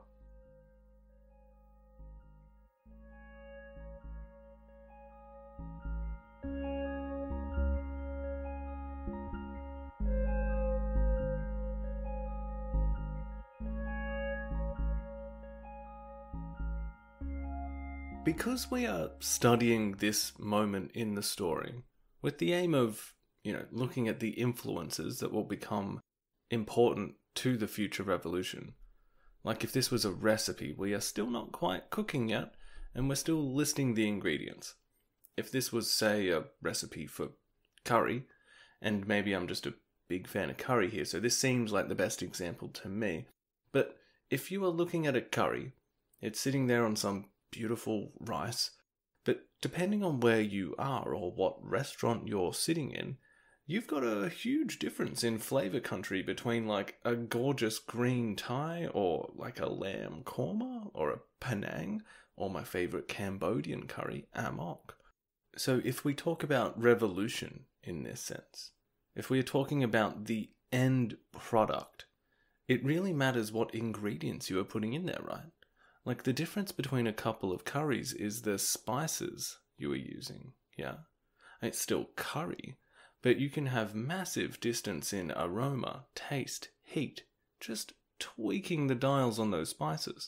Because we are studying this moment in the story with the aim of, you know, looking at the influences that will become important to the future revolution. Like if this was a recipe, we are still not quite cooking yet, and we're still listing the ingredients. If this was, say, a recipe for curry, and maybe I'm just a big fan of curry here, so this seems like the best example to me. But if you are looking at a curry, it's sitting there on some beautiful rice, but depending on where you are or what restaurant you're sitting in, you've got a huge difference in flavor country between like a gorgeous green Thai or like a lamb korma or a Penang or my favorite Cambodian curry, amok. So if we talk about revolution in this sense, if we are talking about the end product, it really matters what ingredients you are putting in there, right? Like, the difference between a couple of curries is the spices you are using, yeah? It's still curry, but you can have massive distance in aroma, taste, heat, just tweaking the dials on those spices.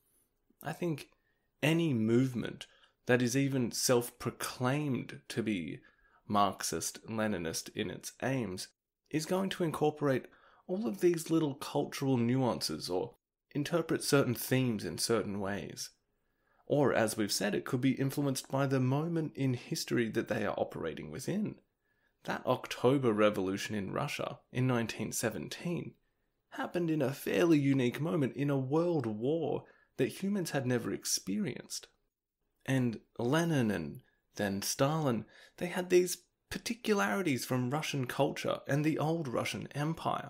I think any movement that is even self-proclaimed to be Marxist-Leninist in its aims is going to incorporate all of these little cultural nuances or interpret certain themes in certain ways. Or, as we've said, it could be influenced by the moment in history that they are operating within. That October Revolution in Russia in nineteen seventeen happened in a fairly unique moment in a world war that humans had never experienced. And Lenin and then Stalin, they had these particularities from Russian culture and the old Russian Empire.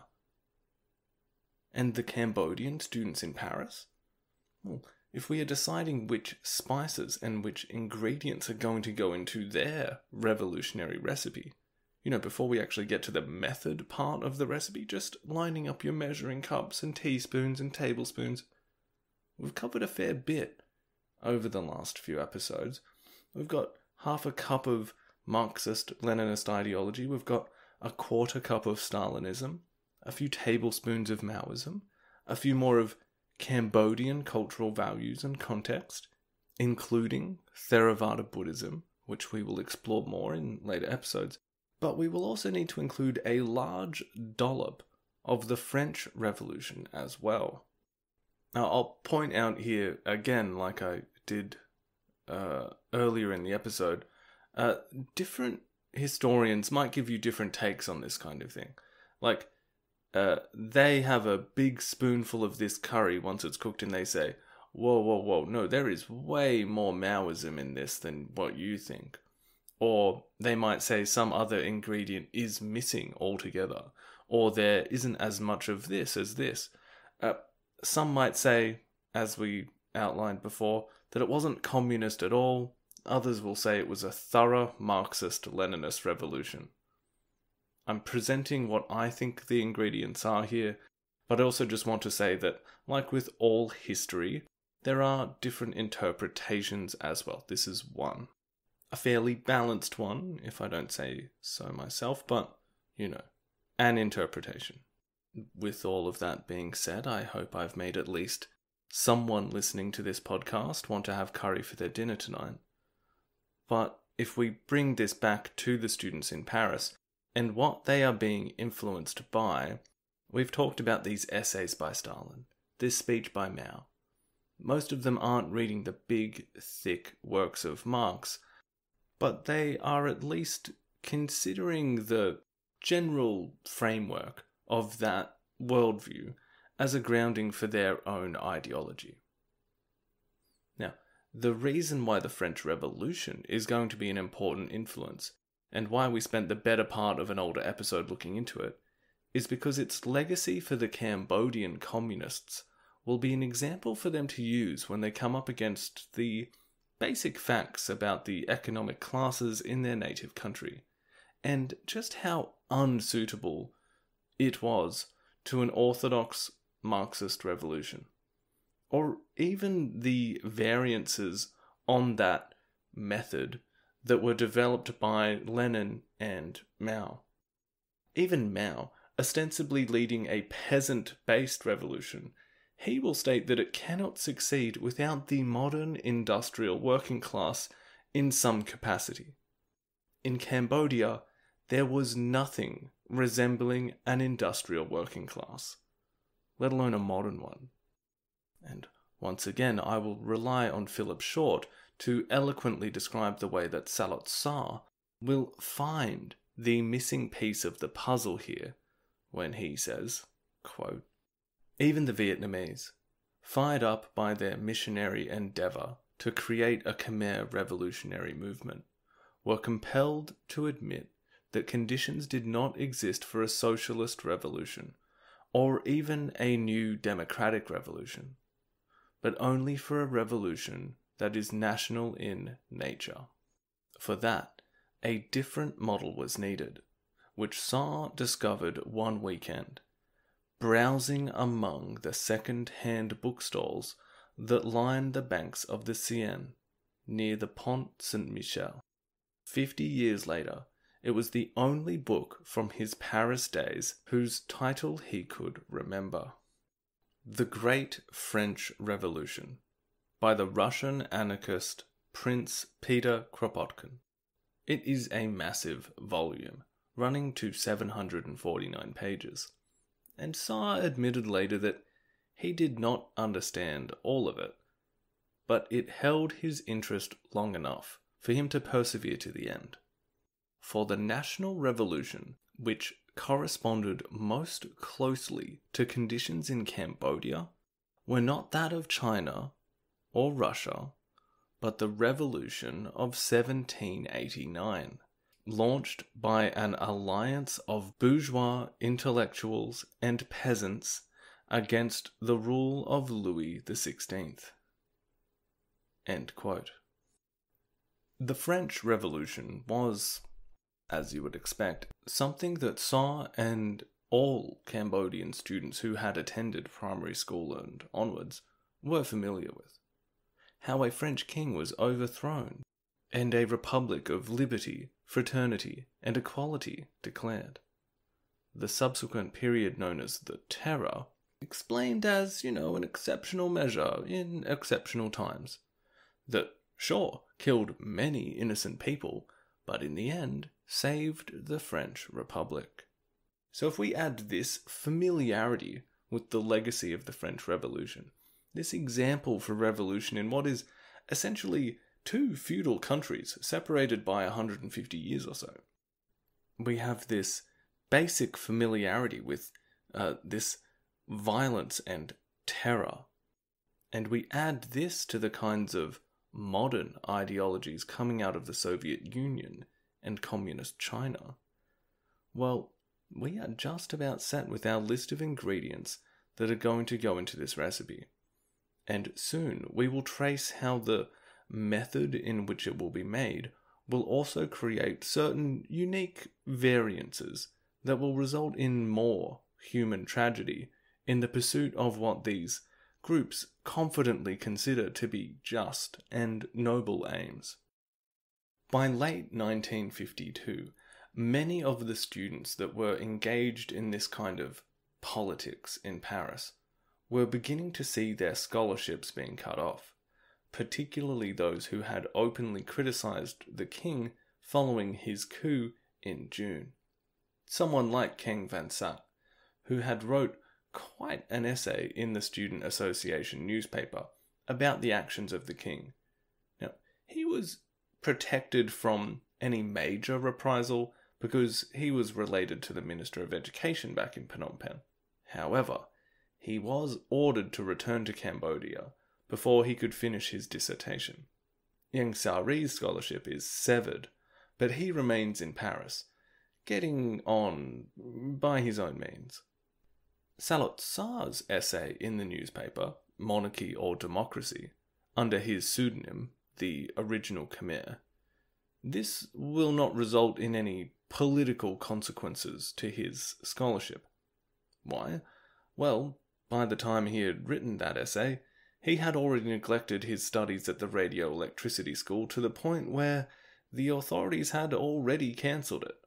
And the Cambodian students in Paris? Well, if we are deciding which spices and which ingredients are going to go into their revolutionary recipe, you know, before we actually get to the method part of the recipe, just lining up your measuring cups and teaspoons and tablespoons, we've covered a fair bit over the last few episodes. We've got half a cup of Marxist-Leninist ideology, we've got a quarter cup of Stalinism, a few tablespoons of Maoism, a few more of Cambodian cultural values and context, including Theravada Buddhism, which we will explore more in later episodes, but we will also need to include a large dollop of the French Revolution as well. Now, I'll point out here, again, like I did uh, earlier in the episode, uh, different historians might give you different takes on this kind of thing. Like, Uh, they have a big spoonful of this curry once it's cooked and they say, whoa, whoa, whoa, no, there is way more Maoism in this than what you think. Or they might say some other ingredient is missing altogether, or there isn't as much of this as this. Uh, some might say, as we outlined before, that it wasn't communist at all. Others will say it was a thorough Marxist-Leninist revolution. I'm presenting what I think the ingredients are here, but I also just want to say that, like with all history, there are different interpretations as well. This is one. A fairly balanced one, if I don't say so myself, but, you know, an interpretation. With all of that being said, I hope I've made at least someone listening to this podcast want to have curry for their dinner tonight. But if we bring this back to the students in Paris, and what they are being influenced by, we've talked about these essays by Stalin, this speech by Mao. Most of them aren't reading the big, thick works of Marx, but they are at least considering the general framework of that worldview as a grounding for their own ideology. Now, the reason why the French Revolution is going to be an important influence, and why we spent the better part of an older episode looking into it, is because its legacy for the Cambodian communists will be an example for them to use when they come up against the basic facts about the economic classes in their native country, and just how unsuitable it was to an orthodox Marxist revolution, or even the variances on that method that were developed by Lenin and Mao. Even Mao, ostensibly leading a peasant-based revolution, he will state that it cannot succeed without the modern industrial working class in some capacity. In Cambodia, there was nothing resembling an industrial working class, let alone a modern one. And once again, I will rely on Philip Short to eloquently describe the way that Salot Sa will find the missing piece of the puzzle here when he says, quote, "Even the Vietnamese, fired up by their missionary endeavour to create a Khmer revolutionary movement, were compelled to admit that conditions did not exist for a socialist revolution, or even a new democratic revolution, but only for a revolution that is national in nature. For that, a different model was needed, which Sa discovered one weekend, browsing among the second-hand bookstalls that lined the banks of the Seine, near the Pont Saint-Michel. Fifty years later, it was the only book from his Paris days whose title he could remember. The Great French Revolution, by the Russian anarchist Prince Peter Kropotkin. It is a massive volume, running to seven hundred forty-nine pages, and Sa admitted later that he did not understand all of it, but it held his interest long enough for him to persevere to the end. For the national revolution, which corresponded most closely to conditions in Cambodia, were not that of China or Russia, but the revolution of seventeen eighty-nine, launched by an alliance of bourgeois intellectuals and peasants against the rule of Louis the sixteenth. End quote. The French Revolution was, as you would expect, something that Sa and all Cambodian students who had attended primary school and onwards were familiar with. How a French king was overthrown, and a republic of liberty, fraternity, and equality declared. The subsequent period known as the Terror, explained as, you know, an exceptional measure in exceptional times, that, sure, killed many innocent people, but in the end saved the French Republic. So if we add this familiarity with the legacy of the French Revolution, this example for revolution in what is essentially two feudal countries separated by one hundred fifty years or so, we have this basic familiarity with uh, this violence and terror, and we add this to the kinds of modern ideologies coming out of the Soviet Union and communist China, well, we are just about set with our list of ingredients that are going to go into this recipe. And soon we will trace how the method in which it will be made will also create certain unique variances that will result in more human tragedy in the pursuit of what these groups confidently consider to be just and noble aims. By late nineteen fifty-two, many of the students that were engaged in this kind of politics in Paris were beginning to see their scholarships being cut off, particularly those who had openly criticized the king following his coup in June. Someone like King Van Sat, who had wrote quite an essay in the Student Association newspaper about the actions of the king. Now, he was protected from any major reprisal because he was related to the Minister of Education back in Phnom Penh. However, he was ordered to return to Cambodia before he could finish his dissertation. Ieng Sari's scholarship is severed, but he remains in Paris, getting on by his own means. Salot Sar's essay in the newspaper, Monarchy or Democracy, under his pseudonym, the original Khmer, this will not result in any political consequences to his scholarship. Why? Well, by the time he had written that essay, he had already neglected his studies at the radio electricity school to the point where the authorities had already cancelled it.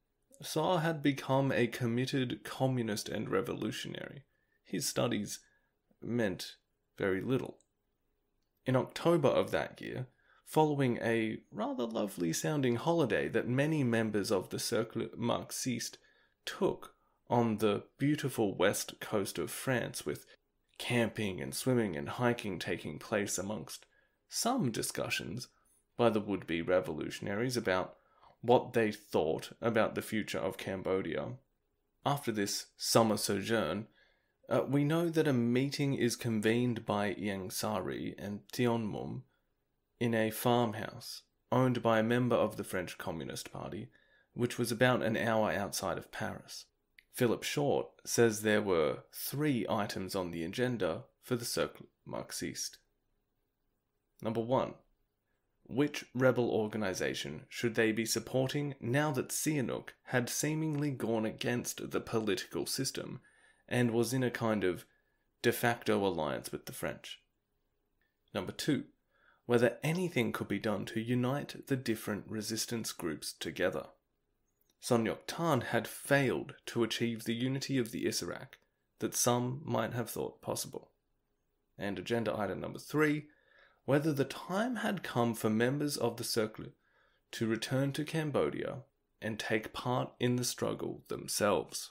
Sa had become a committed communist and revolutionary. His studies meant very little. In October of that year, following a rather lovely-sounding holiday that many members of the Cercle Marxiste took on the beautiful west coast of France, with camping and swimming and hiking taking place amongst some discussions by the would-be revolutionaries about what they thought about the future of Cambodia. After this summer sojourn, uh, we know that a meeting is convened by Ieng Sari and Tion Mum in a farmhouse owned by a member of the French Communist Party, which was about an hour outside of Paris. Philip Short says there were three items on the agenda for the Cercle Marxiste. Number one. Which rebel organisation should they be supporting now that Sihanouk had seemingly gone against the political system and was in a kind of de facto alliance with the French? Number two. Whether anything could be done to unite the different resistance groups together. Son Ngoc Thanh had failed to achieve the unity of the Issarak that some might have thought possible. And agenda item number three, whether the time had come for members of the Cercle to return to Cambodia and take part in the struggle themselves.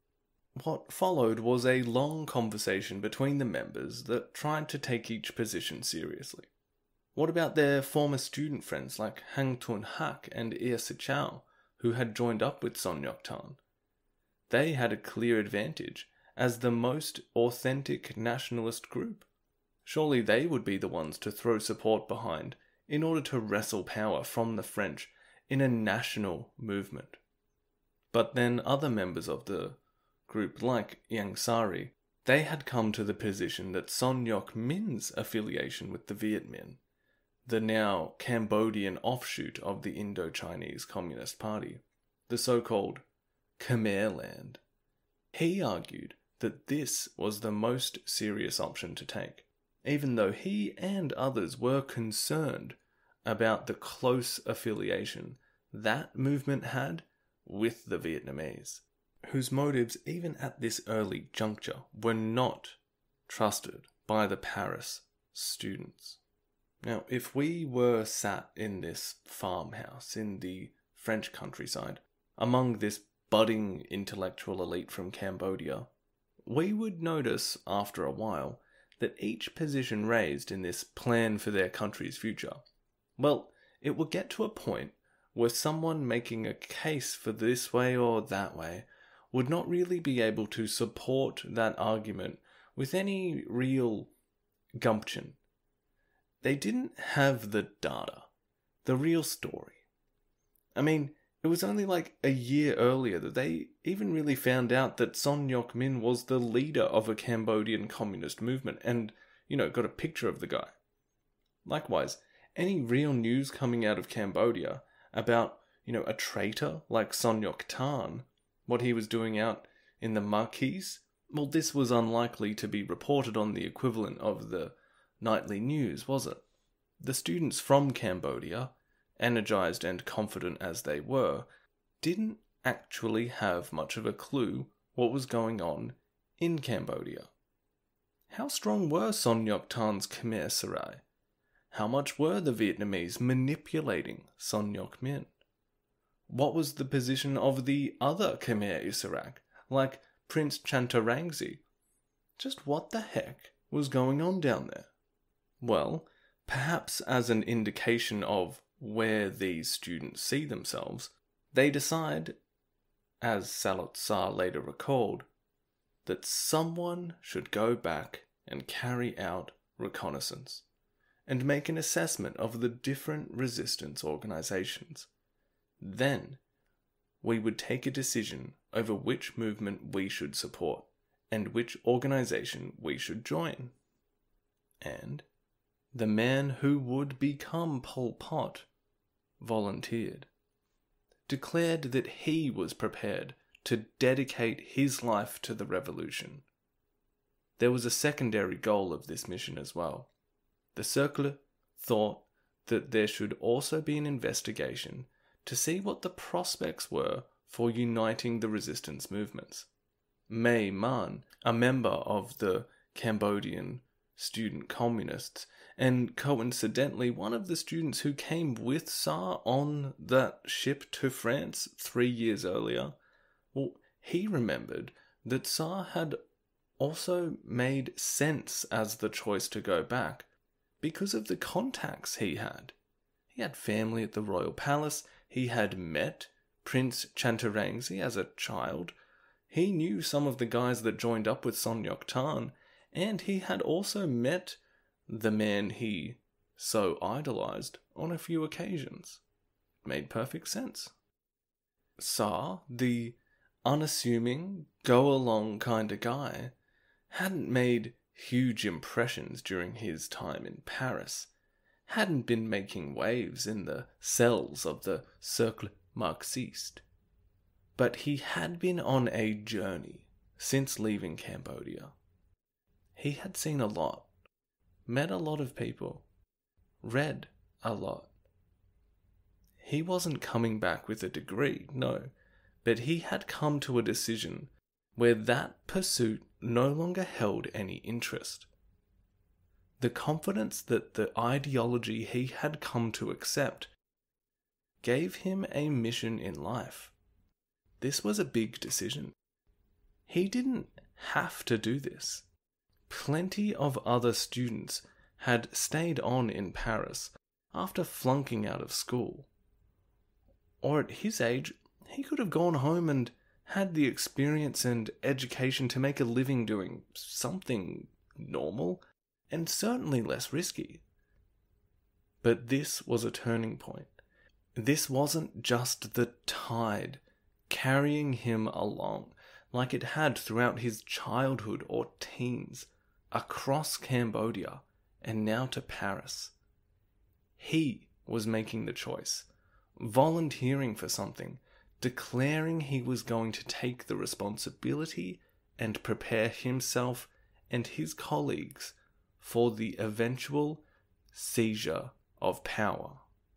What followed was a long conversation between the members that tried to take each position seriously. What about their former student friends like Hang Tun Hak and Ir Sichao, who had joined up with Son Ngoc Thanh? They had a clear advantage as the most authentic nationalist group. Surely they would be the ones to throw support behind in order to wrestle power from the French in a national movement. But then other members of the group, like Ieng Sari, they had come to the position that Son Ngoc Minh's affiliation with the Viet Minh, the now Cambodian offshoot of the Indo-Chinese Communist Party, the so-called Khmer Land, he argued that this was the most serious option to take, even though he and others were concerned about the close affiliation that movement had with the Vietnamese, whose motives even at this early juncture were not trusted by the Paris students. Now, if we were sat in this farmhouse in the French countryside, among this budding intellectual elite from Cambodia, we would notice after a while that each position raised in this plan for their country's future, well, it would get to a point where someone making a case for this way or that way would not really be able to support that argument with any real gumption. They didn't have the data, the real story. I mean, it was only like a year earlier that they even really found out that Son Ngoc Minh was the leader of a Cambodian communist movement and, you know, got a picture of the guy. Likewise, any real news coming out of Cambodia about, you know, a traitor like Son Ngoc Thanh, what he was doing out in the Marquise, well, this was unlikely to be reported on the equivalent of the nightly news, was it? The students from Cambodia, energized and confident as they were, didn't actually have much of a clue what was going on in Cambodia. How strong were Son Ngoc Thanh's Khmer Sarai? How much were the Vietnamese manipulating Son Ngoc Minh? What was the position of the other Khmer Issarak, like Prince Chantarangsi? Just what the heck was going on down there? Well, perhaps as an indication of where these students see themselves, they decide, as Salot Sa later recalled, that someone should go back and carry out reconnaissance and make an assessment of the different resistance organizations. Then, we would take a decision over which movement we should support and which organization we should join. And the man who would become Pol Pot volunteered, declared that he was prepared to dedicate his life to the revolution. There was a secondary goal of this mission as well. The Cercle thought that there should also be an investigation to see what the prospects were for uniting the resistance movements. May Man, a member of the Cambodian student communists, and coincidentally one of the students who came with Sarr on that ship to France three years earlier, well, he remembered that Sarr had also made sense as the choice to go back because of the contacts he had. He had family at the royal palace, he had met Prince Chantarangsi as a child, he knew some of the guys that joined up with Son Ngoc Thanh, and he had also met the man he so idolized on a few occasions. It made perfect sense. Sarr, the unassuming, go-along kind of guy, hadn't made huge impressions during his time in Paris, hadn't been making waves in the cells of the Cercle Marxiste. But he had been on a journey since leaving Cambodia. He had seen a lot, met a lot of people, read a lot. He wasn't coming back with a degree, no, but he had come to a decision where that pursuit no longer held any interest. The confidence that the ideology he had come to accept gave him a mission in life. This was a big decision. He didn't have to do this. Plenty of other students had stayed on in Paris after flunking out of school. Or at his age, he could have gone home and had the experience and education to make a living doing something normal and certainly less risky. But this was a turning point. This wasn't just the tide carrying him along like it had throughout his childhood or teens, across Cambodia and now to Paris. He was making the choice, volunteering for something, declaring he was going to take the responsibility and prepare himself and his colleagues for the eventual seizure of power.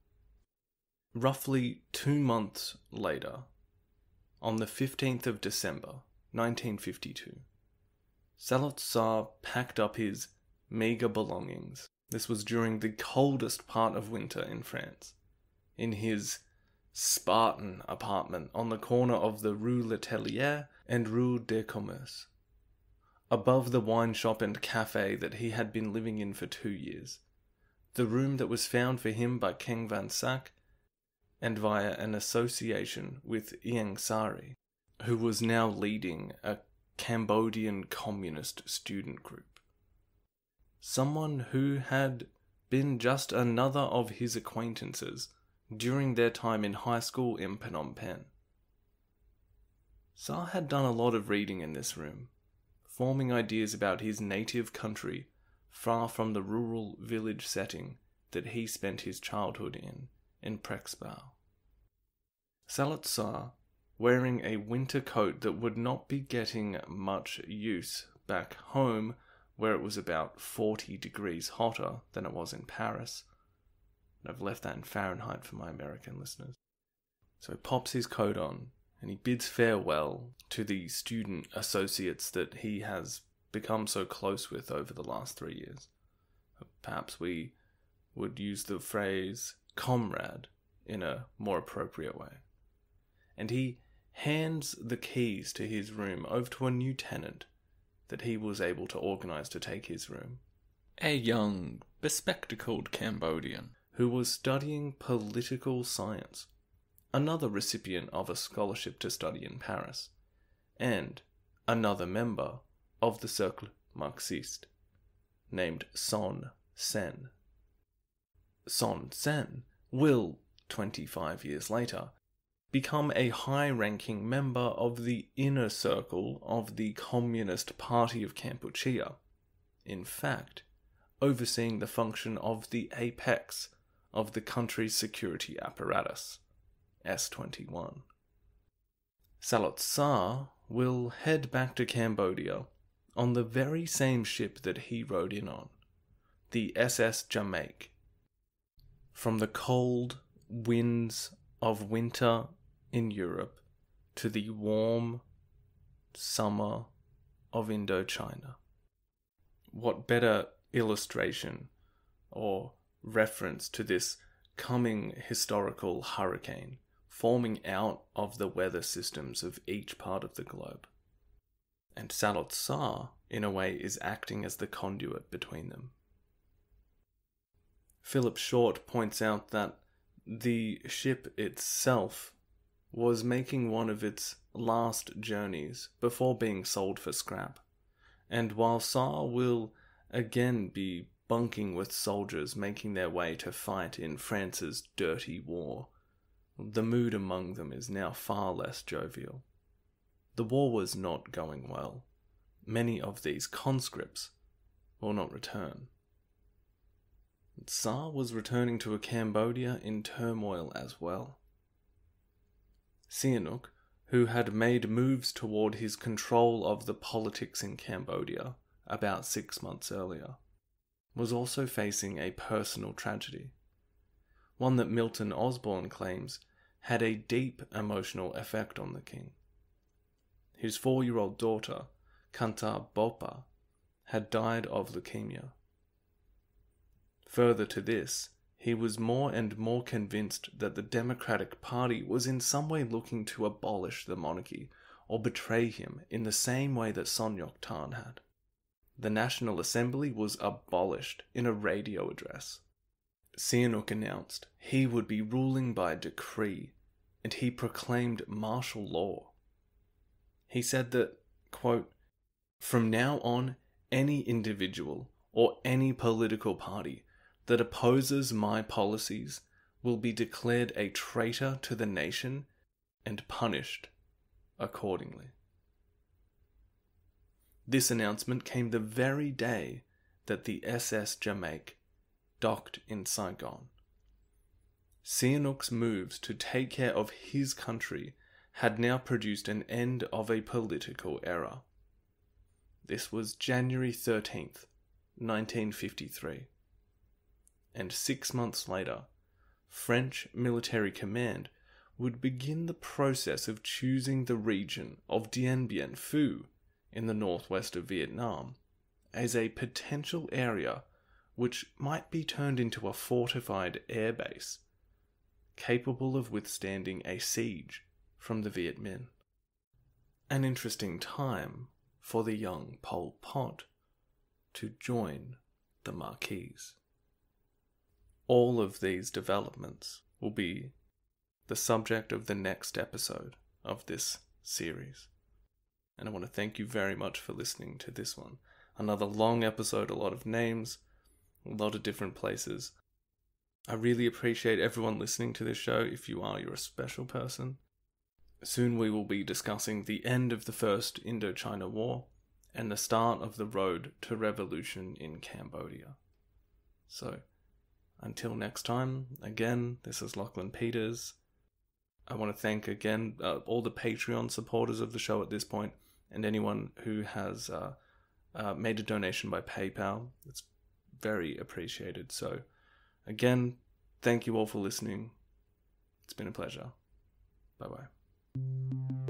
Roughly two months later, on the fifteenth of December, nineteen fifty-two, Saloth Sarr packed up his meagre belongings. This was during the coldest part of winter in France, in his Spartan apartment on the corner of the Rue Letellier and Rue des Commerces, above the wine shop and cafe that he had been living in for two years, the room that was found for him by King Van Sac and via an association with Ieng Sari, who was now leading a Cambodian communist student group. Someone who had been just another of his acquaintances during their time in high school in Phnom Penh. Sarr had done a lot of reading in this room, forming ideas about his native country far from the rural village setting that he spent his childhood in, in Prexbao. Saloth Sarr, wearing a winter coat that would not be getting much use back home, where it was about forty degrees hotter than it was in Paris. And I've left that in Fahrenheit for my American listeners. So he pops his coat on, and he bids farewell to the student associates that he has become so close with over the last three years. Perhaps we would use the phrase comrade in a more appropriate way. And he hands the keys to his room over to a new tenant that he was able to organize to take his room. A young, bespectacled Cambodian who was studying political science, another recipient of a scholarship to study in Paris, and another member of the Cercle Marxiste, named Son Sen. Son Sen will, twenty-five years later, become a high-ranking member of the inner circle of the Communist Party of Kampuchea, in fact, overseeing the function of the apex of the country's security apparatus, S twenty-one. Salot Sa will head back to Cambodia on the very same ship that he rode in on, the S S Jamaica. From the cold winds of winter in Europe to the warm summer of Indochina. What better illustration or reference to this coming historical hurricane forming out of the weather systems of each part of the globe? And Salot Sa, in a way, is acting as the conduit between them. Philip Short points out that the ship itself was making one of its last journeys before being sold for scrap, and while Sa will again be bunking with soldiers making their way to fight in France's dirty war, the mood among them is now far less jovial. The war was not going well. Many of these conscripts will not return. Sa was returning to a Cambodia in turmoil as well. Sihanouk, who had made moves toward his control of the politics in Cambodia about six months earlier, was also facing a personal tragedy, one that Milton Osborne claims had a deep emotional effect on the king. His four-year-old daughter, Kanta Bopa, had died of leukemia. Further to this, he was more and more convinced that the Democratic Party was in some way looking to abolish the monarchy or betray him in the same way that Son Ngoc Thanh had. The National Assembly was abolished in a radio address. Sihanouk announced he would be ruling by decree, and he proclaimed martial law. He said that, quote, "From now on, any individual or any political party that opposes my policies will be declared a traitor to the nation and punished accordingly." This announcement came the very day that the S S Jamaica docked in Saigon. Sihanouk's moves to take care of his country had now produced an end of a political era. This was January thirteenth, nineteen fifty-three. And six months later, French military command would begin the process of choosing the region of Dien Bien Phu in the northwest of Vietnam as a potential area which might be turned into a fortified airbase capable of withstanding a siege from the Viet Minh. An interesting time for the young Pol Pot to join the Marquis. All of these developments will be the subject of the next episode of this series. And I want to thank you very much for listening to this one. Another long episode, a lot of names, a lot of different places. I really appreciate everyone listening to this show. If you are, you're a special person. Soon we will be discussing the end of the First Indochina War and the start of the road to revolution in Cambodia. So, until next time, again, this is Lachlan Peters. I want to thank again uh, all the Patreon supporters of the show at this point, and anyone who has uh, uh, made a donation by PayPal. It's very appreciated. So, again, thank you all for listening. It's been a pleasure. Bye-bye.